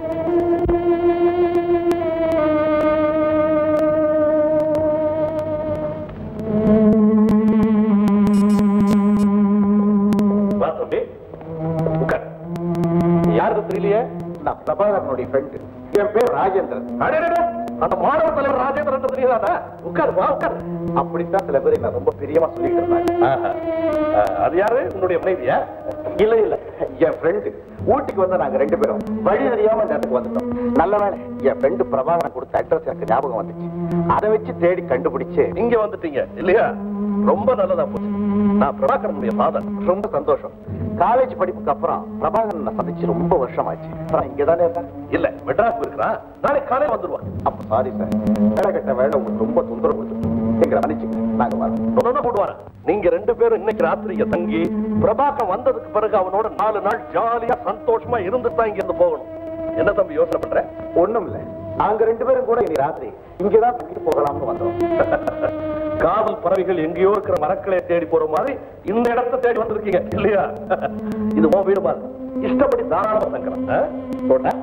யாருக்கு தெரியலையே? நான் பிரபாகரனுடைய ஃப்ரெண்டு. என் பேர் ராஜேந்திரன். அந்த மாணவ தலைவர் ராஜேந்திரன் தெரியாதா? உட்காரு வா, உட்காரு. அப்படித்தான் சில பேர் என்ன ரொம்ப பிரியமா சொல்லிட்டு இருந்தாங்க. அது யாரு? உன்னுடைய மனைவியா? இல்ல இல்ல, என் ஃப்ரெண்டு. ஊட்டிக்கு வந்து நாங்க ரெண்டு பேரும் வழி தெரியாம இந்த இடத்துக்கு வந்துட்டோம். நல்ல வேலை என் ஃப்ரெண்டு பிரபாகரன் கொடுத்த அட்ரஸ் எனக்கு ஞாபகம் வந்துச்சு. அதை வச்சு தேடி கண்டுபிடிச்சு இங்க வந்துட்டீங்க இல்லையா? ரொம்ப நல்லதா போச்சு. நான் பிரபாகரனுடைய ஃபாதர். ரொம்ப சந்தோஷம். காலேஜ் படிப்புக்கு அப்புறம் பிரபாகரன் சந்திச்சு ரொம்ப வருஷம் ஆச்சு. அப்புறம் இங்கதானே இருக்கேன். இல்ல, மெட்ராஸ் இருக்கிறான். நாளைக்கு காலையில வந்துருவான். அப்ப சாரி சார், வேலை கட்ட வேலை உங்களுக்கு ரொம்ப தொந்தரவு கொடுத்துருக்கோம். எங்களை மன்னிச்சுங்க, நாங்க வரோம். போடுவாரு. நீங்க ரெண்டு பேரும் இன்னைக்கு ராத்திரியை தங்கி பிரபாகரன் வந்ததுக்கு பிறகு அவனோட 4 நாள் ஜாலியா சந்தோஷமா இருந்துட்டு தான் இங்க இருந்து போகணும். என்ன தம்பி யோசனை பண்ற? ஒண்ணும் இல்ல, நாங்க ரெண்டு பேரும் கூட இனி ராத்திரி இங்கதான் தங்கிட்டு போகலாம்னு வந்தோம். காதல் பறவைகள் எங்கேயோ இருக்கிற மரக்களை தேடி போற மாதிரி இந்த இடத்தை தேடி வந்திருக்கீங்க இல்லையா? இது உன் வீடு பாருங்க, இஷ்டப்படி தாராளமா தங்கலாம்.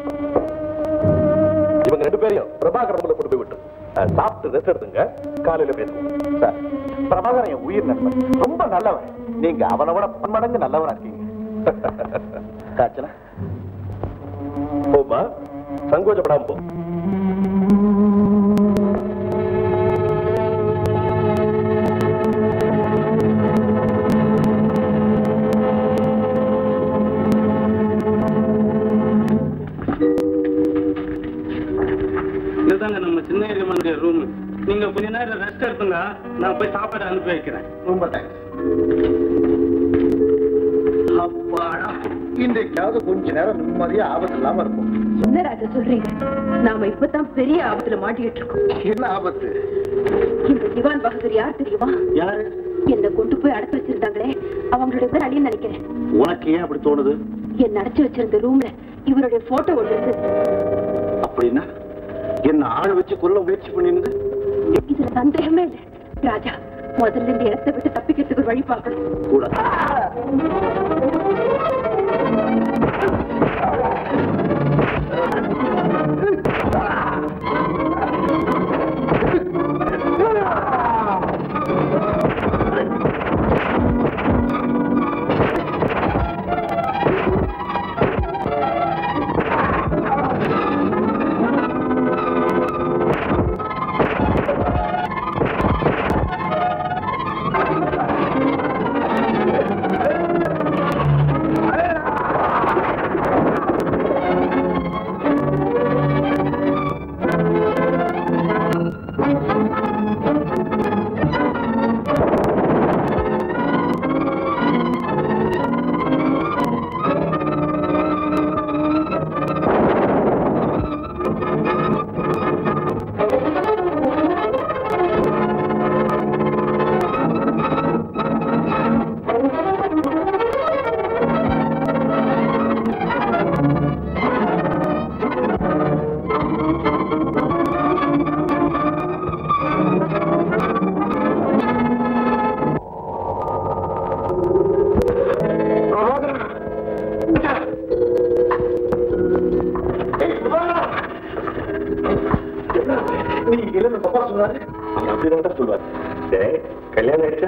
இவங்க ரெண்டு பேரையும் பிரபாகரன் கொண்டு போய் விட்டு சாப்பிட்டு ரெஸ்ட் எடுத்துங்க, காலையில பேசுவோம். சார், பிரபாகரன் என் உயிர் நண்பன், ரொம்ப நல்லவன். நீங்க அவனை விட 10 மடங்கு நல்லவனா இருக்கீங்க. காய்ச்சல போமா, சங்கோஜப்படாம போ. இதுதாங்க நம்ம சின்ன ஏரியா ரூம். நீங்க கொஞ்ச நேரம் ரெஸ்ட் எடுத்துங்க, நான் போய் சாப்பாடு அனுப்பி வைக்கிறேன். ரொம்ப தேங்க்ஸ். அப்பாடா, இன்றைக்காவது கொஞ்ச நேரம் நிம்மதியா ஆபத்து இல்லாம இருக்கும். என்ன ராஜா சொல்றீங்க? நாம இப்பதான் பெரிய ஆபத்துல மாட்டிக்கிட்டு இருக்கோம். என்ன ஆபத்து? இந்த திவான் பகதூர் யார் தெரியுமா? யாரு? என்ன கொண்டு போய் அடைச்சு வச்சிருந்தாங்களே, அவங்களுடைய பேர் அழின்னு நினைக்கிறேன். உனக்கு ஏன் அப்படி தோணுது? என்ன அடைச்சு வச்சிருந்த ரூம்ல இவருடைய போட்டோ ஒன்று இருக்கு. அப்படின்னா என்ன ஆள வச்சு கொல்ல முயற்சி பண்ணிருந்து? இதுல சந்தேகமே இல்லை ராஜா. முதல்ல இந்த இடத்தை விட்டு தப்பிக்கிறதுக்கு ஒரு வழி பார்க்கணும். கூட கல்யாணம் ஆயிடுச்சா?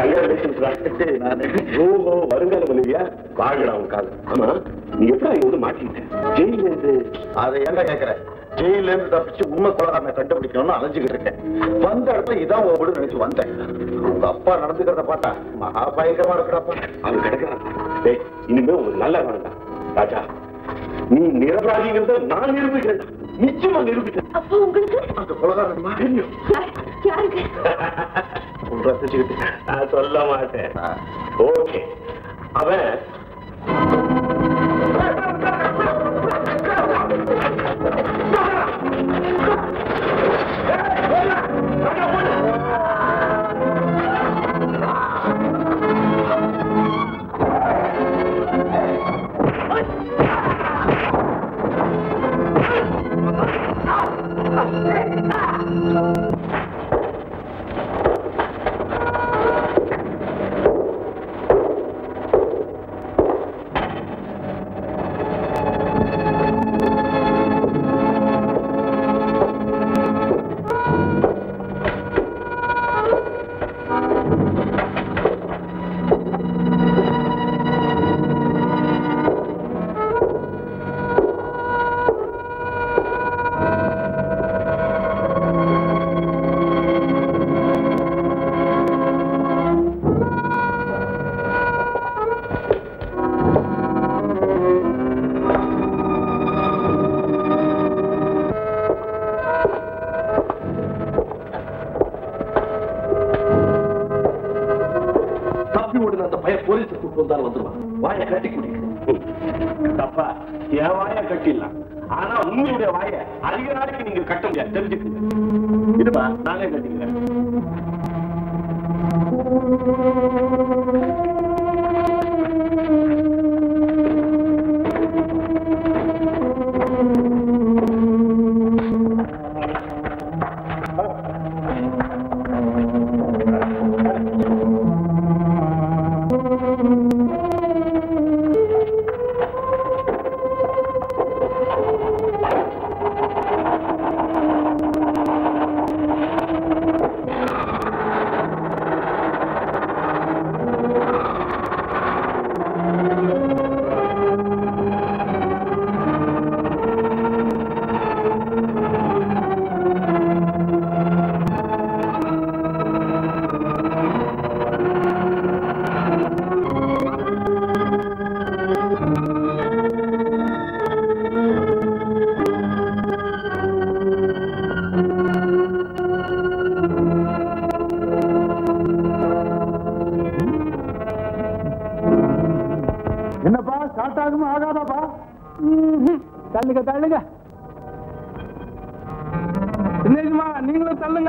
ஓஹோ, வருங்காலம் இல்லையா? வாங்கடா உன் கால. ஆமா, நீ எப்படி வந்து மாட்டிக்கிட்டேன் ஜெயில இருந்து? அதை ஏன்டா கேட்கற? ஜெயில இருந்து தப்பிச்சு உண்மை கொலகாரனை கண்டுபிடிக்கணும்னு அலைஞ்சுக்கிட்டு இருக்கேன். வந்த இடத்துல இதான் உன் நினைச்சு வந்தேன். உங்க அப்பா நடந்துக்கிறத பார்த்தா மகா பயங்கரமா இருக்கிறப்பா. அவன் கிடைக்கிறான். இனிமே உங்களுக்கு நல்ல வேண்டாம் ராஜா. நீ நிரபராதிங்கிறத நான் நிரூபிக்கிறேன். நிச்சயமா நிரூபிக்கிறேன். அப்போ உங்களுக்கு அந்த கொலகாரன் தெரியும். யாருக்கு? நான் சொல்ல மாட்டேன். ஓகே, அவன் வாய கட்டி குடிக்கணும். தப்பா என் வாய கட்டிடலாம். ஆனா உங்களுடைய வாய அதிக நாளைக்கு நீங்க கட்ட முடியாது, தெரிஞ்சுக்கங்க. இதுமா நானே கட்டிக்கிறேன். தள்ளுங்க தள்ளுங்க, நீங்களும் தள்ளுங்க.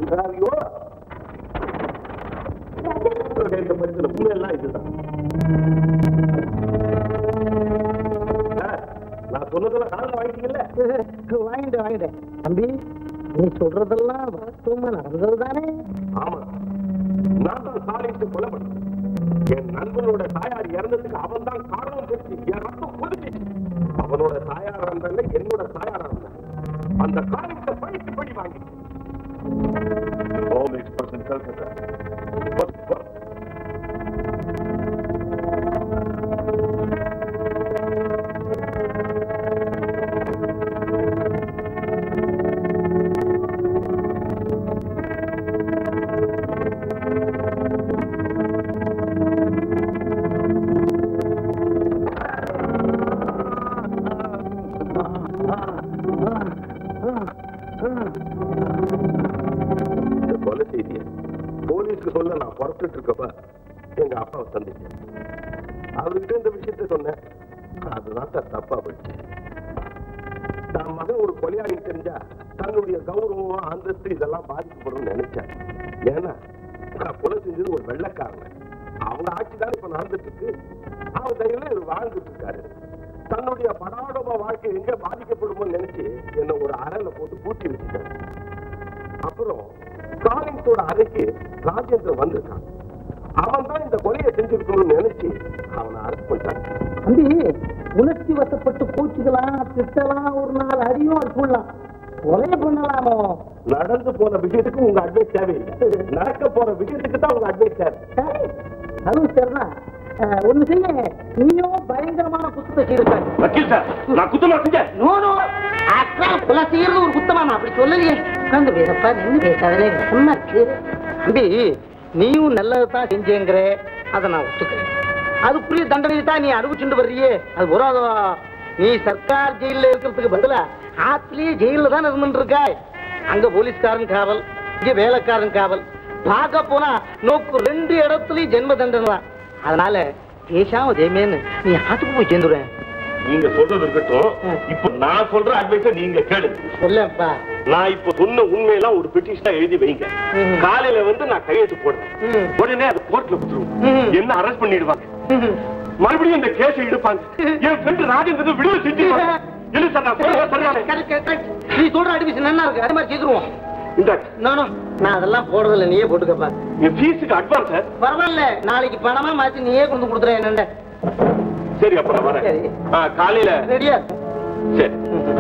கண்டாவியோ இந்த மனுஷன் உண்மையெல்லாம் இதுதான். நான் சொன்னதெல்லாம் காரணம் வாங்கிட்டீங்கல்ல? வாங்கிட்டேன் தம்பி. நீ சொல்றதெல்லாம் வாஸ்தவமா நடந்தது தானே? ஆமா, நான் தான் சாலைக்கு கொலை பண்ணேன். என் நண்பனோட தாயார் இறந்ததுக்கு அவன் தான் காரணம் தெரிஞ்சு என் ரத்தம் கொதிச்சு. அவனோட தாயாரா இருந்தாங்க, என்னோட தாயாரா இருந்தாங்க. அந்த காரியத்தை பழிக்கு பழி வாங்கி Home experts in Calcutta. சொல்ல நான் புறப்பட்டு இருக்கப்ப எங்க அப்பாவை சந்திச்சேன். அவர்கிட்ட இந்த விஷயத்த சொன்னேன். அதுதான் தப்பா போயிடுச்சு. தான் மகன் ஒரு கொலையாளின்னு தெரிஞ்சா தன்னுடைய கௌரவம் அந்தஸ்து இதெல்லாம் பாதிக்கப்படும் நினைச்சேன். ஏன்னா நான் கொலை செஞ்சது ஒரு வெள்ளைக்காரன். அவங்க ஆட்சிதான் இப்ப நடந்துட்டு இருக்கு. அவர் தைரியம் வாழ்ந்துட்டு இருக்காரு. தன்னுடைய படாடோப வாழ்க்கை எங்க பாதிக்கப்படுமோ நினைச்சு என்ன ஒரு அறையில போட்டு பூட்டி வச்சுட்டாரு. அப்புறம் காலிங்ஸோட அறைக்கு ராஜேந்திரன் வந்திருக்கான். அவன் தான் இந்த கொலையை செஞ்சிருக்கணும்னு நினைச்சு அவனை அரெஸ்ட் பண்ணிட்டான். தம்பி, உணர்ச்சி வசப்பட்டு பூச்சிக்கலாம், திட்டலாம், ஒரு நாள் அடியும் அது போடலாம், கொலை பண்ணலாமோ? நடந்து போன விஷயத்துக்கு உங்க அட்வைஸ் தேவையில்லை. நடக்க போற விஷயத்துக்கு தான் உங்க அட்வைஸ் தேவை. அதுவும் சரிதான். ஒண்ணு செய்ய, நீயும் பயங்கரமான குத்தத்தை செய்யிருக்காரு. வக்கீல் சார், நான் குத்தமா செஞ்சேன். கொலை செய்யறது ஒரு குத்தமா? நான் அப்படி சொல்லலையே. உட்காந்து பேசப்பா, நின்று பேசாதே. சொன்னா தம்பி, நீயும் நல்லதான் செஞ்சேங்கிற, அதை நான் ஒத்துக்கிறேன். அதுக்குரிய தண்டனை தான் நீ அனுபவிச்சுட்டு வர்றியே, அது வராதவா? நீ சர்க்கார் ஜெயில இருக்கிறதுக்கு பதிலா ஆத்திலேயே ஜெயில தான் இருந்துட்டு இருக்காய். அங்க போலீஸ்காரன் காவல், இங்க வேலைக்காரன் காவல். பார்க்க போனா நோக்கு 2 இடத்துலயும் ஜென்ம தண்டனை தான். அதனால பேசாம ஜெயமேன்னு நீ ஆத்துக்கு போய் சேர்ந்துடுவேன். நீங்க சொல்றது இருக்கட்டும். இப்ப நான் சொல்ற அட்வைஸ நீங்க கேளுங்க. சொல்லப்பா. நான் இப்ப சொன்ன உண்மையெல்லாம் ஒரு பெட்டிஷனா எழுதி வைங்க. காலையில வந்து நான் கையெழுத்து போடுறேன். உடனே அது கோர்ட்ல கொடுத்துருவோம். என்ன அரெஸ்ட் பண்ணிடுவாங்க. மறுபடியும் இந்த கேஸை எடுப்பாங்க. என் ஃப்ரெண்ட் ராஜேந்திரன் விடுதலை செஞ்சிருவாங்க. இல்ல சார், நான் சொல்றேன். நீ சொல்ற அட்வைஸ் நல்லா இருக்கு. அதே மாதிரி செய்துருவோம். நான் அதெல்லாம் போடுறதில்ல, நீயே போட்டுக்கப்பா. என் ஃபீஸுக்கு அட்வான்ஸ் சார். பரவாயில்ல, நாளைக்கு பணமா மாத்தி நீயே கொண்டு கொடுத்துற. என்னண்ட? சரி, அப்ப நான் வரேன். காலையில ரெடியா? சரி.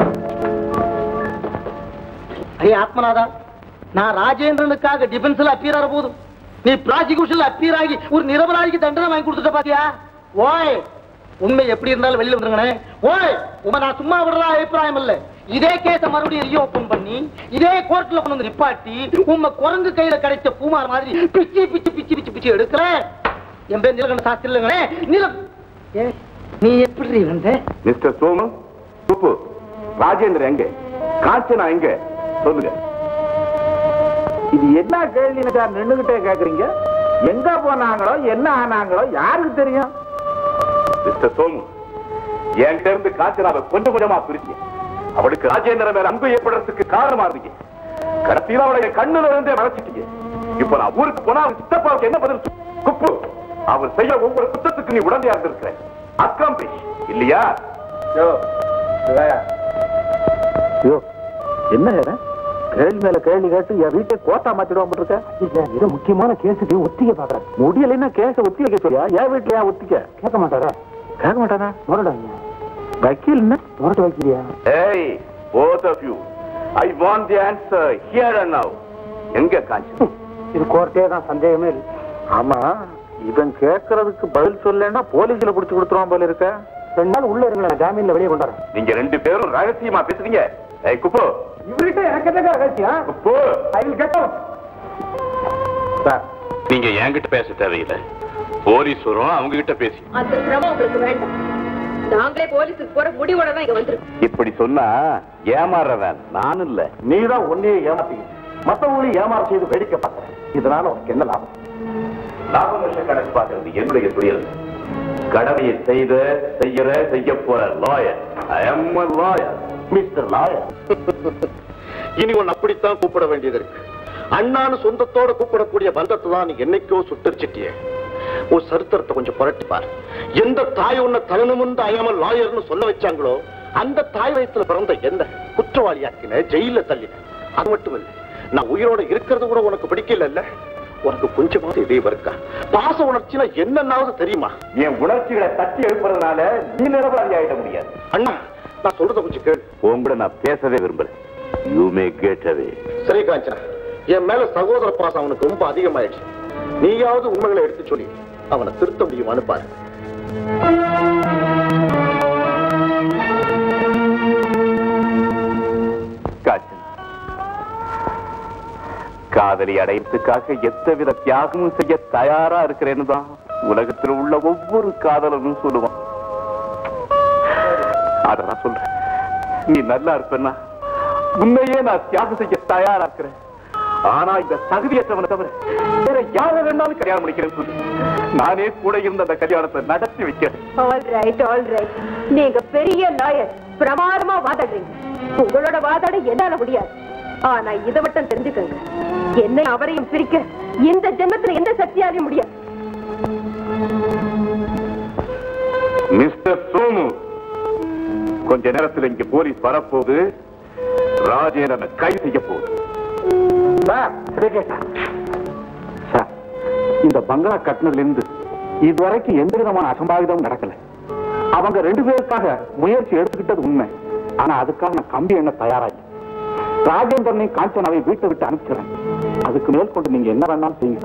ஐயா ஆத்மநாதா, நான் ராஜேந்திரனுக்காக டிஃபென்ஸ்ல அப்பீர் ஆற போதும், நீ ப்ராசிக்யூஷன்ல அப்பீர் ஆகி ஒரு நிரபராதிக்கு தண்டனை வாங்கி கொடுத்துட்ட பாத்தியா? ஓய், உண்மை எப்படி இருந்தாலும் வெளியில வந்துருங்கண்ணே. ஓய், நான் சும்மா விடுறா அபிப்பிராயம் இல்ல. இதே கேஸ மறுபடியும் ரீஓபன் பண்ணி இதே கோர்ட்ல கொண்டு வந்து நிப்பாட்டி உங்க குரங்கு கையில கிடைச்ச பூமார் மாதிரி பிச்சு பிச்சு பிச்சு பிச்சு பிச்சு எடுக்கிற. என் பேர் நிலகண்ட சாஸ்திரி இல்லைங்களே. நீ எப்படி வந்த? மிஸ்டர் சோமு, சுப்பு, ராஜேந்திரன் எங்க? காஞ்சனா எங்க? சொல்லுங்க. இது என்ன கேள்வி சார்? நின்னுகிட்டே கேக்குறீங்க. எங்க போனாங்களோ என்ன ஆனாங்களோ யாருக்கு தெரியும்? மிஸ்டர் சோமு, என்கிட்ட இருந்து காஞ்சனாவை கொஞ்சம் கொஞ்சமா பிரிச்சு அவளுக்கு ராஜேந்திரன் மேல அன்பு ஏற்படுறதுக்கு காரணமா இருந்தீங்க. கடைசியில அவளுடைய கண்ணுல இருந்தே மறைச்சிட்டீங்க. இப்ப நான் ஊருக்கு போனா அவன் சித்தப்பாவுக்கு என்ன பதில்? குப்பு, அவர் செய்ய ஒவ்வொரு குற்றத்துக்கு நீ உடந்தையா இருந்திருக்கிற. அக்காம்பிஷ் இல்லையா? என்ன கேள்வி மேல கேள்வி கேட்டு என் வீட்டை கோட்டா மாத்திடுவான் இருக்க. இது முக்கியமான கேஸுக்கு ஒத்திக்க பாக்குறேன். முடியலைன்னா கேஸ ஒத்திக்க கேட்க சொல்லியா? என் வீட்டுல ஏன் ஒத்திக்க கேட்க மாட்டாரா? கேட்க மாட்டாரா? முரடாங்க வக்கீல் என்ன முரட்டு வைக்கிறியா? ஏய், both of you, I want the answer here and now. எங்க காஞ்சி? இது கோர்ட்டே தான், சந்தேகமே இல்லை. ஆமா, இவன் கேட்கறதுக்கு பதில் சொல்லனா போலீஸ்ல புடிச்சு கொடுத்துருவான் போல இருக்க. 2 நாள் உள்ள இருங்களா, ஜாமீன்ல வெளியே கொண்டாரு. நீங்க 2 பேரும் ரகசியமா பேசுறீங்க. ஏய் குப்பு, இவர்கிட்ட எனக்கு என்ன ரகசியம்? குப்பு, I will get out. Sir, நீங்க என்கிட்ட பேச தேவையில்லை. போலீஸ் வரும், அவங்க கிட்ட பேசி. அந்த சிரமம் உங்களுக்கு வேண்டாம். நாங்களே போலீஸுக்கு போற முடிவோட தான் இங்க வந்திருக்கோம். இப்படி சொன்னா ஏமாறவன் நான் இல்ல, நீதான் ஒன்னே ஏமாத்தீங்க. மத்தவங்களையும் ஏமாற செய்து வேடிக்கை பார்த்தேன். இதனால உனக்கு என்ன லாபம்? லாபம் நஷ்ட கணக்கு பார்க்கறது என்னுடைய தொழில். கடமையை செய்ய போற lawyer. I am a lawyer, mister lawyer. இனி ஒன்னு அப்படித்தான் கூப்பிட வேண்டியது இருக்கு. அண்ணான்னு சொந்தத்தோட கூப்பிடக்கூடிய பந்தத்தை தான் நீ என்னைக்கோ சுட்டரிச்சிட்டியே. உன் சரித்திரத்தை கொஞ்சம் புரட்டிப்பார். எந்த தாய் உன்னை தலைநிமிர்ந்து அயாமல் லாயர்னு சொல்ல வச்சாங்களோ அந்த தாய் வயசுல பிறந்த என்ன குற்றவாளியாக்கின, ஜெயில தள்ளின. அது மட்டும் இல்லை, நான் உயிரோட இருக்கிறது கூட உனக்கு பிடிக்கல இல்ல. உனக்கு கொஞ்சமாவது இதே இருக்கா? பாச உணர்ச்சினா என்னன்னாவது தெரியுமா? என் உணர்ச்சிகளை தட்டி எழுப்புறதுனால நீ நிரபராதி ஆயிட முடியாது. அண்ணா, நான் சொல்றத கொஞ்சம் கேளு. உங்களை நான் பேசவே விரும்பல. You may get away. சரி காஞ்சனா, என் மேல சகோதர பாசம் அவனுக்கு ரொம்ப அதிகமாயிடுச்சு. நீயாவது உண்மைகளை எடுத்து சொல்லி அவனை திருத்த முடியுமான்னு பாரு. காதலி அடையத்துக்காக எத்தவித தியாகமும் செய்ய தயாரா இருக்கிறேன்னு தான் உலகத்தில் உள்ள ஒவ்வொரு காதலனும் சொல்லுவான். அத நான் சொல்றேன், நீ நல்லா இருப்பேன்னா உன்னையே நான் தியாகம் செய்ய தயாரா இருக்கிறேன். ஆனா இந்த தகுதியற்றவனை தவிர வேற யார வேணாலும் கல்யாணம் முடிக்கிறேன்னு சொல்லி நானே கூட இருந்த அந்த கல்யாணத்தை நடத்தி வைக்கிறேன். All right. நீங்க பெரிய லாயர், பிரமாதமா வாதாடுறீங்க. உங்களோட வாதாட என்னால முடியாது. ஆனா இதை மட்டும் தெரிஞ்சுக்கங்க, என்னை அவரையும் பிரிக்க இந்த ஜென்மத்துல எந்த சக்தியாலையும் முடியாது. மிஸ்டர் சோமு, கொஞ்ச நேரத்தில் இங்க போலீஸ் வரப்போகுது. ராஜேந்திரனை கைது செய்ய போகுது. சார், இந்த பங்களா கட்டினதுல இருந்து இதுவரைக்கும் எந்த விதமான அசம்பாவிதமும் நடக்கல. அவங்க 2 பேருக்காக முயற்சி எடுத்துக்கிட்டது உண்மை. ஆனா அதுக்காக நான் கம்பி எண்ண தயாராகி ராஜேந்திரனை காஞ்சனாவை வீட்டை விட்டு அனுப்பிச்சிடறேன். அதுக்கு மேல் கொண்டு நீங்க என்ன வேணாலும் செய்யுங்க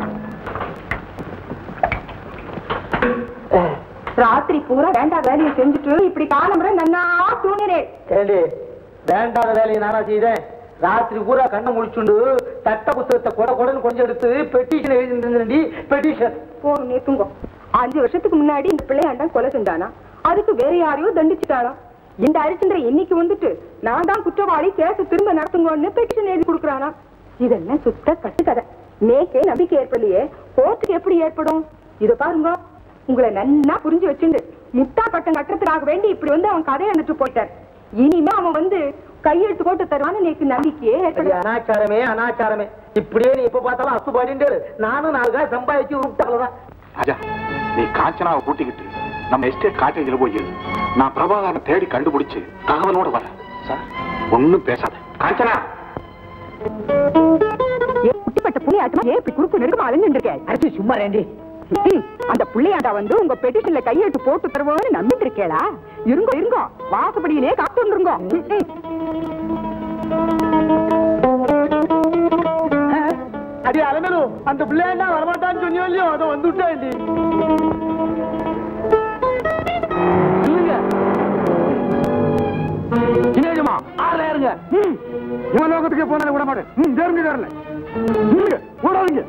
சார். ராத்திரி பூரா வேண்டாம் வேலையை செஞ்சுட்டு இப்படி காலம்புற நன்னா தூணினேன். வேண்டாத வேலையை நானா செய்தேன்? ராத்திரி பூரா கண்ணை முடிச்சுண்டு சட்ட புத்தகத்தை கொடன்னு கொஞ்சம் எடுத்து பெட்டிஷன் எழுதி பெட்டிஷன் போன தூங்க. 5 வருஷத்துக்கு முன்னாடி இந்த பிள்ளையாண்டன் கொலை செஞ்சானா, அதுக்கு வேற யாரையோ தண்டிச்சுட்டானா. இந்த ஹரிச்சந்திரன் இன்னைக்கு வந்துட்டு நான் தான் குற்றவாளி, கேஸ் திரும்ப நடத்துங்கன்னு பெட்டிஷன் எழுதி கொடுக்குறானா. இதெல்லாம் சுத்த கட்டுக்கதை. நேக்கே நம்பிக்கை ஏற்படலையே, கோர்ட்டுக்கு எப்படி ஏற்படும்? இத பாருங்க, உங்களை நல்லா புரிஞ்சு வச்சுண்டு முட்டா பட்டம் கட்டுறதுக்காக வேண்டி இப்படி வந்து அவன் கதையை அனுப்பிட்டு போயிட்டார். இனிமே அவன் வந்து கையெழுத்து போட்டு தருவான்னு எனக்கு நம்பிக்கையே ஏற்படும். அனாச்சாரமே இப்படியே நீ எப்ப பார்த்தாலும் அசு பாடிட்டு நானும் 4 காசு சம்பாதிச்சு விட்டாலதான். ராஜா, நீ காஞ்சனாவை கூட்டிக்கிட்டு நம்ம எஸ்டேட் காட்டேஜில் போய் நான் பிரபாகரனை தேடி கண்டுபிடிச்சு தகவலோட வரேன். சார், ஒன்னும் பேசாத. காஞ்சனா, குட்டிப்பட்ட புள்ளையாட்டமா இப்படி குறுக்கு நெருக்கமா அலைஞ்சுட்டு இருக்கேன். அரசு சும்மா ரேண்டி. அந்த புள்ளையாண்டா வந்து உங்க பெட்டிஷன்ல கையெழுத்து போட்டு தருவோம்னு நம்பிட்டு இருக்கேளா? இருங்கோ வாசப்படியிலே காத்து வந்துருங்கோ. அடி அலமேலும் அந்த பிள்ளையாண்டா வரமாட்டான்னு சொன்னியோ இல்லையோ, அதை வந்துட்டா இல்லி. சின்னேஜமா ஆள இருங்க. இவன் லோகத்துக்கே போனால விட மாட்டேன். தேர்ந்து தரல ஓடாதீங்க.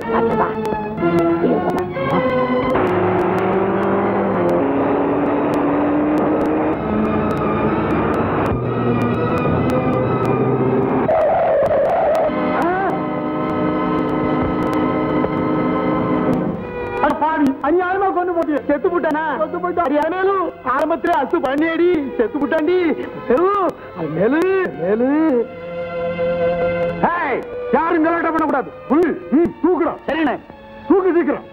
அநியாயமா கொண்டு போட்டிய செத்து போட்டானா? அரியானேலும் ஆரம்பத்திலே அசு பண்ணியடி செத்து போட்டாண்டி. மேலு யாரும் கலாட்டம் பண்ணக்கூடாது. தூக்குறோம். சரிண்ணே, தூக்கு சீக்கிரம்.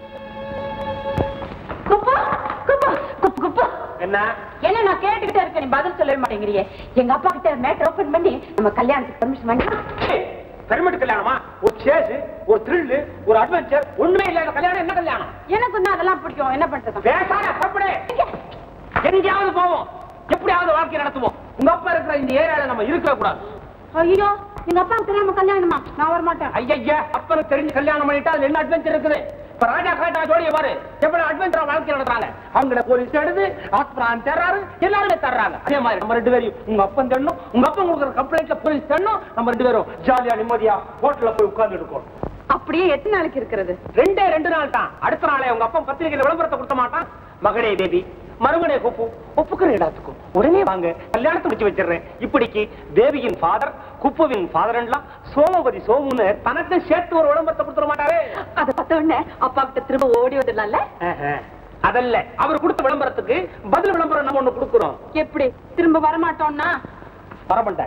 என்ன என்ன நான் கேட்டுக்கிட்டே இருக்கேன், நீ பதில் சொல்லவே மாட்டேங்கிறியே. எங்க அப்பா கிட்ட மேட்டர் ஓபன் பண்ணி நம்ம கல்யாணத்துக்கு பர்மிஷன் வாங்கி. பெருமிட்டு கல்யாணமா? ஒரு சேஸ், ஒரு த்ரில், ஒரு அட்வென்ச்சர், ஒண்ணுமே இல்லாத கல்யாணம் என்ன கல்யாணம்? எனக்கு ஒண்ணு அதெல்லாம் பிடிக்கும். என்ன பண்றது? பேசாத பப்படே. எங்கேயாவது போவோம், எப்படியாவது வாழ்க்கை நடத்துவோம். உங்க அப்பா இருக்கிற இந்த ஏரியால நம்ம இருக்கவே கூடாது. ஐயோ, எங்க அப்பா தெரியாம கல்யாணமா? நான் வர மாட்டேன். ஐயா, அப்பனுக்கு தெரிஞ்சு கல்யாணம் பண்ணிட்டா அது என்ன அட்வென்ச்சர் இருக்குது? இப்ப ராஜா காட்டா ஜோடிய பாரு, எவ்வளவு அட்வென்ச்சரா வாழ்க்கை நடத்துறாங்க. அவங்கள போலீஸ் எடுத்து ஆஸ்பரான் தர்றாரு, எல்லாருமே தர்றாங்க. அதே மாதிரி நம்ம 2 பேரையும் உங்க அப்பன் தரணும், உங்க அப்பன் கொடுக்குற கம்ப்ளைண்ட்ல போலீஸ் தரணும். நம்ம 2 பேரும் ஜாலியா நிம்மதியா ஹோட்டல்ல போய் உட்கார்ந்து இருக்கோம். அப்படியே எத்தனை நாளைக்கு இருக்கிறது? 2 நாள் தான். அடுத்த நாளே உங்க அப்பன் பத்திரிகையில விளம்பரத்தை கொடுத்த மாட்டான். மகனே தேவி, மருமனே கூப்பு, ஒப்புக்கிற இடத்துக்கும் உடனே வாங்க, கல்யாணத்தை முடிச்சு வச்சிடுறேன். இப்படிக்கு தேவியின் ஃபாதர், குப்புவின் ஃபாதர் சோமபதி சோமுன்னு தனக்கு சேர்த்து ஒரு விளம்பரத்தை கொடுத்துட மாட்டாரு. அதை பார்த்த உடனே அப்பா கிட்ட திரும்ப ஓடி வந்துடலாம்ல? அதல்ல, அவர் கொடுத்த விளம்பரத்துக்கு பதில் விளம்பரம் நம்ம ஒண்ணு கொடுக்கிறோம். எப்படி? திரும்ப வரமாட்டோம்னா வரமாட்டேன்.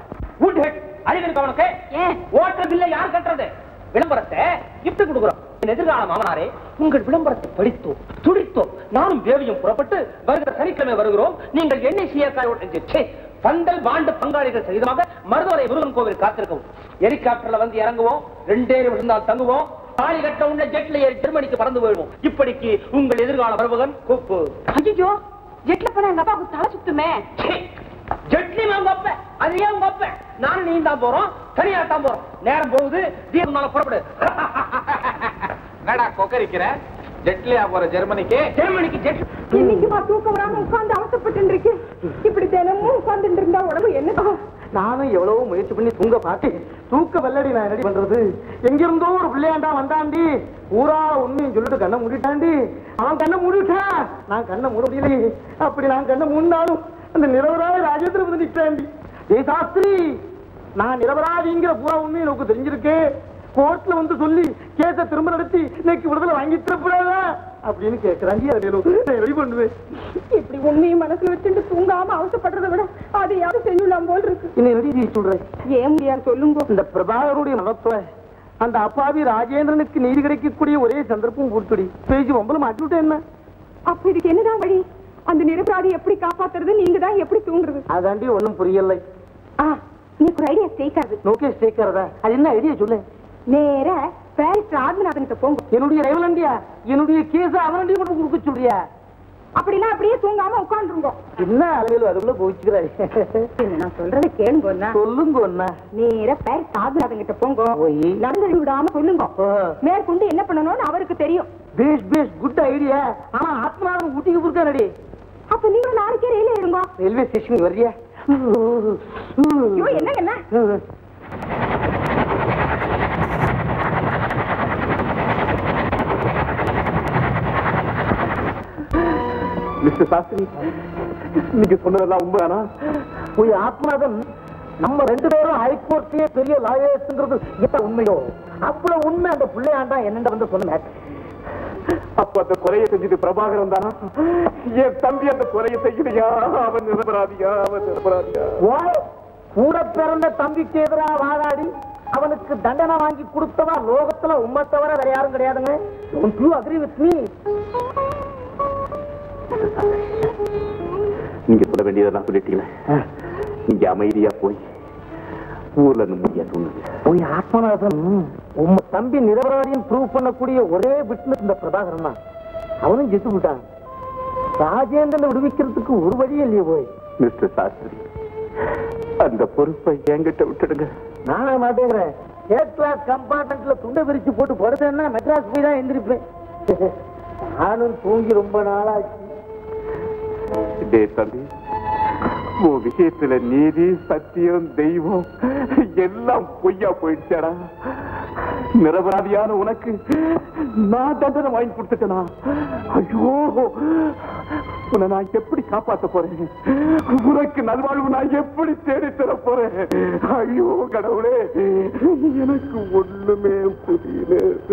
குட் ஹெட் அறிவிருக்க உனக்கு ஓட்டர் பில்லை யார் கட்டுறது? விளம்பரத்தை இப்படி கொடுக்குறோம். எதிர்கால மாமனாரே, உங்கள் விளம்பரத்தை படித்தோம் துடித்தோம். நானும் தேவியும் புறப்பட்டு வருகிற சனிக்கிழமை வருகிறோம். நீங்கள் NICA பந்தல் பாண்டு பங்காளிகள் சகிதமாக மருதவரை முருகன் கோவில் காத்திருக்கவும். ஹெலிகாப்டர்ல வந்து இறங்குவோம். 2 நிமிஷம் தங்குவோம். தாலி கட்ட உள்ள ஜெட்ல ஏறி ஜெர்மனிக்கு பறந்து போயிடுவோம். இப்படிக்கு உங்கள் எதிர்கால மருமகன் கூப்பு. ஐயோ, ஜெட்ல போனா எங்க அப்பாவுக்கு தலை சுத்துமே. ஜெட்லியும் அவங்க அப்ப, அது ஏன் உங்க அப்ப? நானும் நீ தான் போறோம், தனியா தான் போறோம். நேரம் போகுது, தீர்மானம் புறப்படு. என்னடா கொக்கரிக்கிற? ஜெட்லியா போற ஜெர்மனிக்கு ஜெட். இன்னைக்குமா தூக்கம் வராம உட்கார்ந்து அவசப்பட்டு இருக்கு. இப்படி தினமும் உட்கார்ந்துட்டு இருந்தா உடம்பு என்ன? நானும் எவ்வளவு முயற்சி பண்ணி தூங்க பார்த்தேன். தூக்க வெள்ளடி நான் ரெடி பண்றது. எங்கிருந்தோ ஒரு பிள்ளையாண்டா வந்தாண்டி, ஊரா உண்மையும் சொல்லிட்டு கண்ணை மூடிட்டாண்டி. அவன் கண்ணை மூடிட்டான், நான் கண்ணை மூட முடியலையே. அப்படி நான் கண்ணை மூடினாலும் அந்த நிரபராதி ராஜேந்திர வந்து நிற்கிறாண்டி. ஏ சாஸ்திரி, நான் நிரபராதிங்கிற பூரா உண்மையை எனக்கு தெரிஞ்சிருக்கேன். கோர்ட்ல வந்து சொல்லி கேஸ திரும்ப நடத்தி இன்னைக்கு விடுதலை வாங்கி தரப்படாதா அப்படின்னு கேட்கிறாங்க. ரெடி பண்ணுவேன். இப்படி உண்மையும் மனசுல வச்சுட்டு தூங்காம அவசப்படுறதை விட அதை யாரும் செஞ்சுலாம் போல் இருக்கு. என்ன ரெடி சொல்றேன். ஏன் முடியாது சொல்லுங்க. இந்த பிரபாகருடைய மனத்துல அந்த அப்பாவி ராஜேந்திரனுக்கு நீதி கிடைக்கக்கூடிய ஒரே சந்தர்ப்பம் கொடுத்துடி பேசி ஒம்பளை மாட்டிவிட்டேன். என்ன அப்ப இதுக்கு என்னதான் வழி? அந்த நிரபராதி எப்படி காப்பாத்துறது? நீங்க தான் எப்படி தூங்குறது? அதாண்டி ஒண்ணும் புரியலை. நீக்கு ஒரு ஐடியா ஸ்டேக்காது. நோக்கே ஸ்டேக்கிறதா? அது என்ன ஐடியா சொல்லு. நேர பாரிஸ் ஆத்மநாதன்கிட்ட போங்க. என்னுடைய ரைவலண்டியா, என்னுடைய கேஸ் அவனண்டி மட்டும் கொடுக்க சொல்றியா? அப்படின்னா அப்படியே தூங்காம உட்காந்துருங்க. என்ன அளவில் அதுக்குள்ள போச்சுக்கிறாரு. நான் சொல்றதை கேளுங்க. சொல்லுங்க. ஒன்னா நேர பாரிஸ் ஆத்மநாதன்கிட்ட போங்க. நடந்து விடாம சொல்லுங்க. மேற்கொண்டு என்ன பண்ணணும்னு அவருக்கு தெரியும். பேஸ் குட் ஐடியா. ஆனா ஆத்மநாதன் ஊட்டிக்கு போயிருக்கானடி. அப்ப நீங்க நாளைக்கே ரயில்வே எடுங்க. ரயில்வே ஸ்டேஷன் வர்றியா? என்ன மிஸ்டர் சாஸ்திரி, நீங்க சொன்னதெல்லாம் உண்மைதானா? போய் ஆத்மநாதன் நம்ம 2 பேரும் ஹைகோர்ட்லயே பெரிய லாயர்ஸ்ங்கிறது எப்ப உண்மையோ அவ்வளவு உண்மை. அந்த பிள்ளையாண்டா என்னண்ட வந்து சொன்ன. அப்ப அந்த கொலையை செஞ்சது பிரபாகரன் தானா? என் தம்பி அந்த கொலையை செய்யலையா? அவன் நிரபராதியா? கூட பிறந்த தம்பிக்கு எதிராக வாதாடி அவனுக்கு தண்டனை வாங்கி கொடுத்தவா லோகத்துல உண்மை தவிர வேற யாரும் கிடையாதுங்க. Don't you agree with me? நீங்க சொல்ல வேண்டியதெல்லாம் சொல்லிட்டீங்களே. நீங்க அமைதியா போய் ஊர்ல நிம்மதியா தூங்குங்க. போய் ஆத்மநாதன் உங்க தம்பி நிரபராதியும் ப்ரூவ் பண்ணக்கூடிய ஒரே விட்னஸ் இந்த பிரபாகரன் தான். அவனும் செத்து விட்டான். ராஜேந்திரனை விடுவிக்கிறதுக்கு ஒரு வழியே இல்லையே. போய் மிஸ்டர் சாஸ்திரி, அந்த பொறுப்பை என்கிட்ட விட்டுடுங்க. நானே மாட்டேங்கிறேன். தேர்ட் கிளாஸ் கம்பார்ட்மெண்ட்ல துண்டை விரிச்சு போட்டு படுத்தேன்னா மெட்ராஸ் போய் தான் எந்திரிப்பேன். நானும் தூங்கி ரொம்ப நாளாச்சு. தம்பி, உன் விஷயத்துல நீதி சத்தியம் தெய்வம் எல்லாம் பொய்யா போயிடுச்சாடா. நிரபராதியான உனக்கு நான் தண்டனை வாங்கி கொடுத்துட்டேனா? ஐயோ, உன்னை நான் எப்படி காப்பாற்ற போறேன்? உனக்கு நல்வாழ்வு நான் எப்படி தேடித்தர போறேன்? ஐயோ கடவுளே, எனக்கு ஒண்ணுமே புரியல.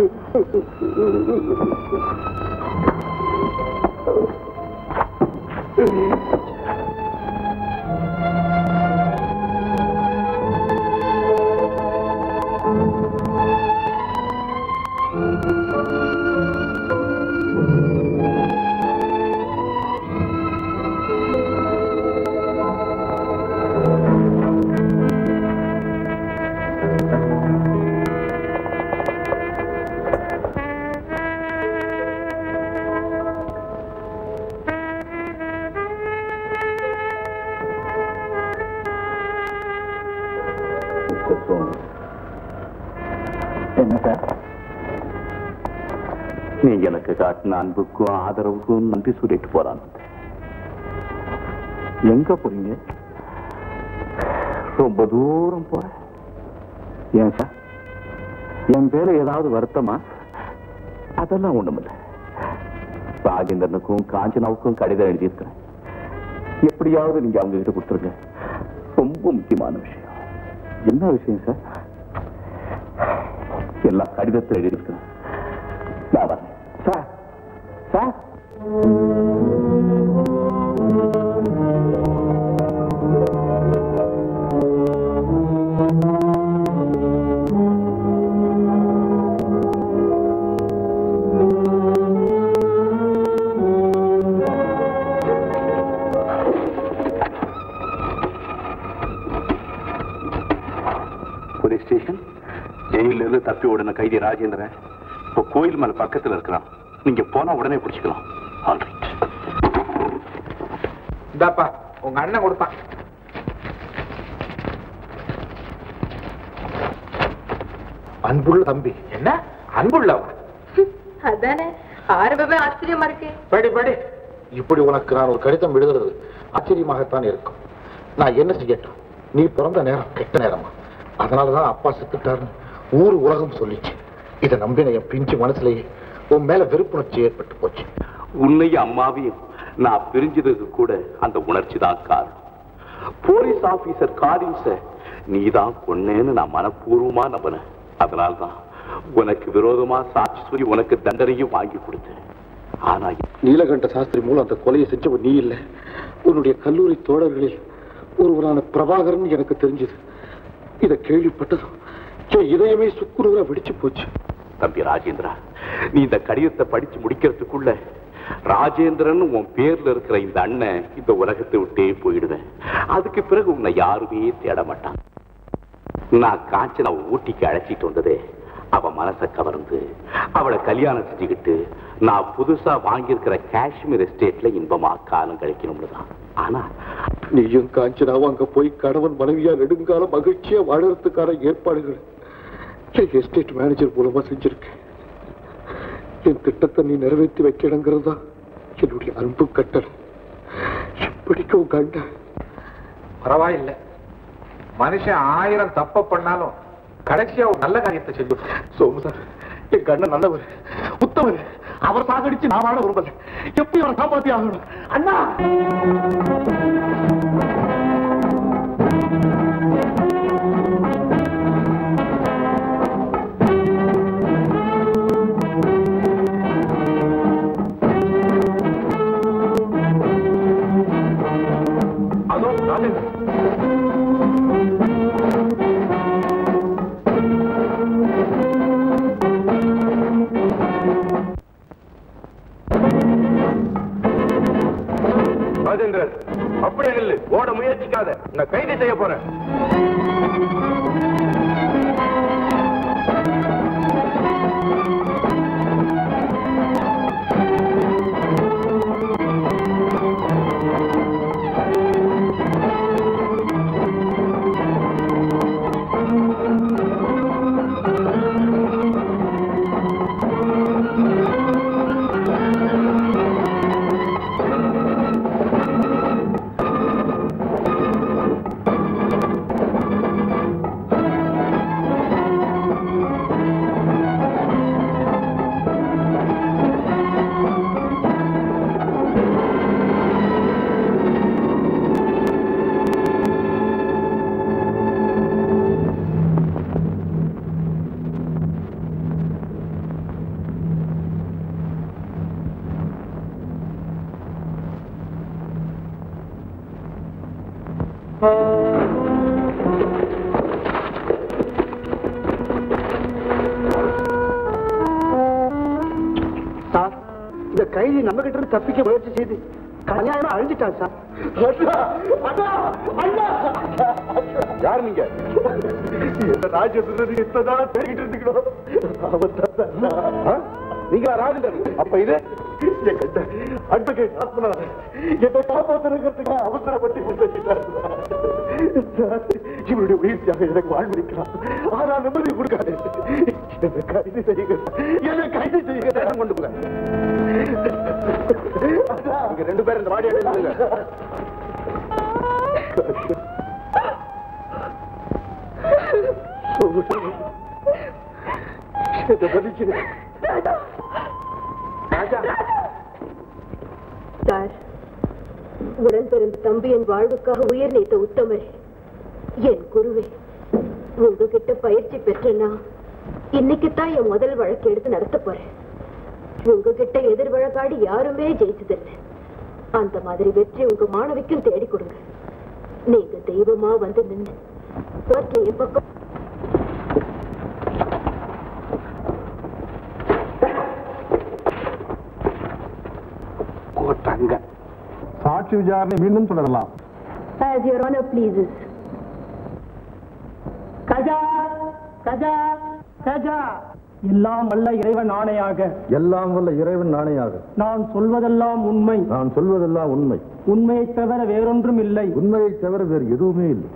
என்ன சார்? நீங்க எனக்கு காட்டின அன்புக்கும் ஆதரவுக்கும் நன்றி சொல்லிட்டு போறான். எங்க போறீங்க? ரொம்ப தூரம் போற. ஏன் சார், என் பேர ஏதாவது வருத்தமா? அதெல்லாம் ஒண்ணுமில்ல. ராஜேந்திரனுக்கும் காஞ்சனாவுக்கும் கடிதம் எழுதியிருக்கிறேன். எப்படியாவது நீங்க அவங்க கிட்ட கொடுத்துருங்க. ரொம்ப முக்கியமான விஷயம். என்ன விஷயம் சார்? எல்லா கடிதத்தில் எழுதியிருக்கிறேன். Sir sir, police station. ஜெயில இருந்து தப்பி ஓடின கைதி ராஜேந்திரன் இப்போ கோயில் மலை பக்கத்தில் இருக்கிறான். நீங்க போனா உடனே பிடிச்சிக்கலாம். ஆல்ரைட். இந்தாப்பா உங்க அண்ணன் கொடுத்தான். அன்புள்ள தம்பி. என்ன அன்புள்ளவா? அதானே ஆரம்பமே ஆச்சரியமா இருக்கு. படி படி. இப்படி உனக்கு நான் ஒரு கடிதம் எழுதுறது ஆச்சரியமாகத்தான் இருக்கும். நான் என்ன செய்யட்டும்? நீ பிறந்த நேரம் கெட்ட நேரமா, அதனாலதான் அப்பா செத்துட்டாருன்னு ஊர் உலகம் சொல்லிச்சு. இதை நம்பின என் பிஞ்சு மனசுலயே உன் மேல வெறுப்புணர்ச்சி ஏற்பட்டு போச்சு. உன்னையும் அம்மாவையும் நான் பிரிஞ்சதுக்கு கூட அந்த உணர்ச்சி தான் காரணம். போலீஸ் ஆபீசர் காரின்ஸ நீதான் கொன்னேன்னு நான் மனப்பூர்வமா நம்பினேன். அதனால்தான் உனக்கு விரோதமா சாட்சி சொல்லி உனக்கு தண்டனையும் வாங்கி கொடுத்தேன். ஆனா நீலகண்ட சாஸ்திரி மூலம் அந்த கொலையை செஞ்சவன் நீ இல்லை, உன்னுடைய கல்லூரி தோழர்களில் ஒருவரான பிரபாகரன் எனக்கு தெரிஞ்சது. இதை கேள்விப்பட்டதும் என் இதயமே சுக்குநூறா வெடிச்சு போச்சு. தம்பி ராஜேந்திரா, நீ இந்த கடிதத்தை படிச்சு முடிக்கிறதுக்குள்ள ராஜேந்திரன் உன் பேர்ல இருக்கிற இந்த அண்ணன் இந்த உலகத்தை விட்டே போயிடுவேன். அதுக்கு பிறகு உன்னை யாருமே தேட மாட்டான். நான் காஞ்சனா ஊட்டிக்கு அழைச்சிட்டு வந்ததே அவ மனசை கவர்ந்து அவளை கல்யாணம் செஞ்சுக்கிட்டு நான் புதுசா வாங்கியிருக்கிற காஷ்மீர் எஸ்டேட்ல இன்பமா காலம் கழிக்கணும்னு தான். ஆனா நீயும் காஞ்சனாவும் அங்க போய் கணவன் மனைவியா நெடுங்காலம் மகிழ்ச்சியா வாழறதுக்கான ஏற்பாடுகள் எஸ்டேட் மேனேஜர் மூலமா செஞ்சிருக்கேன். என் திட்டத்தை நீ நிறைவேற்றி வைக்கணுங்கிறதா என்னுடைய அன்பு கட்டளை. எப்படிக்கும் உங்க அண்ணன் பரவாயில்லை. மனுஷன் 1000 தப்ப பண்ணாலும் கடைசியா ஒரு நல்ல காரியத்தை செஞ்சு. சோமு சார், என் அண்ணன் நல்லவர், உத்தவர். அவர் சாகடிச்சு நான் வாழ விரும்பல. எப்படி அவரை காப்பாத்தி ஆகணும்? அண்ணா அதோ ராஜேந்திரன். ராஜேந்திரன், அப்படியே நில்லு. ஓட முயற்சிக்காத. நான் கைது செய்ய போறேன். சார், இந்த கைதி நம்ம கிட்ட இருந்து தப்பிக்க முயற்சி செய்து கல்யாணம் அழிஞ்சிட்டான் சார். யார் நீங்க? ராஜேந்திரன் இத்தனை தேடிட்டு இருந்துக்கணும். நீங்களா ராஜேந்திரன்? அப்ப இது அட்வொகேட் ஆத்மநாதன் என்னை காப்பாற்றுறதுக்கு அவசரப்பட்டு இவருடைய உயிர் தியாக எனக்கு வாழ்வளிக்கலாம். ஆனா நிம்மதி கொடுக்காது. என்னை கைது செய்யுங்க, என்னை கைது செய்யுங்க. கொண்டு போங்க. நீங்க 2 பேரும் இந்த வாடி எடுத்துங்க. சார், உடன் பிறந்த தம்பி என் வாழ்வுக்காக உயிர் நீத்த உத்தமர், என் குருவே, உங்ககிட்ட பயிற்சி பெற்றேன்னா இன்னைக்குத்தான் என் முதல் வழக்கு எடுத்து நடத்த போறேன். உங்ககிட்ட எதிர் வழக்காடி யாருமே ஜெயிச்சதில்லை. அந்த மாதிரி வெற்றி உங்க மாணவிக்கும் தேடி கொடுங்க. நீங்க தெய்வமா வந்து நின்று என் பக்கம் சாட்சி விசாரணை மீண்டும் தொடரலாம். As your honor pleases. Gaja Gaja Gaja. எல்லாம் வல்ல இறைவன் ஆணையாக, எல்லாம் வல்ல இறைவன் ஆணையாக நான் சொல்வதெல்லாம் உண்மை, நான் சொல்வதெல்லாம் உண்மை, உண்மையை தவிர வேறொன்றும் இல்லை, உண்மையை தவிர வேறு எதுவுமே இல்லை.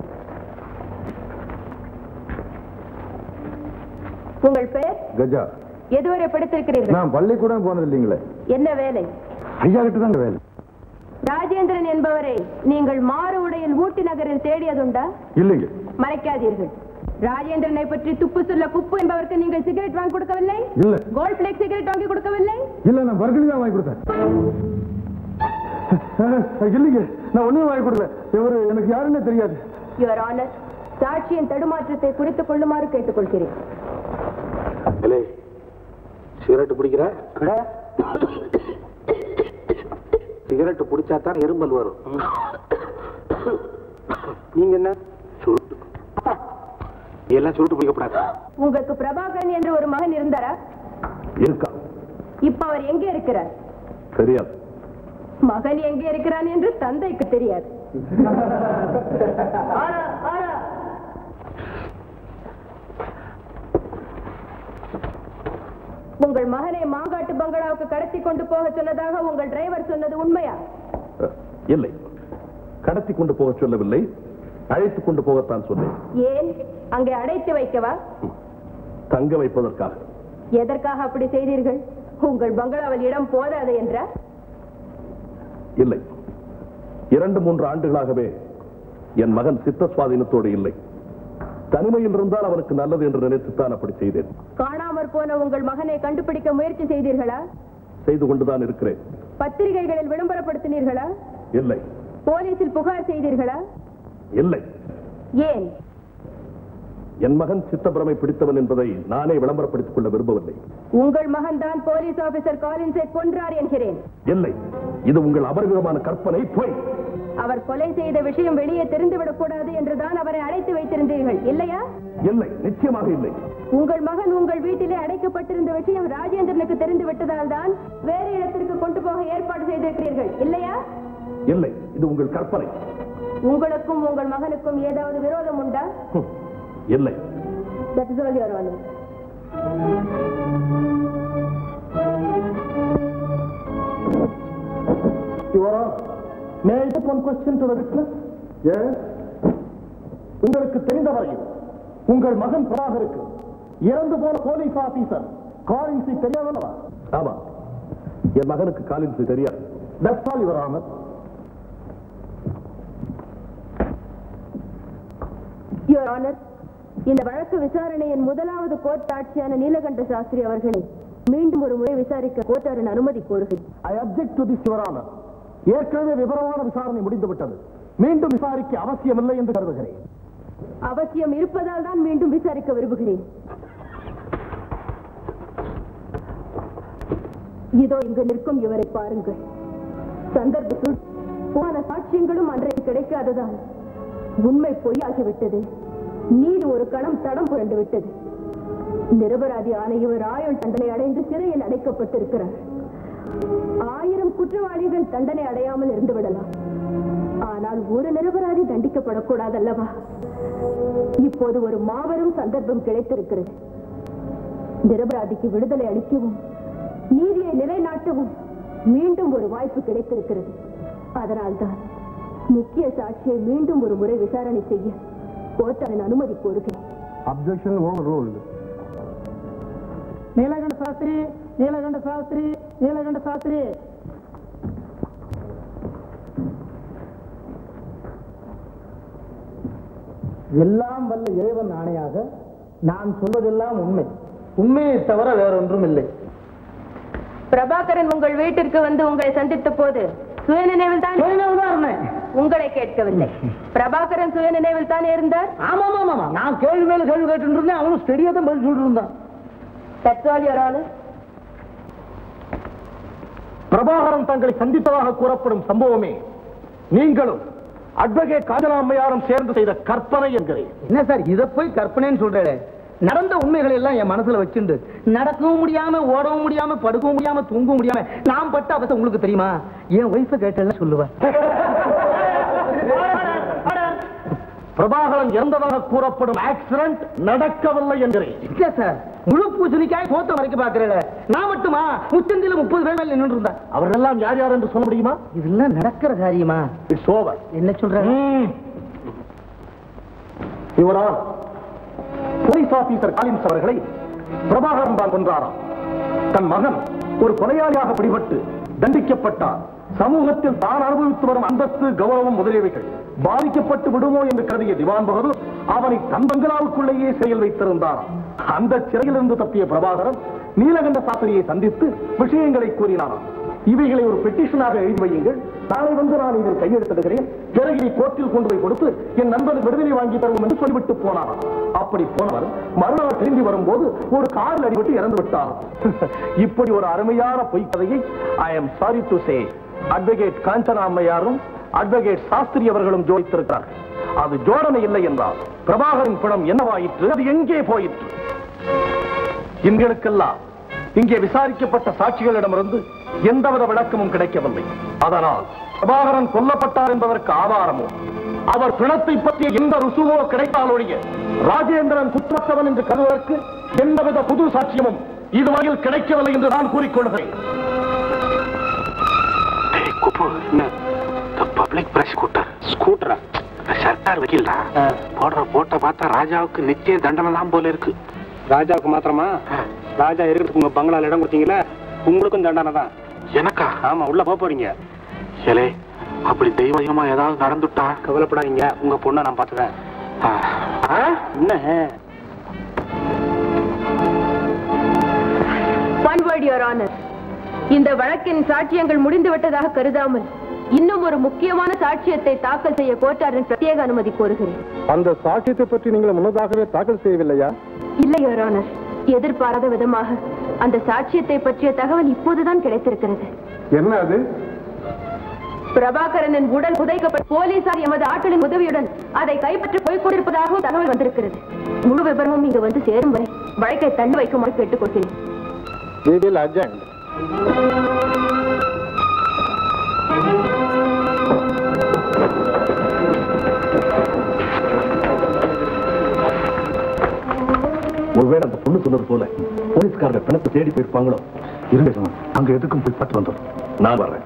உங்கள் பெயர்? கஜா. எதுவரை படித்திருக்கிறீர்கள்? நான் பள்ளிக்கூடம் போனது இல்லைங்களே. என்ன வேலை? ஐயா கிட்ட தான் வேலை. ராஜேந்திரன் என்பவரை நீங்கள் மாறு உடையில் ஊட்டி நகரில் தேடியதுண்டா? இல்லைங்க. மறைக்காதீர்கள். ராஜேந்திரனை பற்றி துப்பு சொல்ல குப்பு என்பவருக்கு நீங்கள் சிகரெட் வாங்கி கொடுக்கவில்லை? இல்ல. கோல்ட் பிளேக் சிகரெட் வாங்கி கொடுக்கவில்லை? இல்ல, நான் பர்கலி தான் வாங்கி கொடுத்தேன். இல்லைங்க, நான் ஒண்ணும் வாங்கி கொடுக்கல. இவரு எனக்கு யாருன்னு தெரியாது. யுவர் ஆனர், சாட்சியின் தடுமாற்றத்தை குறித்துக் கொள்ளுமாறு கேட்டுக்கொள்கிறேன். சிகரெட் பிடிக்கிற? சிகரெட் பிடிச்சாதான் எறும்பல் வரும். நீங்க என்ன சுருட்டு? எல்லாம் சுருட்டு பிடிக்கப்படாது. உங்களுக்கு பிரபாகரன் என்று ஒரு மகன் இருந்தாரா? இருக்கா. இப்ப அவர் எங்கே இருக்கிறார்? தெரியாது. மகன் எங்கே இருக்கிறான் என்று தந்தைக்கு தெரியாது. உங்கள் மகனை மாங்காட்டு பங்களாவுக்கு கடத்தி கொண்டு போக சொன்னதாக உங்கள் டிரைவர் சொன்னது உண்மையா? இல்லை, கடத்தி கொண்டு போக சொல்லவில்லை, அழைத்துக் கொண்டு போகத்தான் சொன்னேன். ஏன்? அங்கே அடைத்து வைக்கவா? தங்க வைப்பதற்காக. எதற்காக அப்படி செய்தீர்கள்? உங்கள் பங்களாவில் இடம் போதாது என்றா? இல்லை, 2-3 ஆண்டுகளாகவே என் மகன் சித்த சுவாதீனத்தோடு இல்லை. தனிமையில் இருந்தால் அவனுக்கு நல்லது என்று நினைத்துத்தான் அப்படி செய்தேன். காணாமற் போன உங்கள் மகனை கண்டுபிடிக்க முயற்சி செய்தீர்களா? செய்து கொண்டுதான் இருக்கிறேன். பத்திரிகைகளில் விளம்பரப்படுத்தினீர்களா? இல்லை. போலீசில் புகார் செய்தீர்களா? இல்லை. ஏன்? என் மகன் சித்தப்பிரமை பிடித்தவன் என்பதை நானே விளம்பரப்படுத்திக் கொள்ள விரும்பவில்லை. உங்கள் மகன் தான் போலீஸ் ஆபீசர் காலின்ஸை கொன்றார் என்கிறேன். இல்லை, இது உங்கள் அபரிவிதமான கற்பனை, பொய். அவர் கொலை செய்த விஷயம் வெளியே தெரிந்துவிடக் கூடாது என்றுதான் அவரை அடைத்து வைத்திருந்தீர்கள் இல்லையா? இல்லை, நிச்சயமாக இல்லை. உங்கள் மகன் உங்கள் வீட்டிலே அடைக்கப்பட்டிருந்த விஷயம் ராஜேந்திரனுக்கு தெரிந்து விட்டதால் தான் வேறு இடத்திற்கு கொண்டு போக ஏற்பாடு செய்திருக்கிறீர்கள் இல்லையா? இல்லை, இது உங்கள் கற்பனை. உங்களுக்கும் உங்கள் மகனுக்கும் ஏதாவது விரோதம் உண்டா? இல்லை. That is all, Your Honor. Your Honor, may I put one question to the witness? Yes. உங்களுக்கு தெரிந்தவரையில் உங்கள் மகன் பிரபாகருக்கு இறந்து போன போலீஸ் ஆபீசர் காலின்ஸை தெரியாதல்லவா? ஆமா, என் மகனுக்கு காலின்ஸை தெரியாது. That's all, Your Honor. Your Honor, இந்த வழக்கு விசாரணையின் முதலாவது கோர்ட் சாட்சியான நீலகண்ட சாஸ்திரி அவர்களை மீண்டும் ஒரு முறை விசாரிக்க கோர்ட்டாரின் அனுமதி கோருகிறேன். I object to this, Your Honor. ஏற்கனவே விவரமான விசாரணை முடிந்துவிட்டது. மீண்டும் விசாரிக்க அவசியமில்லை என்று கருதுகிறேன். அவசியம் இருப்பதால் தான் மீண்டும் விசாரிக்க விரும்புகிறேன். இதோ இங்கு நிற்கும் இவரை பாருங்கள். சந்தர்ப்பத்தில் போன சாட்சியங்களும் அன்றைக்கு கிடைக்காததால் உண்மை பொய்யாகிவிட்டது. நீதி ஒரு கணம் தடம் புரண்டு விட்டது. நிரபராதி ஆன இவர் ஆயுள் தண்டனை அடைந்து சிறையில் அடைக்கப்பட்டிருக்கிறார். 1000 குற்றவாளிகள் தண்டனை அடையாமல் இருந்து விடலாம். ஆனால் ஒரு நிரபராதி தண்டிக்கப்படக்கூடாதல்லவா? இப்போது ஒரு மாபெரும் சந்தர்ப்பம் கிடைத்திருக்கிறது. நிரபராதிக்கு விடுதலை அளிக்கவும் நீதியை நிலைநாட்டவும் மீண்டும் ஒரு வாய்ப்பு கிடைத்திருக்கிறது. அதனால்தான் முக்கிய சாட்சியை மீண்டும் ஒரு முறை விசாரணை செய்ய கோர்ட்டாரின் அனுமதி கோருகிறேன். Objection overruled. நீலகண்ட சாஸ்திரி, நீலகண்ட சாஸ்திரி, நீலகண்ட சாஸ்திரி. எல்லாம் வல்ல இறைவன் ஆணையாக நான் சொல்வதெல்லாம் உண்மை, உண்மையை தவிர வேறொன்றும் இல்லை. பிரபாகரன் உங்கள் வீட்டிற்கு வந்து உங்களை சந்தித்த போது சுயநினைவில் தான் உங்களை கேட்கவில்லை. பிரபாகரன் சுயநினைவில் தானே இருந்தார்? ஆமா ஆமா ஆமா, நான் கேள்வி மேல கேள்வி கேட்டு இருந்தேன். அவனும் ஸ்டெடியா தான் பதில் சொல்லிட்டு இருந்தான். That's all, Your Honor. Prabhakaran தங்களை சந்தித்ததாக கூறப்படும் சம்பவமே நீங்களும் அட்வொகேட் காஜலாம்மையாரும் சேர்ந்து செய்த கற்பனை என்கிறேன். என்ன சார் இதை போய் கற்பனைன்னு சொல்றேன்? நடந்த உண்மைகளை எல்லாம் என் மனசுல வச்சுண்டு நடக்கவும் முடியாம, ஓடவும் முடியாம, படுக்கவும் முடியாம, தூங்கவும் முடியாம நான் பட்ட அவசரம் உங்களுக்கு தெரியுமா? என் ஒய்ஃபை கேட்டெல்லாம் சொல்லுவேன். பிரபாகரன் இறந்ததாக கூறப்படும் ஆக்சிடென்ட் நடக்கவில்லை என்கிறேன். இல்ல சார், முழு பூசணிக்காய் தோத்த மறைக்க பாக்குறேன். நான் மட்டுமா முச்சந்தில 30 பேர் மேல நின்று இருந்தா அவர்களெல்லாம் யார் யார் என்று சொல்ல முடியுமா? இதெல்லாம் நடக்கிற காரியமா? It's over. என்ன சொல்றாங்க? இவரா போலீஸ் ஆபீசர் காலின்ஸ் அவர்களை பிரபாகரன் தான் கொன்றாராம். தன் மகன் ஒரு கொலையாளியாக பிடிபட்டு தண்டிக்கப்பட்டார். சமூகத்தில் தான் அனுபவித்து வரும் அந்தஸ்து, கௌரவம் முதலியவைகள் பாதிக்கப்பட்டு விடுமோ என்று கருதிய திவான் பகதூர் அவனை தன் பங்களாவுக்குள்ளேயே சிறையில் வைத்திருந்தாராம். அந்த சிறையிலிருந்து தப்பிய பிரபாகரன் நீலகண்ட சாஸ்திரியை சந்தித்து விஷயங்களை கூறினாராம். இவைகளை ஒரு பெட்டிஷனாக எழுதி வையுங்கள், நாளை வந்து நான் இதில் கையெழுத்திடுகிறேன், பிறகு இதை கோர்ட்டில் கொண்டு போய் கொடுத்து என் நண்பர் விடுதலை வாங்கி தருவோம் என்று சொல்லிவிட்டு போனாராம். அப்படி போனவர் மறுநாள் திரும்பி வரும்போது ஒரு காரில் அடிபட்டு இறந்து விட்டாராம். இப்படி ஒரு அருமையான பொய்க்கதையை I am sorry to say advocate Kanchana அம்மையாரும் அட்வொகேட் சாஸ்திரி அவர்களும் ஜோடித்திருக்கிறார்கள். அது ஜோடனை இல்லை என்றால் பிரபாகரின் பணம் என்னவாயிற்று, அது எங்கே போயிற்று? எங்களுக்கெல்லாம் இங்கே விசாரிக்கப்பட்ட சாட்சிகளிடமிருந்து எந்தவித விளக்கமும் கிடைக்கவில்லை. அதனால் பிரபாகரன் கொல்லப்பட்டார் என்பதற்கு ஆதாரமோ அவர் பிணத்தை பற்றிய எந்த ருசுவோ கிடைத்தாலொழிய ராஜேந்திரன் குற்றத்தவன் என்று கருதுவதற்கு எந்தவித புது சாட்சியமும் இதுவரையில் கிடைக்கவில்லை என்று நான் கூறிக்கொள்கிறேன். பப்ளிக் ப்ராசிக்யூட்டர் ஸ்கூட்டரா சர்க்கார் வக்கீல்டா போடுற போட்ட பார்த்தா ராஜாவுக்கு நிச்சய தண்டனை தான் போல இருக்கு. ராஜாவுக்கு மாத்திரமா? ராஜா இருக்கிறதுக்கு உங்க பங்களால இடம் கொடுத்தீங்களா, உங்களுக்கும் தண்டனை தான். எனக்கா? ஆமா, உள்ள போறீங்க. ஏலே, அப்படி தெய்வமா ஏதாவது நடந்துட்டா? கவலைப்படாதீங்க, உங்க பொண்ணை நான் பார்த்துதேன். என்ன One word, Your Honor. இந்த வழக்கின் சாட்சியங்கள் முடிந்து விட்டதாக கருதாமல் இன்னும் ஒரு முக்கியமான சாட்சியத்தை தாக்கல் செய்ய கோர்ட்டாரின் பிரத்யேக அனுமதி கோருகிறேன். அந்த சாட்சியத்தை பற்றி நீங்கள் முன்னதாகவே தாக்கல் செய்யவில்லையா? இல்லை, Your Honor. எதிர்பாராத விதமாக அந்த சாட்சியத்தை பற்றிய தகவல் இப்போதுதான் கிடைத்திருக்கிறது. என்ன அது? பிரபாகரனின் உடல் புதைக்கப்பட்ட போலீசார் எமது ஆட்களின் உதவியுடன் அதை கைப்பற்றி போய்க் கொண்டிருப்பதாகவும் தகவல் வந்திருக்கிறது. முழு விவரமும் இங்கு வந்து சேரும் வரை வழக்கை தள்ளி வைக்குமாறு கேட்டுக்கொள்கிறேன். ஒருவேளை அந்த பொண்ணு சொன்னது போல போலீஸ்காரங்க பிணத்தை தேடி போயிருப்பாங்களோ? இருங்க, அங்க எதுக்கும் போய் பார்த்து வந்துடும். நான் வர்றேன்.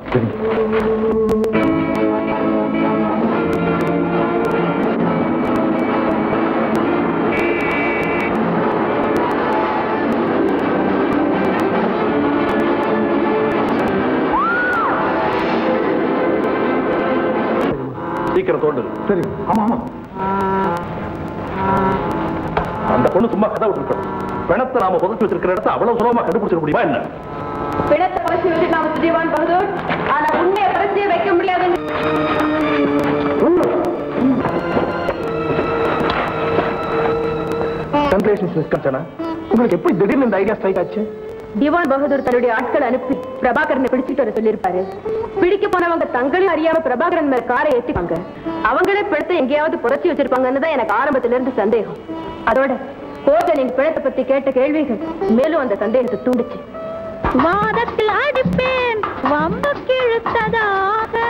சீக்கிரம் தோண்டு. சரி. ஆமா ஆமா, அந்த பொண்ணு சும்மா கதை விட்டுருக்கணும். பிணத்தை நாம புதைச்சு வச்சிருக்கிற இடத்தை அவ்வளவு சுலபமா கண்டுபிடிச்சிட முடியுமா என்ன? பிணத்தை புதைச்சு வச்சு நாம திவான் பகதூர், ஆனா உண்மையை புதைச்சே வைக்க முடியாது. உங்களுக்கு எப்படி திடீர்னு இந்த ஐடியா ஸ்ட்ரைக் ஆச்சு? திவான் பகதூர் தன்னுடைய ஆட்கள் அனுப்பி பிரபாகரனை பிடிச்சிட்டு வர சொல்லியிருப்பாரு. பிடிக்க போனவங்க தங்களையும் அறியாம பிரபாகரன் மேல காரை ஏத்திப்பாங்க. அவங்களே பிணத்தை எங்கேயாவது புதைச்சி வச்சிருப்பாங்கன்னு தான் எனக்கு ஆரம்பத்துல இருந்து சந்தேகம். அதோட கோர்ட்டில் பிணத்தை பத்தி கேட்ட கேள்விகள் மேலும் அந்த சந்தேகத்தை தூண்டுச்சு. வாதத்தில் அடிப்பேன் வம்புக்கு இழுத்ததாக